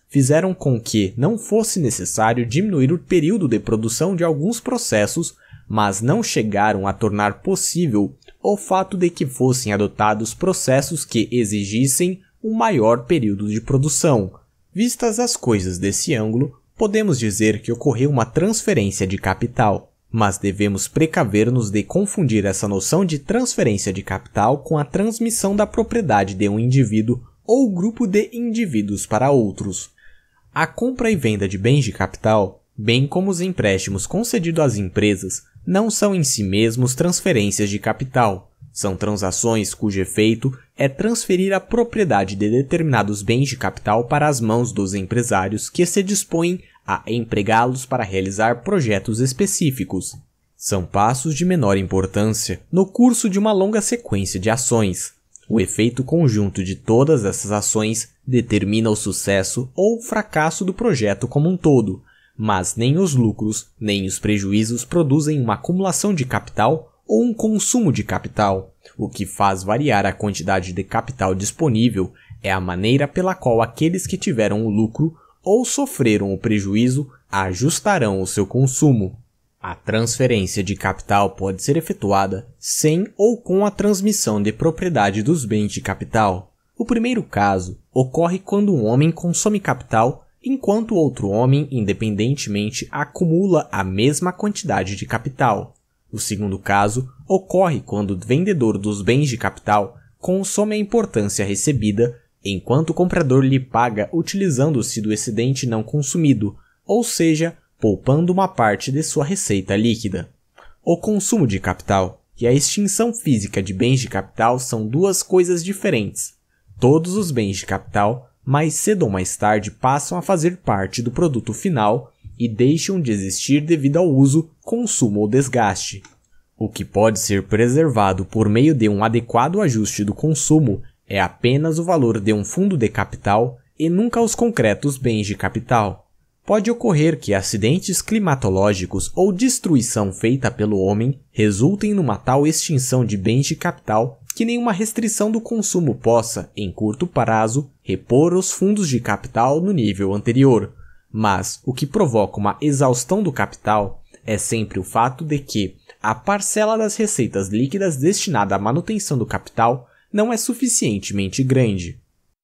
fizeram com que não fosse necessário diminuir o período de produção de alguns processos, mas não chegaram a tornar possível o fato de que fossem adotados processos que exigissem um maior período de produção. Vistas as coisas desse ângulo, podemos dizer que ocorreu uma transferência de capital, mas devemos precaver-nos de confundir essa noção de transferência de capital com a transmissão da propriedade de um indivíduo ou grupo de indivíduos para outros. A compra e venda de bens de capital, bem como os empréstimos concedidos às empresas, não são em si mesmos transferências de capital. São transações cujo efeito é transferir a propriedade de determinados bens de capital para as mãos dos empresários que se dispõem a empregá-los para realizar projetos específicos. São passos de menor importância no curso de uma longa sequência de ações. O efeito conjunto de todas essas ações determina o sucesso ou o fracasso do projeto como um todo, mas nem os lucros nem os prejuízos produzem uma acumulação de capital ou um consumo de capital. O que faz variar a quantidade de capital disponível é a maneira pela qual aqueles que tiveram o lucro ou sofreram o prejuízo ajustarão o seu consumo. A transferência de capital pode ser efetuada sem ou com a transmissão de propriedade dos bens de capital. O primeiro caso ocorre quando um homem consome capital enquanto outro homem independentemente acumula a mesma quantidade de capital. O segundo caso ocorre quando o vendedor dos bens de capital consome a importância recebida, enquanto o comprador lhe paga utilizando-se do excedente não consumido, ou seja, poupando uma parte de sua receita líquida. O consumo de capital e a extinção física de bens de capital são duas coisas diferentes. Todos os bens de capital, mais cedo ou mais tarde, passam a fazer parte do produto final e deixam de existir devido ao uso, consumo ou desgaste. O que pode ser preservado por meio de um adequado ajuste do consumo é apenas o valor de um fundo de capital e nunca os concretos bens de capital. Pode ocorrer que acidentes climatológicos ou destruição feita pelo homem resultem numa tal extinção de bens de capital que nenhuma restrição do consumo possa, em curto prazo, repor os fundos de capital no nível anterior. Mas o que provoca uma exaustão do capital é sempre o fato de que a parcela das receitas líquidas destinada à manutenção do capital não é suficientemente grande.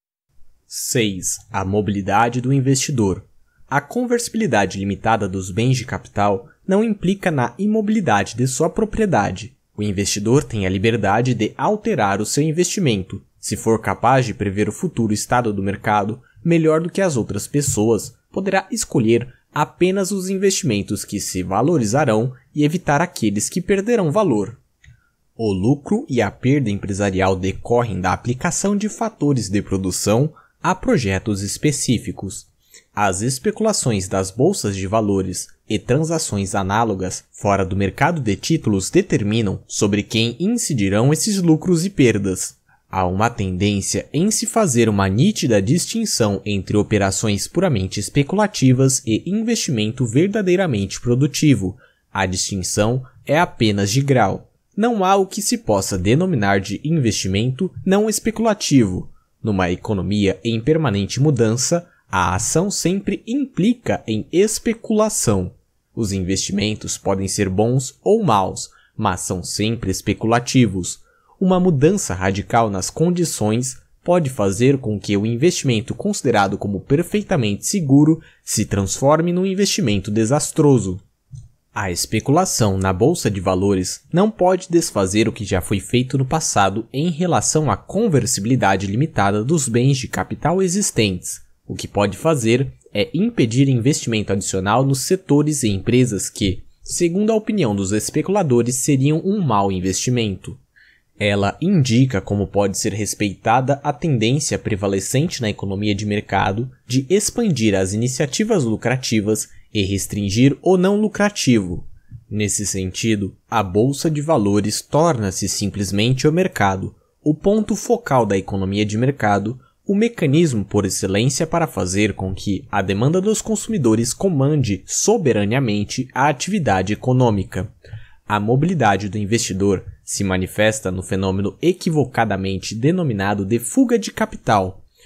6. A mobilidade do investidor. A conversibilidade limitada dos bens de capital não implica na imobilidade de sua propriedade. O investidor tem a liberdade de alterar o seu investimento, se for capaz de prever o futuro estado do mercado melhor do que as outras pessoas. Poderá escolher apenas os investimentos que se valorizarão e evitar aqueles que perderão valor. O lucro e a perda empresarial decorrem da aplicação de fatores de produção a projetos específicos. As especulações das bolsas de valores e transações análogas fora do mercado de títulos determinam sobre quem incidirão esses lucros e perdas. Há uma tendência em se fazer uma nítida distinção entre operações puramente especulativas e investimento verdadeiramente produtivo. A distinção é apenas de grau. Não há o que se possa denominar de investimento não especulativo. Numa economia em permanente mudança, a ação sempre implica em especulação. Os investimentos podem ser bons ou maus, mas são sempre especulativos. Uma mudança radical nas condições pode fazer com que o investimento considerado como perfeitamente seguro se transforme num investimento desastroso. A especulação na bolsa de valores não pode desfazer o que já foi feito no passado em relação à conversibilidade limitada dos bens de capital existentes. O que pode fazer é impedir investimento adicional nos setores e empresas que, segundo a opinião dos especuladores, seriam um mau investimento. Ela indica como pode ser respeitada a tendência prevalecente na economia de mercado de expandir as iniciativas lucrativas e restringir o não lucrativo. Nesse sentido, a bolsa de valores torna-se simplesmente o mercado, o ponto focal da economia de mercado, o mecanismo por excelência para fazer com que a demanda dos consumidores comande soberanamente a atividade econômica. A mobilidade do investidor se manifesta no fenômeno equivocadamente denominado de fuga de capital.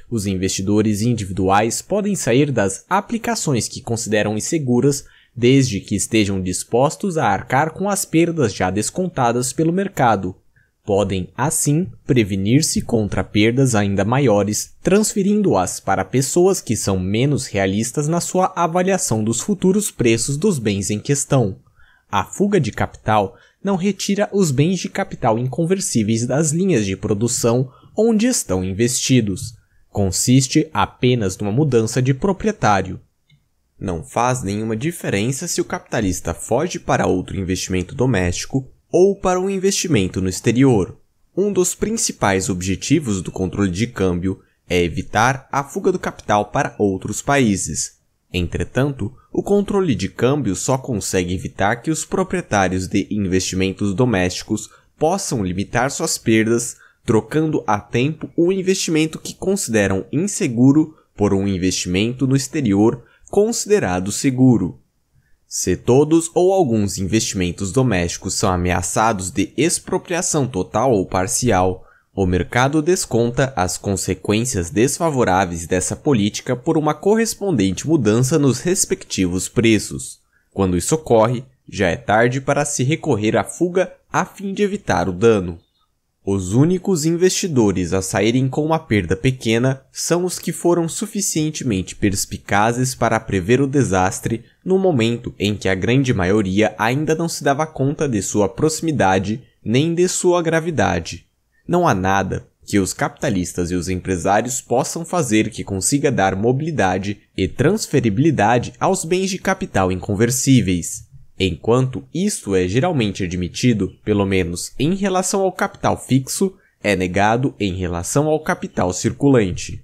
Os investidores individuais podem sair das aplicações que consideram inseguras desde que estejam dispostos a arcar com as perdas já descontadas pelo mercado. Podem, assim, prevenir-se contra perdas ainda maiores, transferindo-as para pessoas que são menos realistas na sua avaliação dos futuros preços dos bens em questão. A fuga de capital não retira os bens de capital inconversíveis das linhas de produção onde estão investidos. Consiste apenas numa mudança de proprietário. Não faz nenhuma diferença se o capitalista foge para outro investimento doméstico ou para um investimento no exterior. Um dos principais objetivos do controle de câmbio é evitar a fuga do capital para outros países. Entretanto, o controle de câmbio só consegue evitar que os proprietários de investimentos domésticos possam limitar suas perdas, trocando a tempo o investimento que consideram inseguro por um investimento no exterior considerado seguro. Se todos ou alguns investimentos domésticos são ameaçados de expropriação total ou parcial, o mercado desconta as consequências desfavoráveis dessa política por uma correspondente mudança nos respectivos preços. Quando isso ocorre, já é tarde para se recorrer à fuga a fim de evitar o dano. Os únicos investidores a saírem com uma perda pequena são os que foram suficientemente perspicazes para prever o desastre no momento em que a grande maioria ainda não se dava conta de sua proximidade nem de sua gravidade. Não há nada que os capitalistas e os empresários possam fazer que consiga dar mobilidade e transferibilidade aos bens de capital inconversíveis. Enquanto isto é geralmente admitido, pelo menos em relação ao capital fixo, é negado em relação ao capital circulante.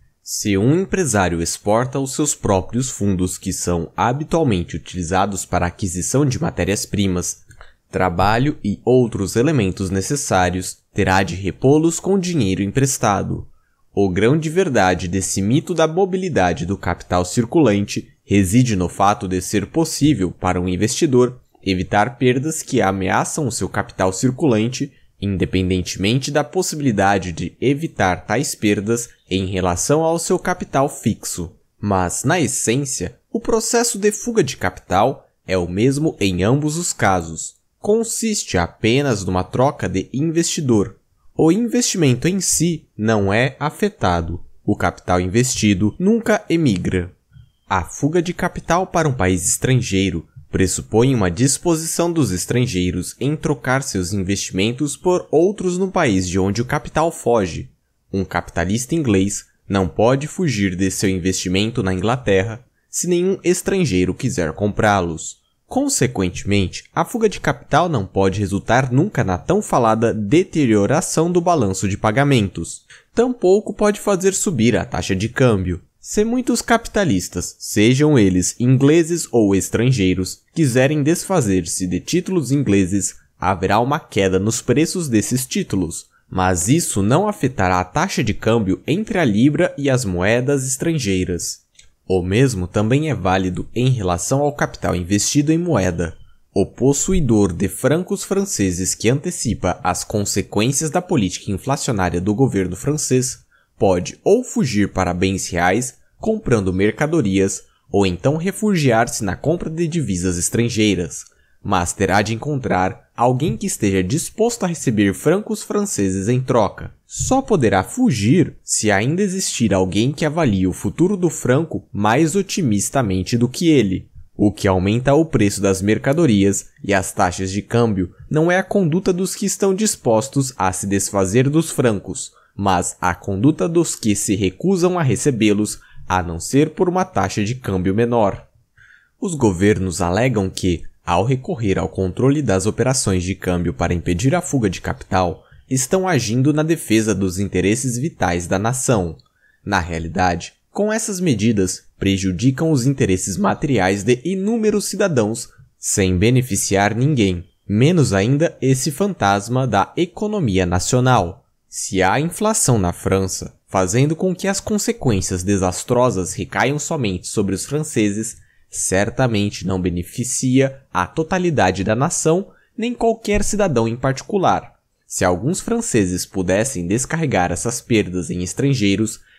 Se um empresário exporta os seus próprios fundos que são habitualmente utilizados para a aquisição de matérias-primas, trabalho e outros elementos necessários, terá de repô-los com dinheiro emprestado. O grão de verdade desse mito da mobilidade do capital circulante reside no fato de ser possível para um investidor evitar perdas que ameaçam o seu capital circulante, independentemente da possibilidade de evitar tais perdas em relação ao seu capital fixo. Mas, na essência, o processo de fuga de capital é o mesmo em ambos os casos. Consiste apenas numa troca de investidor. O investimento em si não é afetado. O capital investido nunca emigra. A fuga de capital para um país estrangeiro pressupõe uma disposição dos estrangeiros em trocar seus investimentos por outros no país de onde o capital foge. Um capitalista inglês não pode fugir de seu investimento na Inglaterra se nenhum estrangeiro quiser comprá-los. Consequentemente, a fuga de capital não pode resultar nunca na tão falada deterioração do balanço de pagamentos. Tampouco pode fazer subir a taxa de câmbio. Se muitos capitalistas, sejam eles ingleses ou estrangeiros, quiserem desfazer-se de títulos ingleses, haverá uma queda nos preços desses títulos, mas isso não afetará a taxa de câmbio entre a libra e as moedas estrangeiras. O mesmo também é válido em relação ao capital investido em moeda. O possuidor de francos franceses que antecipa as consequências da política inflacionária do governo francês pode ou fugir para bens reais, comprando mercadorias, ou então refugiar-se na compra de divisas estrangeiras, mas terá de encontrar alguém que esteja disposto a receber francos franceses em troca. Só poderá fugir se ainda existir alguém que avalie o futuro do franco mais otimistamente do que ele. O que aumenta o preço das mercadorias e as taxas de câmbio não é a conduta dos que estão dispostos a se desfazer dos francos, mas a conduta dos que se recusam a recebê-los, a não ser por uma taxa de câmbio menor. Os governos alegam que, ao recorrer ao controle das operações de câmbio para impedir a fuga de capital, estão agindo na defesa dos interesses vitais da nação. Na realidade, com essas medidas, prejudicam os interesses materiais de inúmeros cidadãos, sem beneficiar ninguém, menos ainda esse fantasma da economia nacional. Se há inflação na França, fazendo com que as consequências desastrosas recaiam somente sobre os franceses, certamente não beneficia a totalidade da nação, nem qualquer cidadão em particular. Se alguns franceses pudessem descarregar essas perdas em estrangeiros,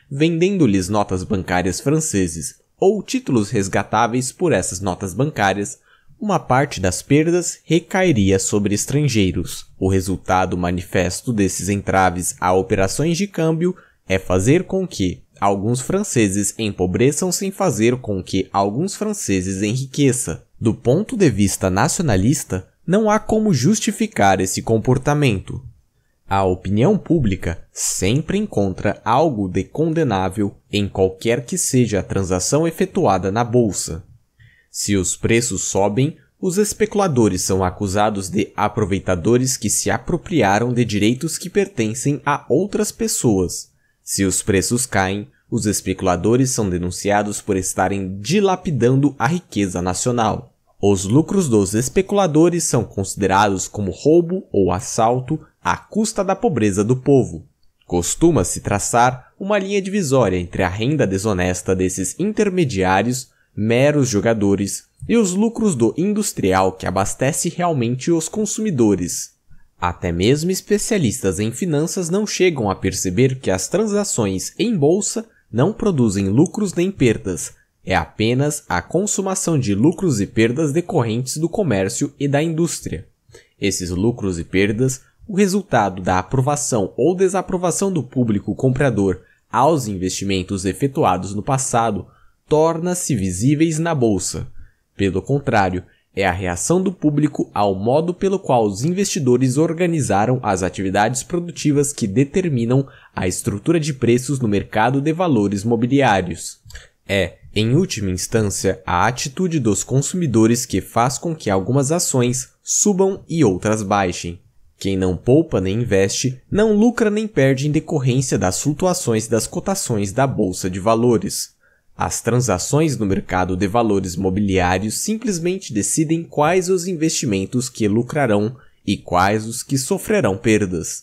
vendendo-lhes notas bancárias franceses ou títulos resgatáveis por essas notas bancárias, uma parte das perdas recairia sobre estrangeiros. O resultado manifesto desses entraves a operações de câmbio é fazer com que alguns franceses empobreçam sem fazer com que alguns franceses enriqueçam. Do ponto de vista nacionalista, não há como justificar esse comportamento. A opinião pública sempre encontra algo de condenável em qualquer que seja a transação efetuada na bolsa. Se os preços sobem, os especuladores são acusados de aproveitadores que se apropriaram de direitos que pertencem a outras pessoas. Se os preços caem, os especuladores são denunciados por estarem dilapidando a riqueza nacional. Os lucros dos especuladores são considerados como roubo ou assalto à custa da pobreza do povo. Costuma-se traçar uma linha divisória entre a renda desonesta desses intermediários, meros jogadores, e os lucros do industrial que abastece realmente os consumidores. Até mesmo especialistas em finanças não chegam a perceber que as transações em bolsa não produzem lucros nem perdas. É apenas a consumação de lucros e perdas decorrentes do comércio e da indústria. Esses lucros e perdas, o resultado da aprovação ou desaprovação do público comprador aos investimentos efetuados no passado, torna-se visíveis na bolsa. Pelo contrário, é a reação do público ao modo pelo qual os investidores organizaram as atividades produtivas que determinam a estrutura de preços no mercado de valores mobiliários. É, em última instância, a atitude dos consumidores que faz com que algumas ações subam e outras baixem. Quem não poupa nem investe, não lucra nem perde em decorrência das flutuações das cotações da Bolsa de Valores. As transações no mercado de valores mobiliários simplesmente decidem quais os investimentos que lucrarão e quais os que sofrerão perdas.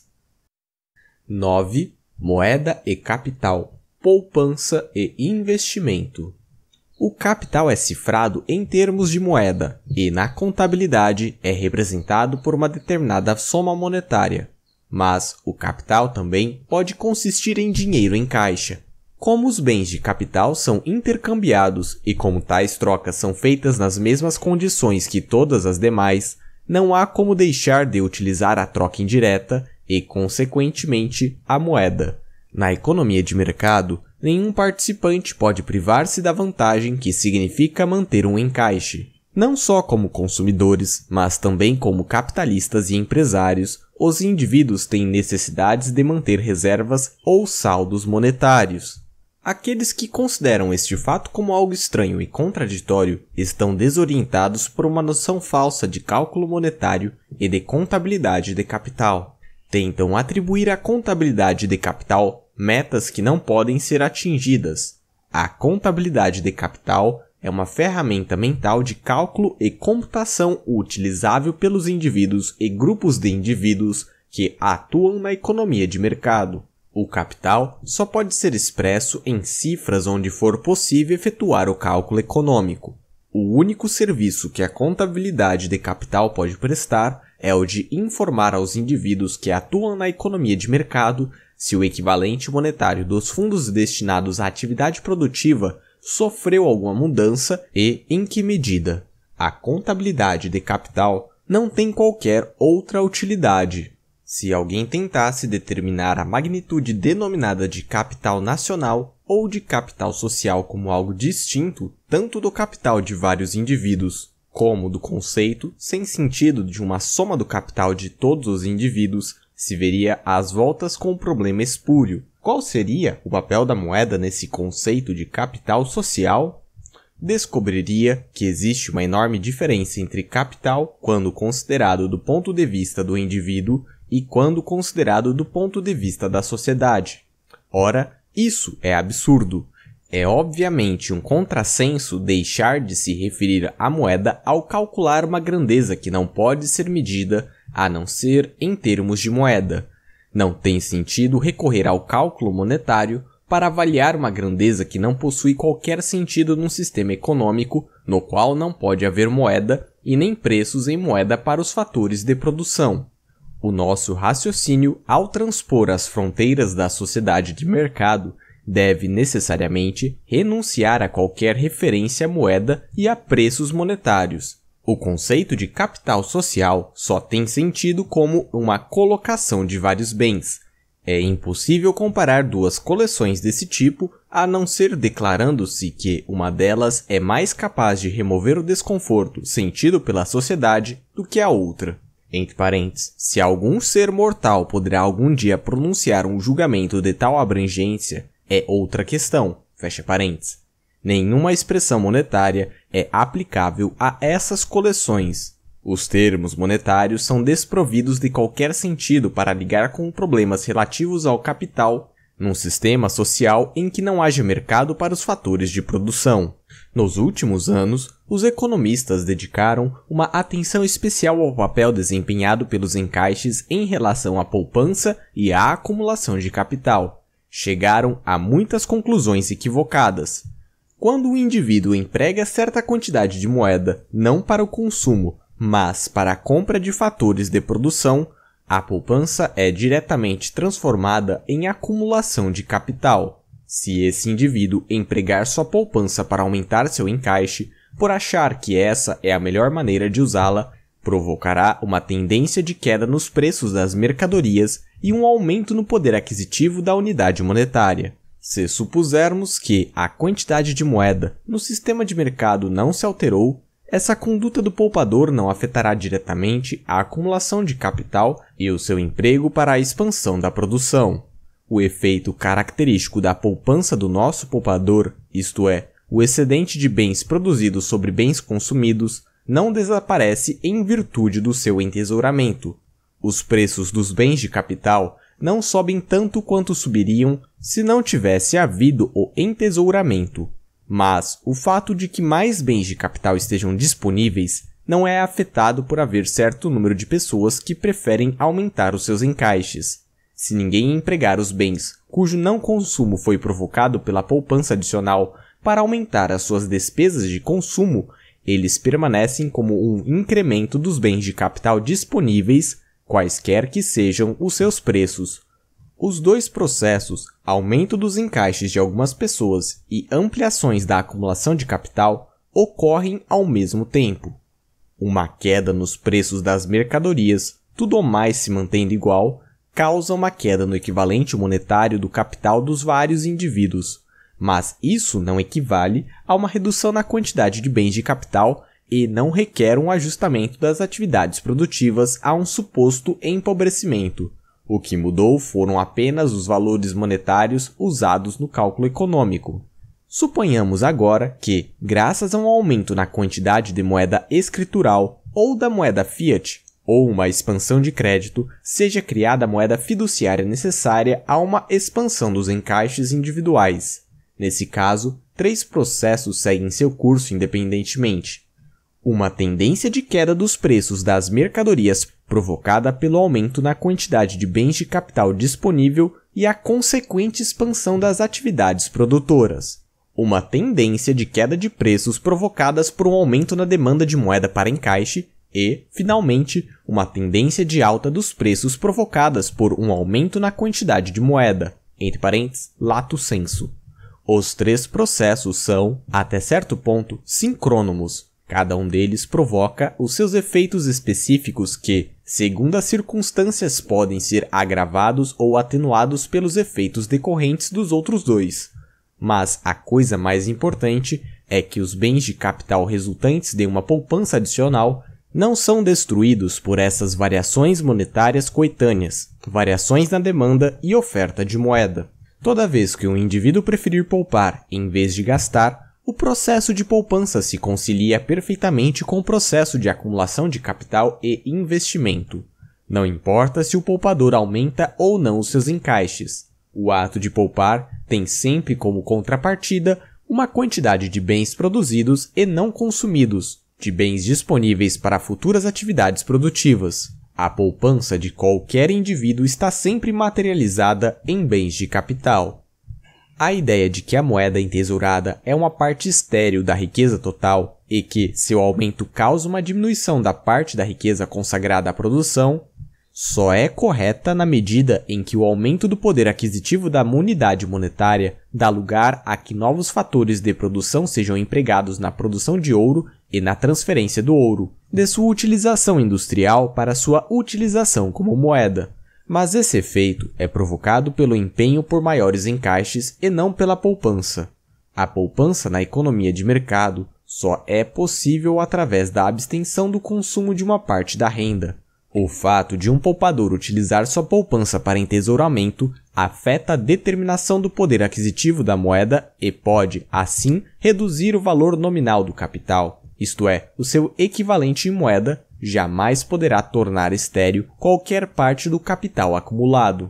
9. Moeda e capital, poupança e investimento. O capital é cifrado em termos de moeda e, na contabilidade, é representado por uma determinada soma monetária. Mas o capital também pode consistir em dinheiro em caixa. Como os bens de capital são intercambiados e como tais trocas são feitas nas mesmas condições que todas as demais, não há como deixar de utilizar a troca indireta e, consequentemente, a moeda. Na economia de mercado, nenhum participante pode privar-se da vantagem que significa manter um encaixe. Não só como consumidores, mas também como capitalistas e empresários, os indivíduos têm necessidades de manter reservas ou saldos monetários. Aqueles que consideram este fato como algo estranho e contraditório estão desorientados por uma noção falsa de cálculo monetário e de contabilidade de capital. Tentam atribuir à contabilidade de capital metas que não podem ser atingidas. A contabilidade de capital é uma ferramenta mental de cálculo e computação utilizável pelos indivíduos e grupos de indivíduos que atuam na economia de mercado. O capital só pode ser expresso em cifras onde for possível efetuar o cálculo econômico. O único serviço que a contabilidade de capital pode prestar é o de informar aos indivíduos que atuam na economia de mercado se o equivalente monetário dos fundos destinados à atividade produtiva sofreu alguma mudança e em que medida. A contabilidade de capital não tem qualquer outra utilidade. Se alguém tentasse determinar a magnitude denominada de capital nacional ou de capital social como algo distinto tanto do capital de vários indivíduos como do conceito sem sentido de uma soma do capital de todos os indivíduos, se veria às voltas com um problema espúrio. Qual seria o papel da moeda nesse conceito de capital social? Descobriria que existe uma enorme diferença entre capital quando considerado do ponto de vista do indivíduo e quando considerado do ponto de vista da sociedade. Ora, isso é absurdo. É obviamente um contrassenso deixar de se referir à moeda ao calcular uma grandeza que não pode ser medida a não ser em termos de moeda. Não tem sentido recorrer ao cálculo monetário para avaliar uma grandeza que não possui qualquer sentido num sistema econômico no qual não pode haver moeda e nem preços em moeda para os fatores de produção. O nosso raciocínio, ao transpor as fronteiras da sociedade de mercado, deve necessariamente renunciar a qualquer referência à moeda e a preços monetários. O conceito de capital social só tem sentido como uma colocação de vários bens. É impossível comparar duas coleções desse tipo, a não ser declarando-se que uma delas é mais capaz de remover o desconforto sentido pela sociedade do que a outra. Entre parênteses, se algum ser mortal poderá algum dia pronunciar um julgamento de tal abrangência, é outra questão, fecha parênteses. Nenhuma expressão monetária é aplicável a essas coleções. Os termos monetários são desprovidos de qualquer sentido para ligar com problemas relativos ao capital num sistema social em que não haja mercado para os fatores de produção. Nos últimos anos, os economistas dedicaram uma atenção especial ao papel desempenhado pelos encaixes em relação à poupança e à acumulação de capital. Chegaram a muitas conclusões equivocadas. Quando o indivíduo emprega certa quantidade de moeda não para o consumo, mas para a compra de fatores de produção, a poupança é diretamente transformada em acumulação de capital. Se esse indivíduo empregar sua poupança para aumentar seu encaixe, por achar que essa é a melhor maneira de usá-la, provocará uma tendência de queda nos preços das mercadorias e um aumento no poder aquisitivo da unidade monetária. Se supusermos que a quantidade de moeda no sistema de mercado não se alterou, essa conduta do poupador não afetará diretamente a acumulação de capital e o seu emprego para a expansão da produção. O efeito característico da poupança do nosso poupador, isto é, o excedente de bens produzidos sobre bens consumidos, não desaparece em virtude do seu entesouramento. Os preços dos bens de capital não sobem tanto quanto subiriam se não tivesse havido o entesouramento. Mas o fato de que mais bens de capital estejam disponíveis não é afetado por haver certo número de pessoas que preferem aumentar os seus encaixes. Se ninguém empregar os bens cujo não consumo foi provocado pela poupança adicional para aumentar as suas despesas de consumo, eles permanecem como um incremento dos bens de capital disponíveis, quaisquer que sejam os seus preços. Os dois processos, aumento dos encaixes de algumas pessoas e ampliações da acumulação de capital, ocorrem ao mesmo tempo. Uma queda nos preços das mercadorias, tudo ou mais se mantendo igual, causa uma queda no equivalente monetário do capital dos vários indivíduos, mas isso não equivale a uma redução na quantidade de bens de capital e não requer um ajustamento das atividades produtivas a um suposto empobrecimento. O que mudou foram apenas os valores monetários usados no cálculo econômico. Suponhamos agora que, graças a um aumento na quantidade de moeda escritural ou da moeda fiat, ou uma expansão de crédito, seja criada a moeda fiduciária necessária a uma expansão dos encaixes individuais. Nesse caso, três processos seguem seu curso independentemente. Uma tendência de queda dos preços das mercadorias provocada pelo aumento na quantidade de bens de capital disponível e a consequente expansão das atividades produtoras. Uma tendência de queda de preços provocadas por um aumento na demanda de moeda para encaixe e, finalmente, uma tendência de alta dos preços provocadas por um aumento na quantidade de moeda, entre parênteses, lato sensu. Os três processos são, até certo ponto, sincrônomos. Cada um deles provoca os seus efeitos específicos que, segundo as circunstâncias, podem ser agravados ou atenuados pelos efeitos decorrentes dos outros dois. Mas a coisa mais importante é que os bens de capital resultantes de uma poupança adicional não são destruídos por essas variações monetárias coetâneas, variações na demanda e oferta de moeda. Toda vez que um indivíduo preferir poupar em vez de gastar, o processo de poupança se concilia perfeitamente com o processo de acumulação de capital e investimento. Não importa se o poupador aumenta ou não os seus encaixes. O ato de poupar tem sempre como contrapartida uma quantidade de bens produzidos e não consumidos, de bens disponíveis para futuras atividades produtivas. A poupança de qualquer indivíduo está sempre materializada em bens de capital. A ideia de que a moeda entesourada é uma parte estéril da riqueza total e que seu aumento causa uma diminuição da parte da riqueza consagrada à produção só é correta na medida em que o aumento do poder aquisitivo da unidade monetária dá lugar a que novos fatores de produção sejam empregados na produção de ouro e na transferência do ouro, de sua utilização industrial para sua utilização como moeda. Mas esse efeito é provocado pelo empenho por maiores encaixes e não pela poupança. A poupança na economia de mercado só é possível através da abstenção do consumo de uma parte da renda. O fato de um poupador utilizar sua poupança para entesouramento afeta a determinação do poder aquisitivo da moeda e pode, assim, reduzir o valor nominal do capital, isto é, o seu equivalente em moeda jamais poderá tornar estéril qualquer parte do capital acumulado.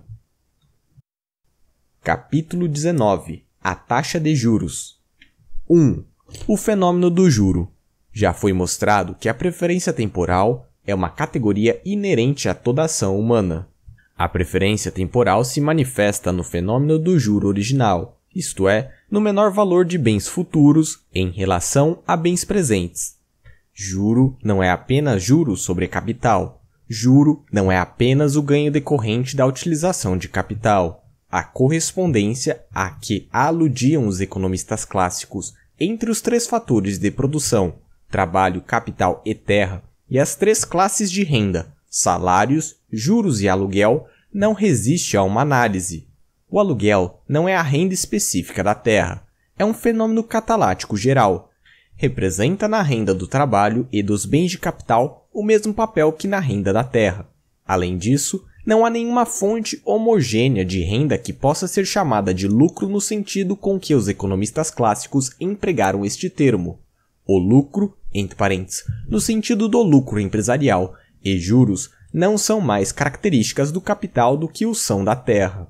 Capítulo 19. A taxa de juros. 1. O fenômeno do juro. Já foi mostrado que a preferência temporal é uma categoria inerente a toda ação humana. A preferência temporal se manifesta no fenômeno do juro original, isto é, no menor valor de bens futuros em relação a bens presentes. Juro não é apenas juro sobre capital. Juro não é apenas o ganho decorrente da utilização de capital. A correspondência a que aludiam os economistas clássicos entre os três fatores de produção, trabalho, capital e terra, e as três classes de renda, salários, juros e aluguel, não resiste a uma análise. O aluguel não é a renda específica da terra, é um fenômeno catalático geral. Representa na renda do trabalho e dos bens de capital o mesmo papel que na renda da terra. Além disso, não há nenhuma fonte homogênea de renda que possa ser chamada de lucro no sentido com que os economistas clássicos empregaram este termo. O lucro, entre parênteses, no sentido do lucro empresarial, e juros não são mais características do capital do que o são da terra.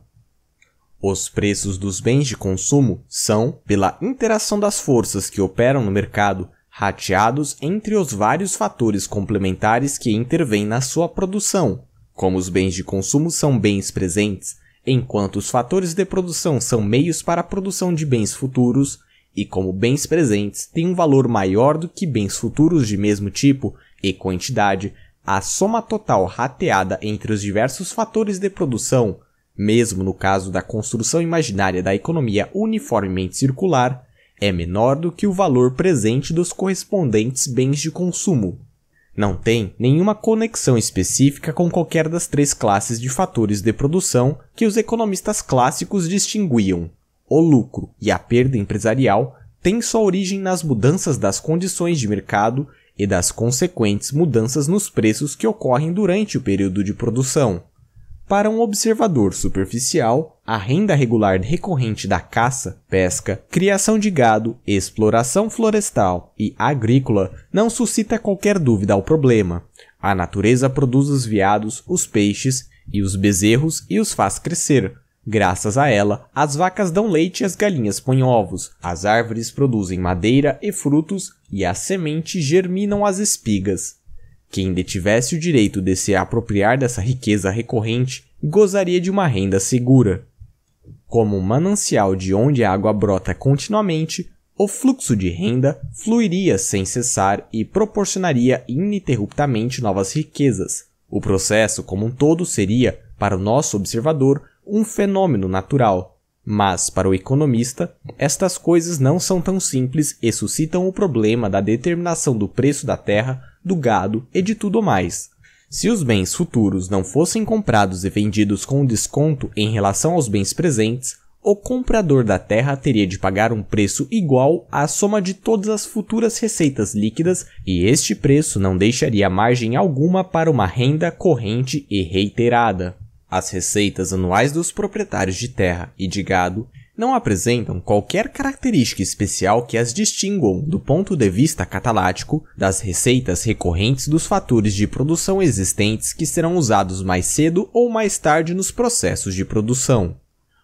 Os preços dos bens de consumo são, pela interação das forças que operam no mercado, rateados entre os vários fatores complementares que intervêm na sua produção. Como os bens de consumo são bens presentes, enquanto os fatores de produção são meios para a produção de bens futuros, e como bens presentes têm um valor maior do que bens futuros de mesmo tipo e quantidade, a soma total rateada entre os diversos fatores de produção, mesmo no caso da construção imaginária da economia uniformemente circular, é menor do que o valor presente dos correspondentes bens de consumo. Não tem nenhuma conexão específica com qualquer das três classes de fatores de produção que os economistas clássicos distinguiam. O lucro e a perda empresarial têm sua origem nas mudanças das condições de mercado e das consequentes mudanças nos preços que ocorrem durante o período de produção. Para um observador superficial, a renda regular recorrente da caça, pesca, criação de gado, exploração florestal e agrícola não suscita qualquer dúvida ao problema. A natureza produz os veados, os peixes e os bezerros e os faz crescer. Graças a ela, as vacas dão leite e as galinhas põem ovos, as árvores produzem madeira e frutos e as sementes germinam as espigas. Quem detivesse o direito de se apropriar dessa riqueza recorrente gozaria de uma renda segura. Como um manancial de onde a água brota continuamente, o fluxo de renda fluiria sem cessar e proporcionaria ininterruptamente novas riquezas. O processo como um todo seria, para o nosso observador, um fenômeno natural. Mas, para o economista, estas coisas não são tão simples e suscitam o problema da determinação do preço da terra, do gado e de tudo mais. Se os bens futuros não fossem comprados e vendidos com desconto em relação aos bens presentes, o comprador da terra teria de pagar um preço igual à soma de todas as futuras receitas líquidas e este preço não deixaria margem alguma para uma renda corrente e reiterada. As receitas anuais dos proprietários de terra e de gado não apresentam qualquer característica especial que as distinguam do ponto de vista catalático das receitas recorrentes dos fatores de produção existentes que serão usados mais cedo ou mais tarde nos processos de produção.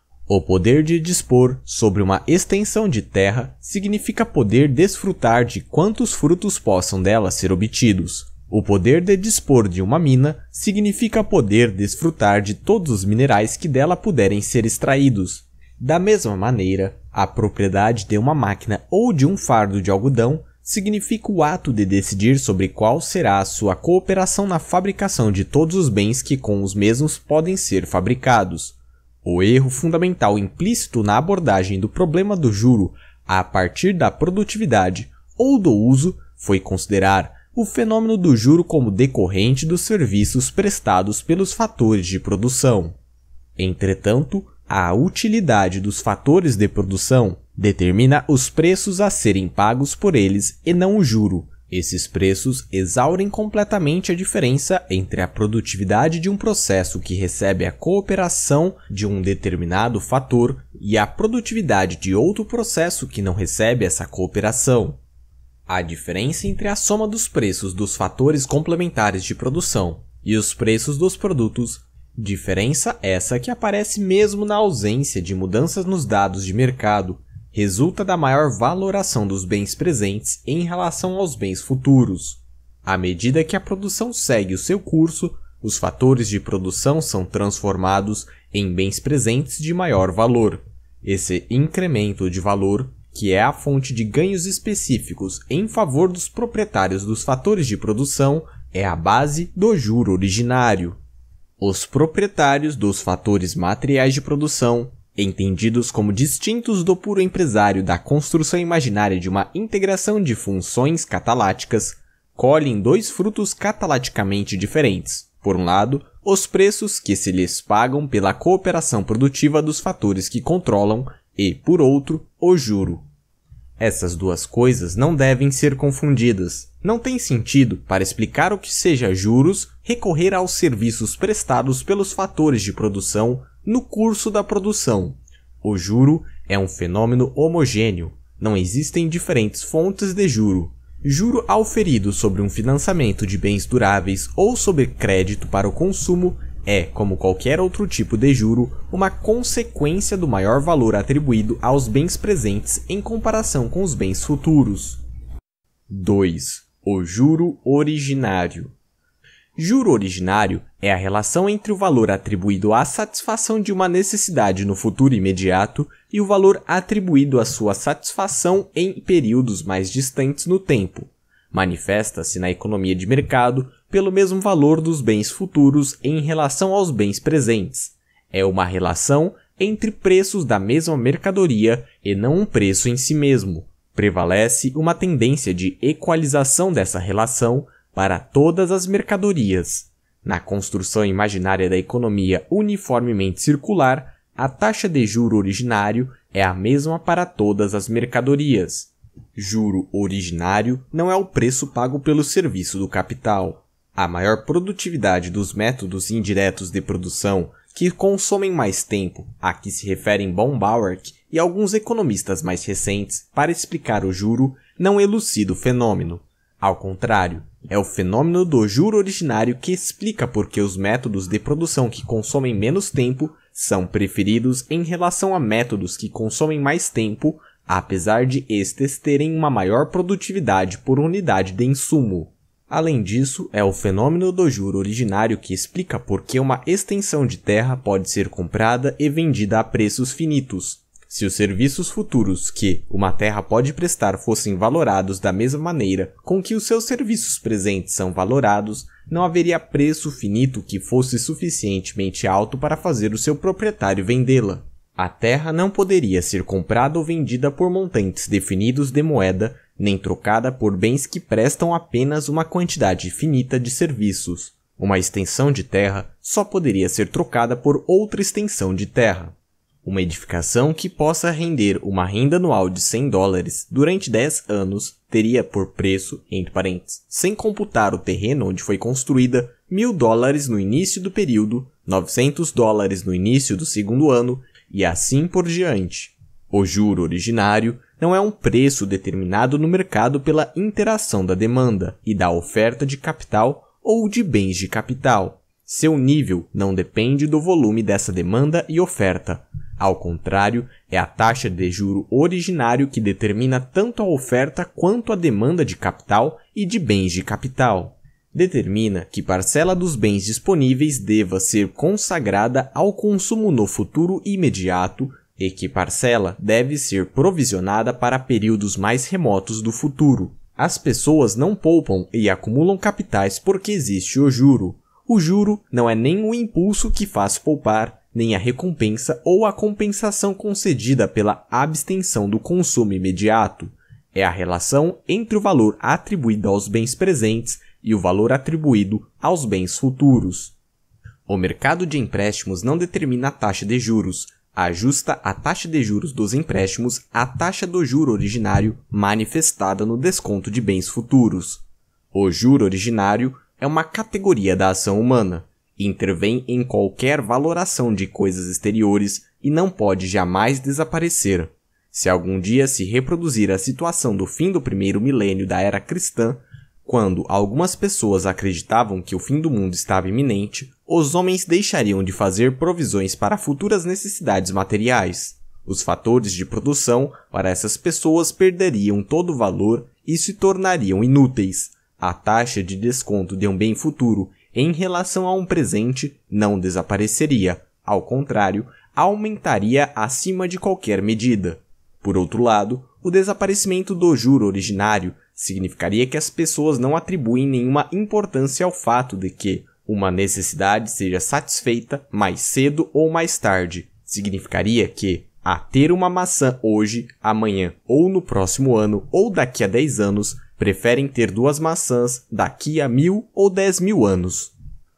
O poder de dispor sobre uma extensão de terra significa poder desfrutar de quantos frutos possam dela ser obtidos. O poder de dispor de uma mina significa poder desfrutar de todos os minerais que dela puderem ser extraídos. Da mesma maneira, a propriedade de uma máquina ou de um fardo de algodão significa o ato de decidir sobre qual será a sua cooperação na fabricação de todos os bens que com os mesmos podem ser fabricados. O erro fundamental implícito na abordagem do problema do juro a partir da produtividade ou do uso foi considerar o fenômeno do juro como decorrente dos serviços prestados pelos fatores de produção. Entretanto, a utilidade dos fatores de produção determina os preços a serem pagos por eles e não o juro. Esses preços exaurem completamente a diferença entre a produtividade de um processo que recebe a cooperação de um determinado fator e a produtividade de outro processo que não recebe essa cooperação. A diferença entre a soma dos preços dos fatores complementares de produção e os preços dos produtos, diferença essa que aparece mesmo na ausência de mudanças nos dados de mercado, resulta da maior valoração dos bens presentes em relação aos bens futuros. À medida que a produção segue o seu curso, os fatores de produção são transformados em bens presentes de maior valor. Esse incremento de valor, que é a fonte de ganhos específicos em favor dos proprietários dos fatores de produção, é a base do juro originário. Os proprietários dos fatores materiais de produção, entendidos como distintos do puro empresário da construção imaginária de uma integração de funções cataláticas, colhem dois frutos catalaticamente diferentes. Por um lado, os preços que se lhes pagam pela cooperação produtiva dos fatores que controlam e, por outro, o juro. Essas duas coisas não devem ser confundidas. Não tem sentido, para explicar o que seja juros, recorrer aos serviços prestados pelos fatores de produção no curso da produção. O juro é um fenômeno homogêneo. Não existem diferentes fontes de juro. Juro auferido sobre um financiamento de bens duráveis ou sobre crédito para o consumo é, como qualquer outro tipo de juro, uma consequência do maior valor atribuído aos bens presentes em comparação com os bens futuros. 2. O juro originário. Juro originário é a relação entre o valor atribuído à satisfação de uma necessidade no futuro imediato e o valor atribuído à sua satisfação em períodos mais distantes no tempo. Manifesta-se na economia de mercado pelo mesmo valor dos bens futuros em relação aos bens presentes. É uma relação entre preços da mesma mercadoria e não um preço em si mesmo. Prevalece uma tendência de equalização dessa relação para todas as mercadorias. Na construção imaginária da economia uniformemente circular, a taxa de juro originário é a mesma para todas as mercadorias. Juro originário não é o preço pago pelo serviço do capital. A maior produtividade dos métodos indiretos de produção, que consomem mais tempo, a que se referem Baumbauer e alguns economistas mais recentes para explicar o juro, não elucida o fenômeno. Ao contrário, é o fenômeno do juro originário que explica por que os métodos de produção que consomem menos tempo são preferidos em relação a métodos que consomem mais tempo, apesar de estes terem uma maior produtividade por unidade de insumo. Além disso, é o fenômeno do juro originário que explica por que uma extensão de terra pode ser comprada e vendida a preços finitos. Se os serviços futuros que uma terra pode prestar fossem valorados da mesma maneira com que os seus serviços presentes são valorados, não haveria preço finito que fosse suficientemente alto para fazer o seu proprietário vendê-la. A terra não poderia ser comprada ou vendida por montantes definidos de moeda, nem trocada por bens que prestam apenas uma quantidade finita de serviços. Uma extensão de terra só poderia ser trocada por outra extensão de terra. Uma edificação que possa render uma renda anual de $100 durante 10 anos teria por preço, entre parênteses, sem computar o terreno onde foi construída, $1.000 no início do período, $900 no início do segundo ano e assim por diante. O juro originário não é um preço determinado no mercado pela interação da demanda e da oferta de capital ou de bens de capital. Seu nível não depende do volume dessa demanda e oferta. Ao contrário, é a taxa de juro originário que determina tanto a oferta quanto a demanda de capital e de bens de capital. Determina que parcela dos bens disponíveis deva ser consagrada ao consumo no futuro imediato e que parcela deve ser provisionada para períodos mais remotos do futuro. As pessoas não poupam e acumulam capitais porque existe o juro. O juro não é nem o impulso que faz poupar, nem a recompensa ou a compensação concedida pela abstenção do consumo imediato. É a relação entre o valor atribuído aos bens presentes e o valor atribuído aos bens futuros. O mercado de empréstimos não determina a taxa de juros, ajusta a taxa de juros dos empréstimos à taxa do juro originário manifestada no desconto de bens futuros. O juro originário é uma categoria da ação humana, intervém em qualquer valoração de coisas exteriores e não pode jamais desaparecer. Se algum dia se reproduzir a situação do fim do primeiro milênio da era cristã, quando algumas pessoas acreditavam que o fim do mundo estava iminente, os homens deixariam de fazer provisões para futuras necessidades materiais. Os fatores de produção para essas pessoas perderiam todo o valor e se tornariam inúteis. A taxa de desconto de um bem futuro em relação a um presente não desapareceria, ao contrário, aumentaria acima de qualquer medida. Por outro lado, o desaparecimento do juro originário significaria que as pessoas não atribuem nenhuma importância ao fato de que uma necessidade seja satisfeita mais cedo ou mais tarde. Significaria que, a ter uma maçã hoje, amanhã ou no próximo ano ou daqui a 10 anos, preferem ter 2 maçãs daqui a 1000 ou 10.000 anos.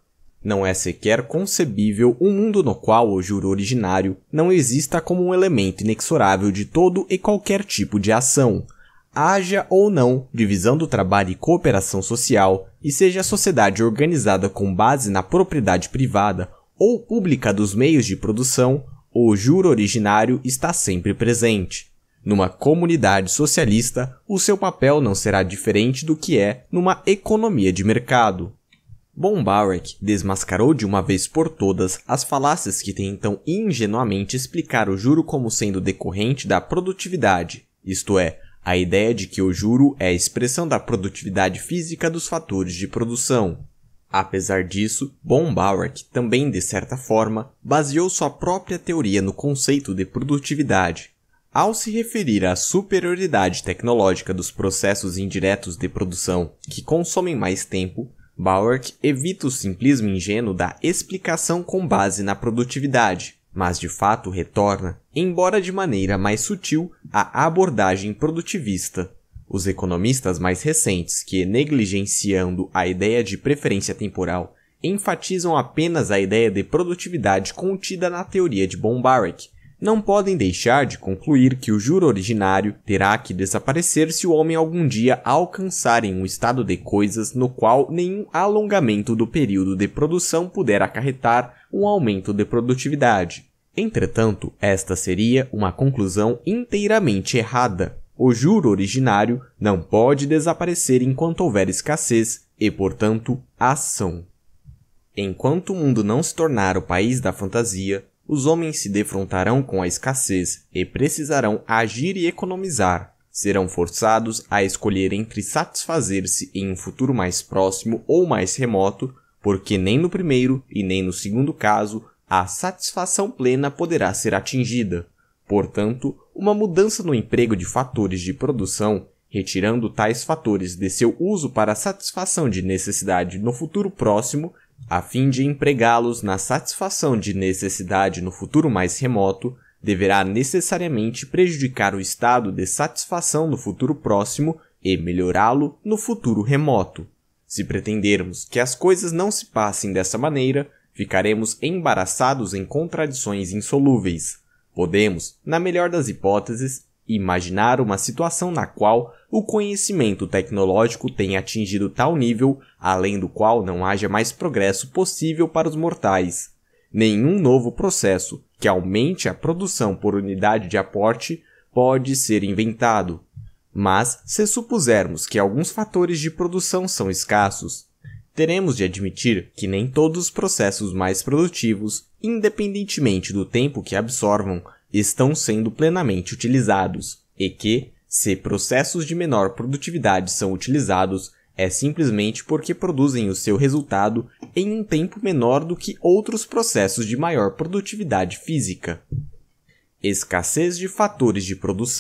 Não é sequer concebível um mundo no qual o juro originário não exista como um elemento inexorável de todo e qualquer tipo de ação. Haja ou não divisão do trabalho e cooperação social, e seja a sociedade organizada com base na propriedade privada ou pública dos meios de produção, o juro originário está sempre presente. Numa comunidade socialista, o seu papel não será diferente do que é numa economia de mercado. Böhm-Bawerk desmascarou de uma vez por todas as falácias que tentam ingenuamente explicar o juro como sendo decorrente da produtividade, isto é, a ideia de que o juro é a expressão da produtividade física dos fatores de produção. Apesar disso, Böhm-Bawerk também, de certa forma, baseou sua própria teoria no conceito de produtividade. Ao se referir à superioridade tecnológica dos processos indiretos de produção que consomem mais tempo, Bawerk evita o simplismo ingênuo da explicação com base na produtividade, mas de fato retorna, embora de maneira mais sutil, à abordagem produtivista. Os economistas mais recentes que, negligenciando a ideia de preferência temporal, enfatizam apenas a ideia de produtividade contida na teoria de Böhm-Bawerk, não podem deixar de concluir que o juro originário terá que desaparecer se o homem algum dia alcançar um estado de coisas no qual nenhum alongamento do período de produção puder acarretar um aumento de produtividade. Entretanto, esta seria uma conclusão inteiramente errada. O juro originário não pode desaparecer enquanto houver escassez e, portanto, ação. Enquanto o mundo não se tornar o país da fantasia, os homens se defrontarão com a escassez e precisarão agir e economizar. Serão forçados a escolher entre satisfazer-se em um futuro mais próximo ou mais remoto, porque nem no primeiro e nem no segundo caso a satisfação plena poderá ser atingida. Portanto, uma mudança no emprego de fatores de produção, retirando tais fatores de seu uso para a satisfação de necessidade no futuro próximo, a fim de empregá-los na satisfação de necessidade no futuro mais remoto, deverá necessariamente prejudicar o estado de satisfação no futuro próximo e melhorá-lo no futuro remoto. Se pretendermos que as coisas não se passem dessa maneira, ficaremos embaraçados em contradições insolúveis. Podemos, na melhor das hipóteses, imaginar uma situação na qual o conhecimento tecnológico tenha atingido tal nível, além do qual não haja mais progresso possível para os mortais. Nenhum novo processo que aumente a produção por unidade de aporte pode ser inventado. Mas, se supusermos que alguns fatores de produção são escassos, teremos de admitir que nem todos os processos mais produtivos, independentemente do tempo que absorvam, estão sendo plenamente utilizados, e que, se processos de menor produtividade são utilizados, é simplesmente porque produzem o seu resultado em um tempo menor do que outros processos de maior produtividade física. Escassez de fatores de produção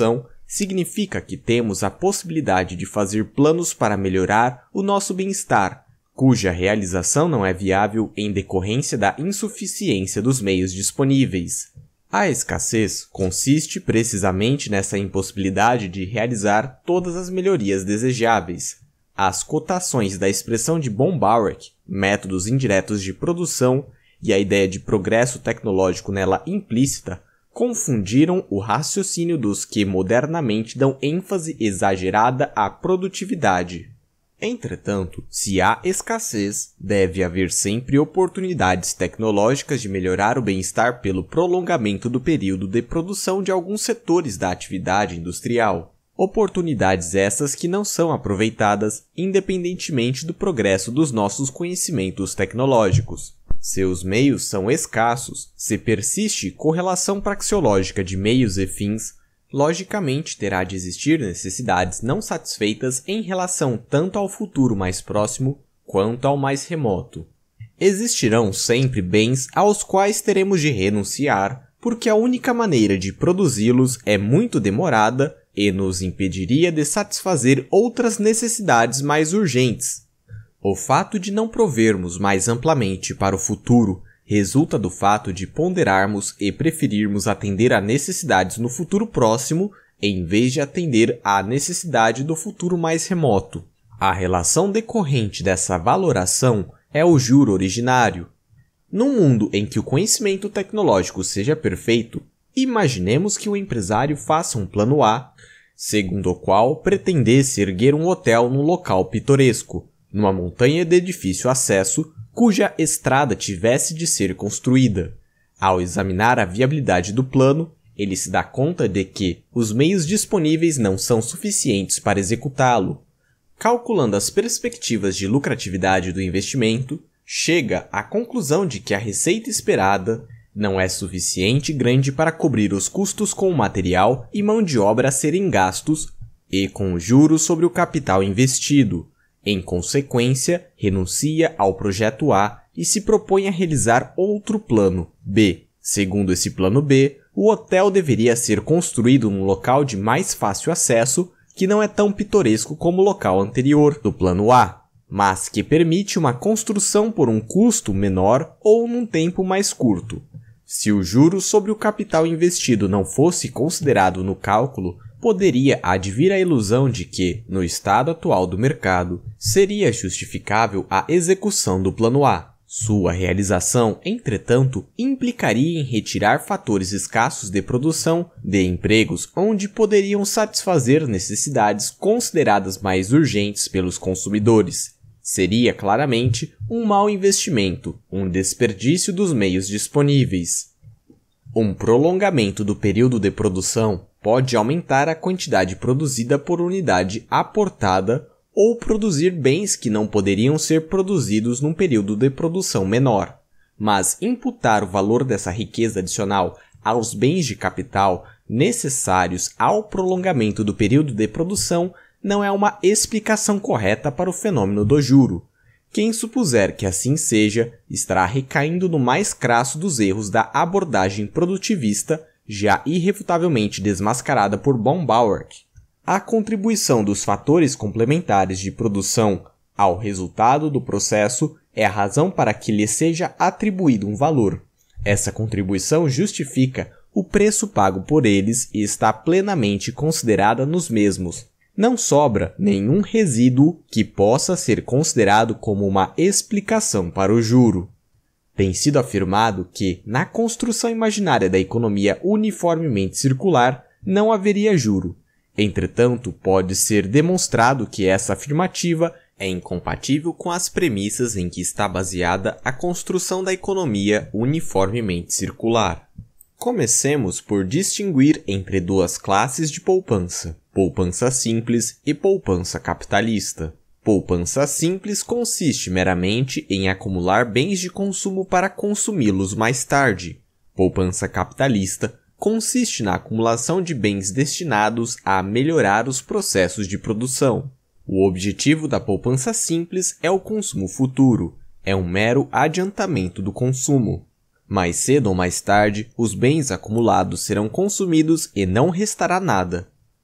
significa que temos a possibilidade de fazer planos para melhorar o nosso bem-estar, cuja realização não é viável em decorrência da insuficiência dos meios disponíveis. A escassez consiste precisamente nessa impossibilidade de realizar todas as melhorias desejáveis. As cotações da expressão de von Bauerk, métodos indiretos de produção, e a ideia de progresso tecnológico nela implícita, confundiram o raciocínio dos que modernamente dão ênfase exagerada à produtividade. Entretanto, se há escassez, deve haver sempre oportunidades tecnológicas de melhorar o bem-estar pelo prolongamento do período de produção de alguns setores da atividade industrial. Oportunidades essas que não são aproveitadas independentemente do progresso dos nossos conhecimentos tecnológicos. Seus meios são escassos, se persiste correlação praxeológica de meios e fins, logicamente terá de existir necessidades não satisfeitas em relação tanto ao futuro mais próximo quanto ao mais remoto. Existirão sempre bens aos quais teremos de renunciar, porque a única maneira de produzi-los é muito demorada e nos impediria de satisfazer outras necessidades mais urgentes. O fato de não provermos mais amplamente para o futuro resulta do fato de ponderarmos e preferirmos atender a necessidades no futuro próximo em vez de atender à necessidade do futuro mais remoto. A relação decorrente dessa valoração é o juro originário. Num mundo em que o conhecimento tecnológico seja perfeito, imaginemos que o empresário faça um plano A, segundo o qual pretendesse erguer um hotel num local pitoresco, numa montanha de difícil acesso, cuja estrada tivesse de ser construída. Ao examinar a viabilidade do plano, ele se dá conta de que os meios disponíveis não são suficientes para executá-lo. Calculando as perspectivas de lucratividade do investimento, chega à conclusão de que a receita esperada não é suficiente grande para cobrir os custos com o material e mão de obra a serem gastos e com os juros sobre o capital investido. Em consequência, renuncia ao projeto A e se propõe a realizar outro plano, B. Segundo esse plano B, o hotel deveria ser construído num local de mais fácil acesso, que não é tão pitoresco como o local anterior do plano A, mas que permite uma construção por um custo menor ou num tempo mais curto. Se o juro sobre o capital investido não fosse considerado no cálculo, poderia advir a ilusão de que, no estado atual do mercado, seria justificável a execução do plano A. Sua realização, entretanto, implicaria em retirar fatores escassos de produção de empregos onde poderiam satisfazer necessidades consideradas mais urgentes pelos consumidores. Seria claramente um mau investimento, um desperdício dos meios disponíveis. Um prolongamento do período de produção pode aumentar a quantidade produzida por unidade aportada ou produzir bens que não poderiam ser produzidos num período de produção menor. Mas imputar o valor dessa riqueza adicional aos bens de capital necessários ao prolongamento do período de produção não é uma explicação correta para o fenômeno do juro. Quem supuser que assim seja, estará recaindo no mais crasso dos erros da abordagem produtivista, já irrefutavelmente desmascarada por von Bauerk. A contribuição dos fatores complementares de produção ao resultado do processo é a razão para que lhe seja atribuído um valor. Essa contribuição justifica o preço pago por eles e está plenamente considerada nos mesmos. Não sobra nenhum resíduo que possa ser considerado como uma explicação para o juro. Tem sido afirmado que, na construção imaginária da economia uniformemente circular, não haveria juro. Entretanto, pode ser demonstrado que essa afirmativa é incompatível com as premissas em que está baseada a construção da economia uniformemente circular. Comecemos por distinguir entre duas classes de poupança: poupança simples e poupança capitalista. Poupança simples consiste meramente em acumular bens de consumo para consumi-los mais tarde. Poupança capitalista consiste na acumulação de bens destinados a melhorar os processos de produção. O objetivo da poupança simples é o consumo futuro, é um mero adiantamento do consumo. Mais cedo ou mais tarde, os bens acumulados serão consumidos e não restará nada.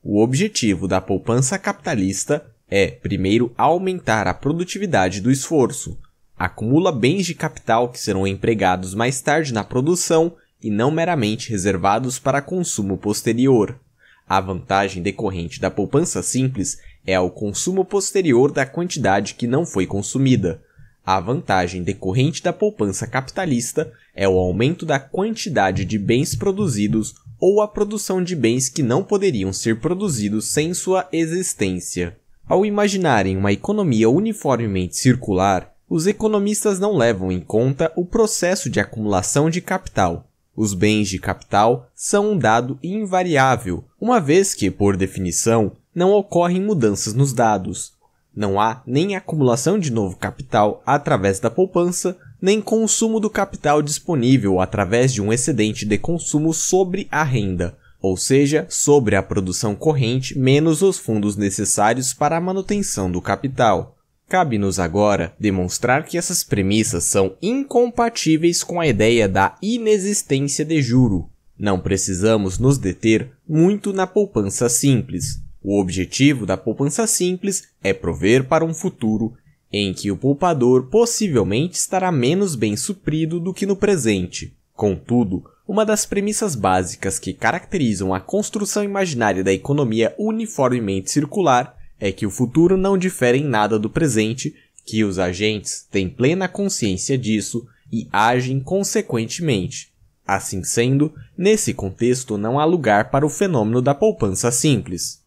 O objetivo da poupança capitalista é, primeiro, aumentar a produtividade do esforço. Acumula bens de capital que serão empregados mais tarde na produção e não meramente reservados para consumo posterior. A vantagem decorrente da poupança simples é o consumo posterior da quantidade que não foi consumida. A vantagem decorrente da poupança capitalista é o aumento da quantidade de bens produzidos ou a produção de bens que não poderiam ser produzidos sem sua existência. Ao imaginarem uma economia uniformemente circular, os economistas não levam em conta o processo de acumulação de capital. Os bens de capital são um dado invariável, uma vez que, por definição, não ocorrem mudanças nos dados. Não há nem acumulação de novo capital através da poupança, nem consumo do capital disponível através de um excedente de consumo sobre a renda, ou seja, sobre a produção corrente menos os fundos necessários para a manutenção do capital. Cabe-nos agora demonstrar que essas premissas são incompatíveis com a ideia da inexistência de juro. Não precisamos nos deter muito na poupança simples. O objetivo da poupança simples é prover para um futuro em que o poupador possivelmente estará menos bem suprido do que no presente. Contudo, uma das premissas básicas que caracterizam a construção imaginária da economia uniformemente circular é que o futuro não difere em nada do presente, que os agentes têm plena consciência disso e agem consequentemente. Assim sendo, nesse contexto não há lugar para o fenômeno da poupança simples.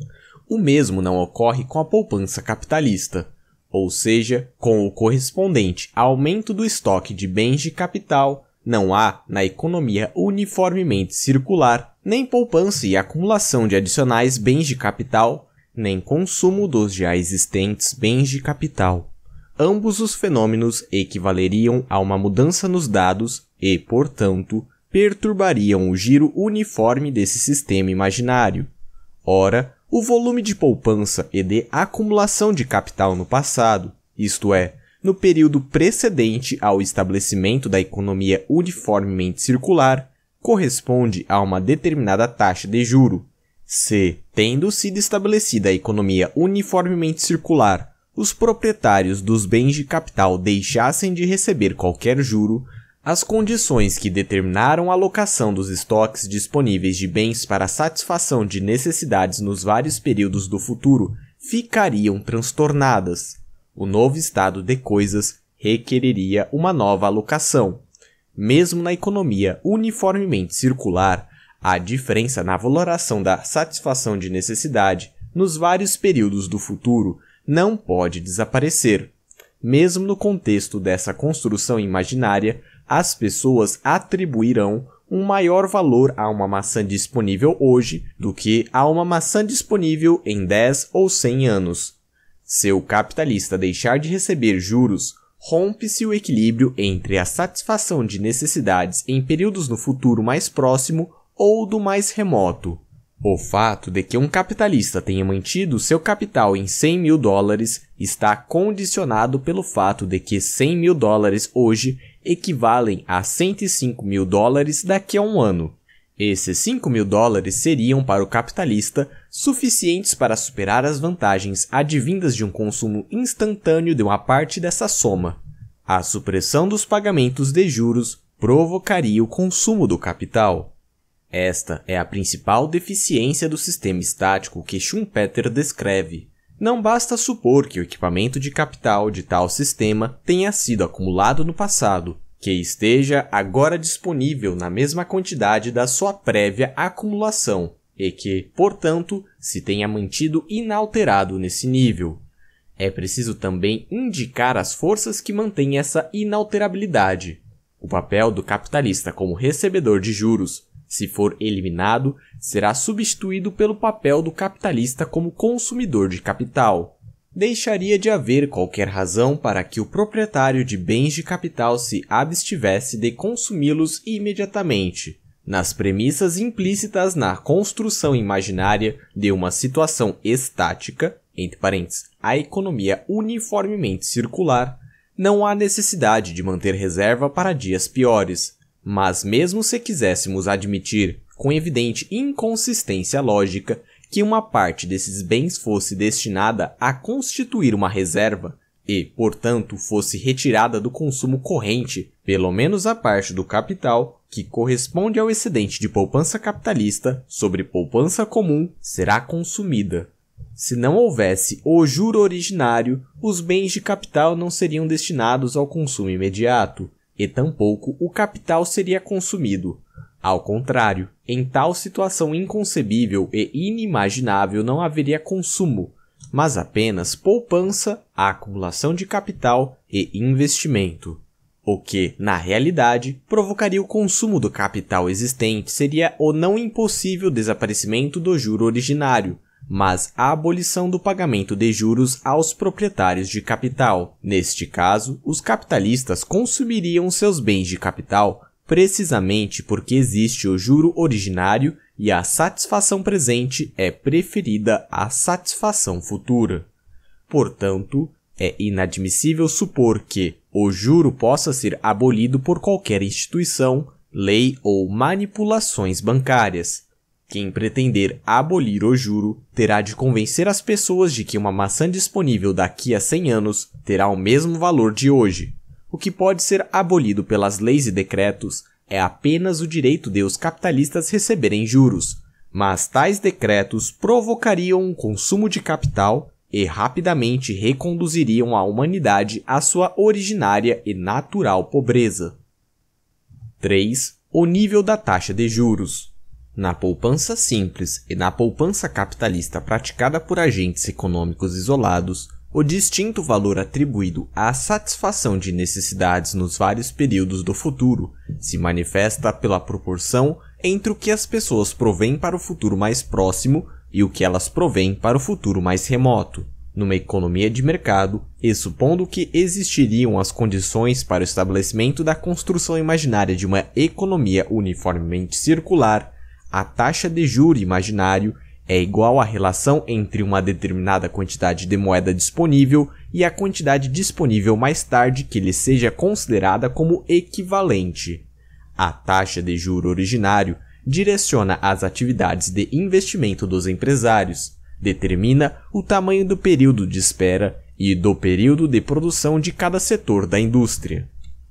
O mesmo não ocorre com a poupança capitalista, ou seja, com o correspondente aumento do estoque de bens de capital, não há, na economia uniformemente circular, nem poupança e acumulação de adicionais bens de capital, nem consumo dos já existentes bens de capital. Ambos os fenômenos equivaleriam a uma mudança nos dados e, portanto, perturbariam o giro uniforme desse sistema imaginário. Ora, o volume de poupança e de acumulação de capital no passado, isto é, no período precedente ao estabelecimento da economia uniformemente circular, corresponde a uma determinada taxa de juro. Se, tendo sido estabelecida a economia uniformemente circular, os proprietários dos bens de capital deixassem de receber qualquer juro, as condições que determinaram a alocação dos estoques disponíveis de bens para a satisfação de necessidades nos vários períodos do futuro ficariam transtornadas. O novo estado de coisas requeriria uma nova alocação. Mesmo na economia uniformemente circular, a diferença na valoração da satisfação de necessidade nos vários períodos do futuro não pode desaparecer. Mesmo no contexto dessa construção imaginária, as pessoas atribuirão um maior valor a uma maçã disponível hoje do que a uma maçã disponível em 10 ou 100 anos. Se o capitalista deixar de receber juros, rompe-se o equilíbrio entre a satisfação de necessidades em períodos no futuro mais próximo ou do mais remoto. O fato de que um capitalista tenha mantido seu capital em $100.000 está condicionado pelo fato de que $100.000 hoje equivalem a $105.000 daqui a um ano. Esses $5.000 seriam para o capitalista suficientes para superar as vantagens advindas de um consumo instantâneo de uma parte dessa soma. A supressão dos pagamentos de juros provocaria o consumo do capital. Esta é a principal deficiência do sistema estático que Schumpeter descreve. Não basta supor que o equipamento de capital de tal sistema tenha sido acumulado no passado, que esteja agora disponível na mesma quantidade da sua prévia acumulação e que, portanto, se tenha mantido inalterado nesse nível. É preciso também indicar as forças que mantêm essa inalterabilidade. O papel do capitalista como recebedor de juros, se for eliminado, será substituído pelo papel do capitalista como consumidor de capital. Deixaria de haver qualquer razão para que o proprietário de bens de capital se abstivesse de consumi-los imediatamente. Nas premissas implícitas na construção imaginária de uma situação estática, entre parênteses, a economia uniformemente circular, não há necessidade de manter reserva para dias piores. Mas mesmo se quiséssemos admitir, com evidente inconsistência lógica, que uma parte desses bens fosse destinada a constituir uma reserva e, portanto, fosse retirada do consumo corrente, pelo menos a parte do capital que corresponde ao excedente de poupança capitalista sobre poupança comum será consumida. Se não houvesse o juro originário, os bens de capital não seriam destinados ao consumo imediato, e tampouco o capital seria consumido. Ao contrário, em tal situação inconcebível e inimaginável não haveria consumo, mas apenas poupança, acumulação de capital e investimento. O que, na realidade, provocaria o consumo do capital existente seria o não impossível desaparecimento do juro originário, mas a abolição do pagamento de juros aos proprietários de capital. Neste caso, os capitalistas consumiriam seus bens de capital precisamente porque existe o juro originário e a satisfação presente é preferida à satisfação futura. Portanto, é inadmissível supor que o juro possa ser abolido por qualquer instituição, lei ou manipulações bancárias. Quem pretender abolir o juro terá de convencer as pessoas de que uma maçã disponível daqui a 100 anos terá o mesmo valor de hoje. O que pode ser abolido pelas leis e decretos é apenas o direito de os capitalistas receberem juros, mas tais decretos provocariam um consumo de capital e rapidamente reconduziriam a humanidade à sua originária e natural pobreza. 3. O nível da taxa de juros. Na poupança simples e na poupança capitalista praticada por agentes econômicos isolados, o distinto valor atribuído à satisfação de necessidades nos vários períodos do futuro se manifesta pela proporção entre o que as pessoas provêm para o futuro mais próximo e o que elas provêm para o futuro mais remoto. Numa economia de mercado, e supondo que existiriam as condições para o estabelecimento da construção imaginária de uma economia uniformemente circular, a taxa de juro imaginário é igual à relação entre uma determinada quantidade de moeda disponível e a quantidade disponível mais tarde que lhe seja considerada como equivalente. A taxa de juro originário direciona as atividades de investimento dos empresários, determina o tamanho do período de espera e do período de produção de cada setor da indústria.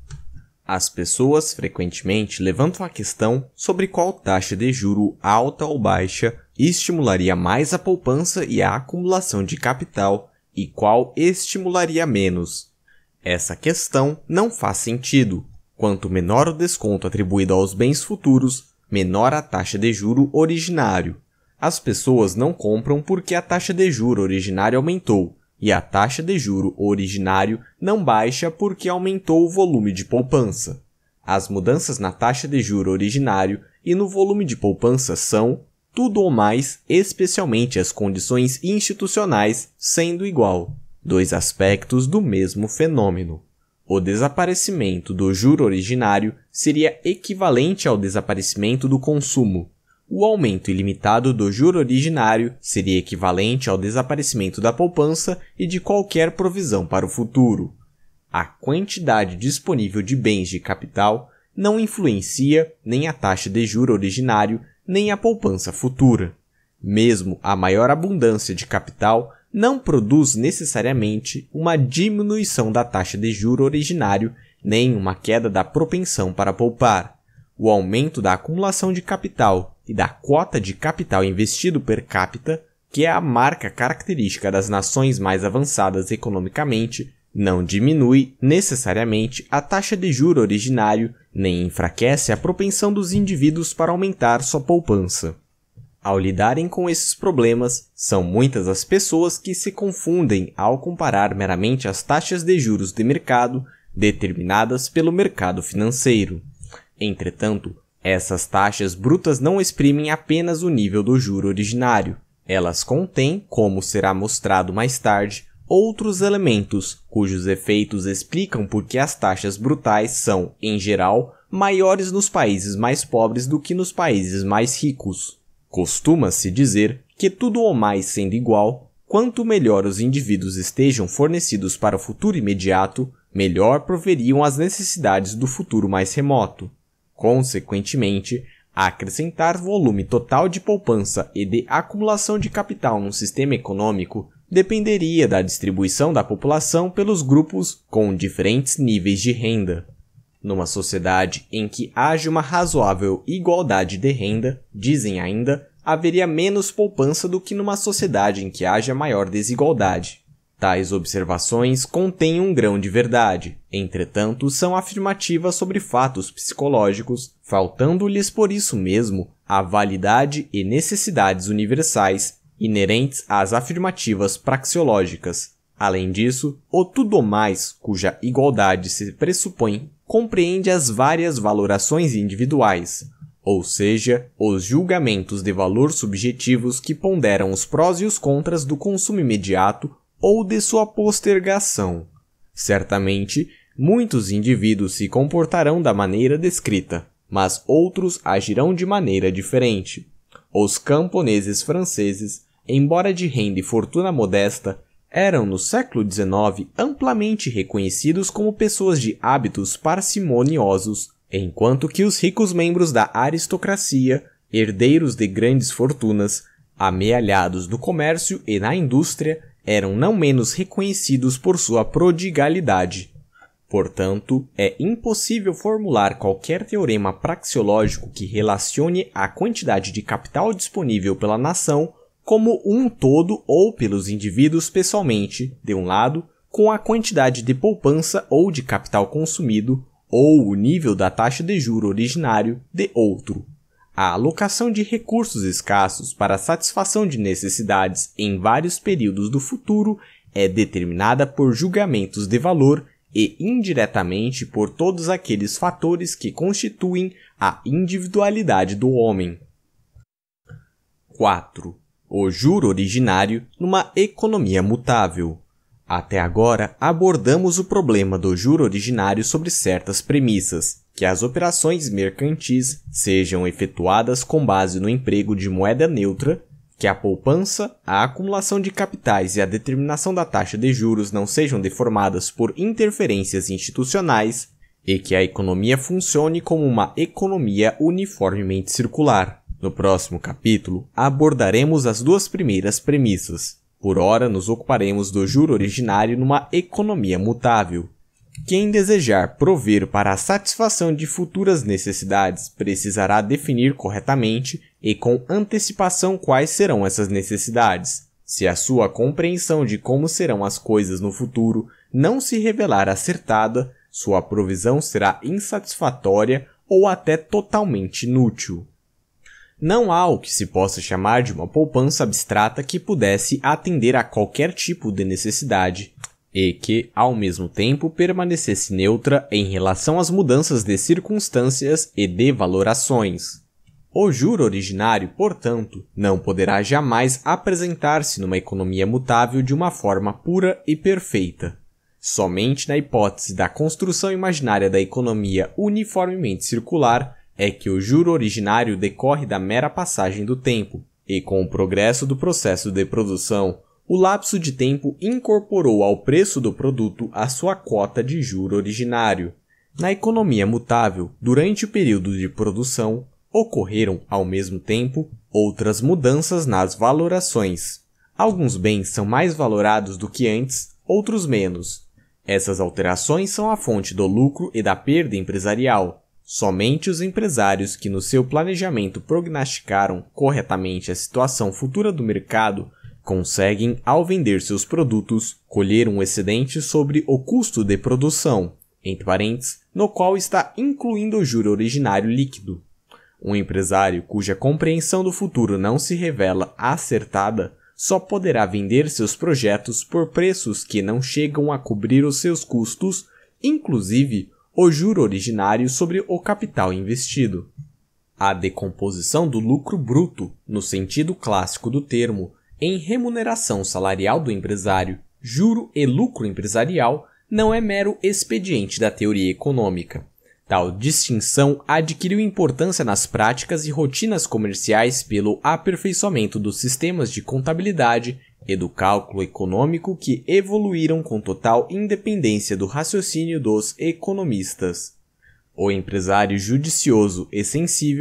As pessoas frequentemente levantam a questão sobre qual taxa de juro alta ou baixa estimularia mais a poupança e a acumulação de capital e qual estimularia menos. Essa questão não faz sentido. Quanto menor o desconto atribuído aos bens futuros, menor a taxa de juro originário. As pessoas não compram porque a taxa de juro originário aumentou, e a taxa de juro originário não baixa porque aumentou o volume de poupança. As mudanças na taxa de juro originário e no volume de poupança são, tudo ou mais, especialmente as condições institucionais, sendo igual, dois aspectos do mesmo fenômeno. O desaparecimento do juro originário seria equivalente ao desaparecimento do consumo. O aumento ilimitado do juro originário seria equivalente ao desaparecimento da poupança e de qualquer provisão para o futuro. A quantidade disponível de bens de capital não influencia nem a taxa de juro originário nem a poupança futura. Mesmo a maior abundância de capital não produz necessariamente uma diminuição da taxa de juro originário nem uma queda da propensão para poupar. O aumento da acumulação de capital e da quota de capital investido per capita, que é a marca característica das nações mais avançadas economicamente, não diminui necessariamente a taxa de juro originário, nem enfraquece a propensão dos indivíduos para aumentar sua poupança. Ao lidarem com esses problemas, são muitas as pessoas que se confundem ao comparar meramente as taxas de juros de mercado determinadas pelo mercado financeiro. Entretanto, essas taxas brutas não exprimem apenas o nível do juro originário. Elas contêm, como será mostrado mais tarde, outros elementos, cujos efeitos explicam por que as taxas brutais são, em geral, maiores nos países mais pobres do que nos países mais ricos. Costuma-se dizer que tudo ou mais sendo igual, quanto melhor os indivíduos estejam fornecidos para o futuro imediato, melhor proveriam as necessidades do futuro mais remoto. Consequentemente, Acrescentar volume total de poupança e de acumulação de capital num sistema econômico dependeria da distribuição da população pelos grupos com diferentes níveis de renda. Numa sociedade em que haja uma razoável igualdade de renda, dizem ainda, haveria menos poupança do que numa sociedade em que haja maior desigualdade. Tais observações contêm um grão de verdade, entretanto são afirmativas sobre fatos psicológicos, faltando-lhes por isso mesmo a validade e necessidades universais inerentes às afirmativas praxeológicas. Além disso, o tudo mais, cuja igualdade se pressupõe, compreende as várias valorações individuais, ou seja, os julgamentos de valor subjetivos que ponderam os prós e os contras do consumo imediato ou de sua postergação. Certamente, muitos indivíduos se comportarão da maneira descrita, mas outros agirão de maneira diferente. Os camponeses franceses, embora de renda e fortuna modesta, eram no século XIX amplamente reconhecidos como pessoas de hábitos parcimoniosos, enquanto que os ricos membros da aristocracia, herdeiros de grandes fortunas, amealhados no comércio e na indústria, eram não menos reconhecidos por sua prodigalidade. Portanto, é impossível formular qualquer teorema praxeológico que relacione a quantidade de capital disponível pela nação como um todo ou pelos indivíduos pessoalmente, de um lado, com a quantidade de poupança ou de capital consumido, ou o nível da taxa de juro originário, de outro. A alocação de recursos escassos para a satisfação de necessidades em vários períodos do futuro é determinada por julgamentos de valor e indiretamente por todos aqueles fatores que constituem a individualidade do homem. 4. O juro originário numa economia mutável. Até agora, abordamos o problema do juro originário sobre certas premissas, que as operações mercantis sejam efetuadas com base no emprego de moeda neutra, que a poupança, a acumulação de capitais e a determinação da taxa de juros não sejam deformadas por interferências institucionais e que a economia funcione como uma economia uniformemente circular. No próximo capítulo, abordaremos as duas primeiras premissas. Por ora, nos ocuparemos do juro originário numa economia mutável. Quem desejar prover para a satisfação de futuras necessidades precisará definir corretamente e com antecipação quais serão essas necessidades. Se a sua compreensão de como serão as coisas no futuro não se revelar acertada, sua provisão será insatisfatória ou até totalmente inútil. Não há o que se possa chamar de uma poupança abstrata que pudesse atender a qualquer tipo de necessidade e que, ao mesmo tempo, permanecesse neutra em relação às mudanças de circunstâncias e de valorações. O juro originário, portanto, não poderá jamais apresentar-se numa economia mutável de uma forma pura e perfeita. Somente na hipótese da construção imaginária da economia uniformemente circular é que o juro originário decorre da mera passagem do tempo, e com o progresso do processo de produção, o lapso de tempo incorporou ao preço do produto a sua cota de juro originário. Na economia mutável, durante o período de produção, ocorreram, ao mesmo tempo, outras mudanças nas valorações. Alguns bens são mais valorados do que antes, outros menos. Essas alterações são a fonte do lucro e da perda empresarial. Somente os empresários que no seu planejamento prognosticaram corretamente a situação futura do mercado conseguem, ao vender seus produtos, colher um excedente sobre o custo de produção, entre parênteses, no qual está incluindo o juro originário líquido. Um empresário cuja compreensão do futuro não se revela acertada só poderá vender seus projetos por preços que não chegam a cobrir os seus custos, inclusive o juro originário sobre o capital investido. A decomposição do lucro bruto, no sentido clássico do termo, em remuneração salarial do empresário, juro e lucro empresarial, não é mero expediente da teoria econômica. Tal distinção adquiriu importância nas práticas e rotinas comerciais pelo aperfeiçoamento dos sistemas de contabilidade e do cálculo econômico que evoluíram com total independência do raciocínio dos economistas. O empresário judicioso e sensível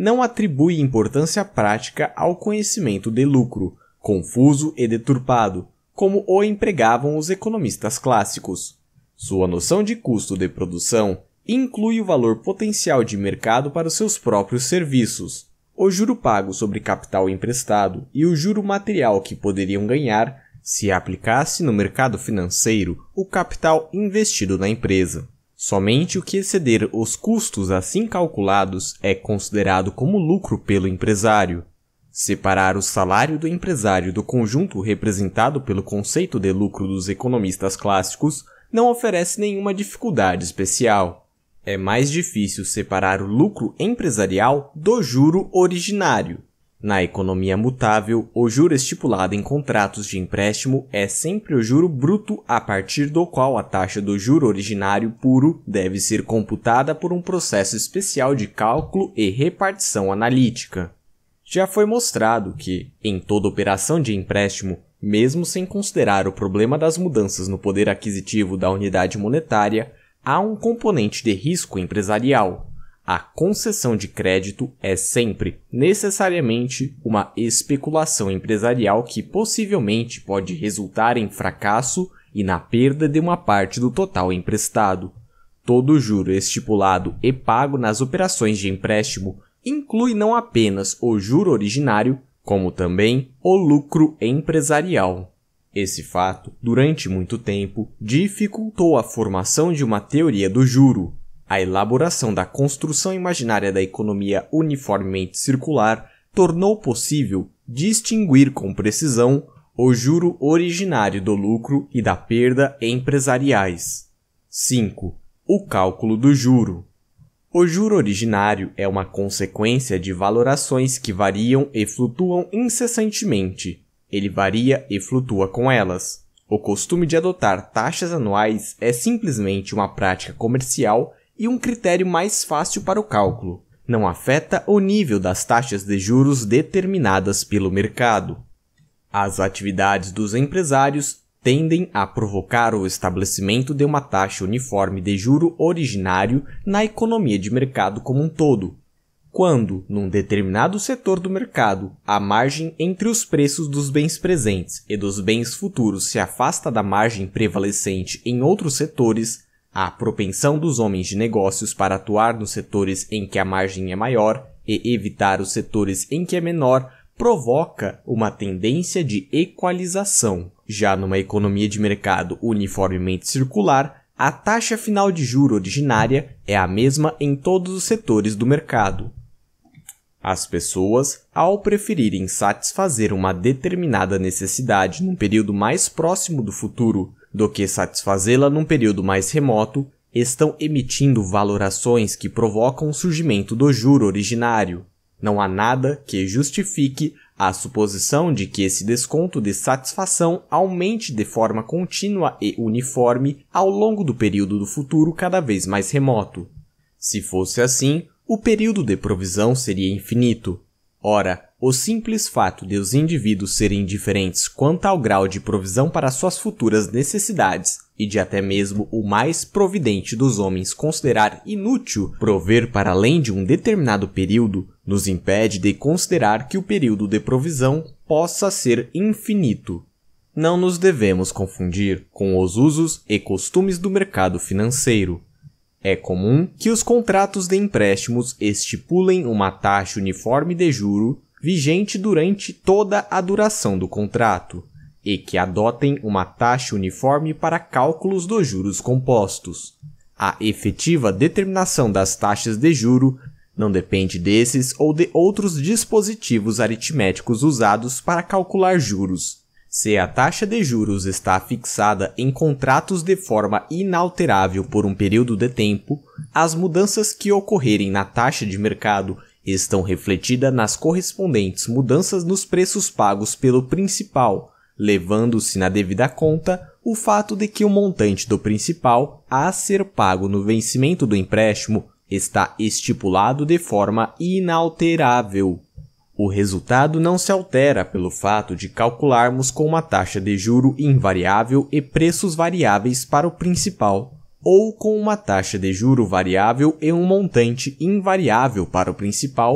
não atribui importância prática ao conhecimento de lucro, confuso e deturpado, como o empregavam os economistas clássicos. Sua noção de custo de produção inclui o valor potencial de mercado para os seus próprios serviços, o juro pago sobre capital emprestado e o juro material que poderiam ganhar se aplicasse no mercado financeiro o capital investido na empresa. Somente o que exceder os custos assim calculados é considerado como lucro pelo empresário. Separar o salário do empresário do conjunto representado pelo conceito de lucro dos economistas clássicos não oferece nenhuma dificuldade especial. É mais difícil separar o lucro empresarial do juro originário. Na economia mutável, o juro estipulado em contratos de empréstimo é sempre o juro bruto a partir do qual a taxa do juro originário puro deve ser computada por um processo especial de cálculo e repartição analítica. Já foi mostrado que, em toda operação de empréstimo, mesmo sem considerar o problema das mudanças no poder aquisitivo da unidade monetária, há um componente de risco empresarial. A concessão de crédito é sempre, necessariamente, uma especulação empresarial que possivelmente pode resultar em fracasso e na perda de uma parte do total emprestado. Todo juro estipulado e pago nas operações de empréstimo inclui não apenas o juro originário, como também o lucro empresarial. Esse fato, durante muito tempo, dificultou a formação de uma teoria do juro. A elaboração da construção imaginária da economia uniformemente circular tornou possível distinguir com precisão o juro originário do lucro e da perda empresariais. 5. O cálculo do juro. O juro originário é uma consequência de valorações que variam e flutuam incessantemente. Ele varia e flutua com elas. O costume de adotar taxas anuais é simplesmente uma prática comercial e um critério mais fácil para o cálculo. Não afeta o nível das taxas de juros determinadas pelo mercado. As atividades dos empresários tendem a provocar o estabelecimento de uma taxa uniforme de juro originário na economia de mercado como um todo. Quando, num determinado setor do mercado, a margem entre os preços dos bens presentes e dos bens futuros se afasta da margem prevalecente em outros setores, a propensão dos homens de negócios para atuar nos setores em que a margem é maior e evitar os setores em que é menor provoca uma tendência de equalização. Já numa economia de mercado uniformemente circular, a taxa final de juro originária é a mesma em todos os setores do mercado. As pessoas, ao preferirem satisfazer uma determinada necessidade num período mais próximo do futuro do que satisfazê-la num período mais remoto, estão emitindo valorações que provocam o surgimento do juro originário. Não há nada que justifique a suposição de que esse desconto de satisfação aumente de forma contínua e uniforme ao longo do período do futuro cada vez mais remoto. Se fosse assim, o período de provisão seria infinito. Ora, o simples fato de os indivíduos serem diferentes quanto ao grau de provisão para suas futuras necessidades e de até mesmo o mais providente dos homens considerar inútil prover para além de um determinado período, nos impede de considerar que o período de provisão possa ser infinito. Não nos devemos confundir com os usos e costumes do mercado financeiro. É comum que os contratos de empréstimos estipulem uma taxa uniforme de juro vigente durante toda a duração do contrato, e que adotem uma taxa uniforme para cálculos dos juros compostos. A efetiva determinação das taxas de juro não depende desses ou de outros dispositivos aritméticos usados para calcular juros. Se a taxa de juros está fixada em contratos de forma inalterável por um período de tempo, as mudanças que ocorrerem na taxa de mercado estão refletidas nas correspondentes mudanças nos preços pagos pelo principal, levando-se na devida conta o fato de que o montante do principal a ser pago no vencimento do empréstimo está estipulado de forma inalterável. O resultado não se altera pelo fato de calcularmos com uma taxa de juro invariável e preços variáveis para o principal, ou com uma taxa de juro variável e um montante invariável para o principal,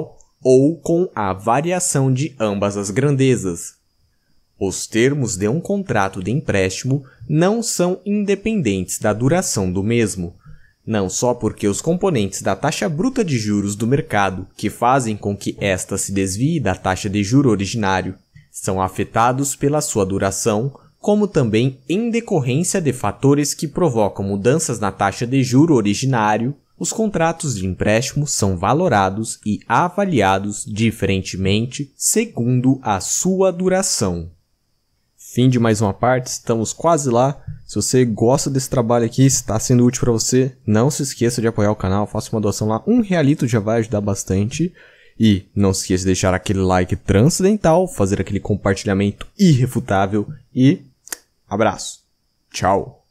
ou com a variação de ambas as grandezas. Os termos de um contrato de empréstimo não são independentes da duração do mesmo, não só porque os componentes da taxa bruta de juros do mercado, que fazem com que esta se desvie da taxa de juro originário, são afetados pela sua duração, como também em decorrência de fatores que provocam mudanças na taxa de juro originário, os contratos de empréstimo são valorados e avaliados diferentemente segundo a sua duração. Fim de mais uma parte, estamos quase lá. Se você gosta desse trabalho aqui, está sendo útil para você, não se esqueça de apoiar o canal, faça uma doação lá, R$1 já vai ajudar bastante. E não se esqueça de deixar aquele like transcendental, fazer aquele compartilhamento irrefutável e abraço. Tchau.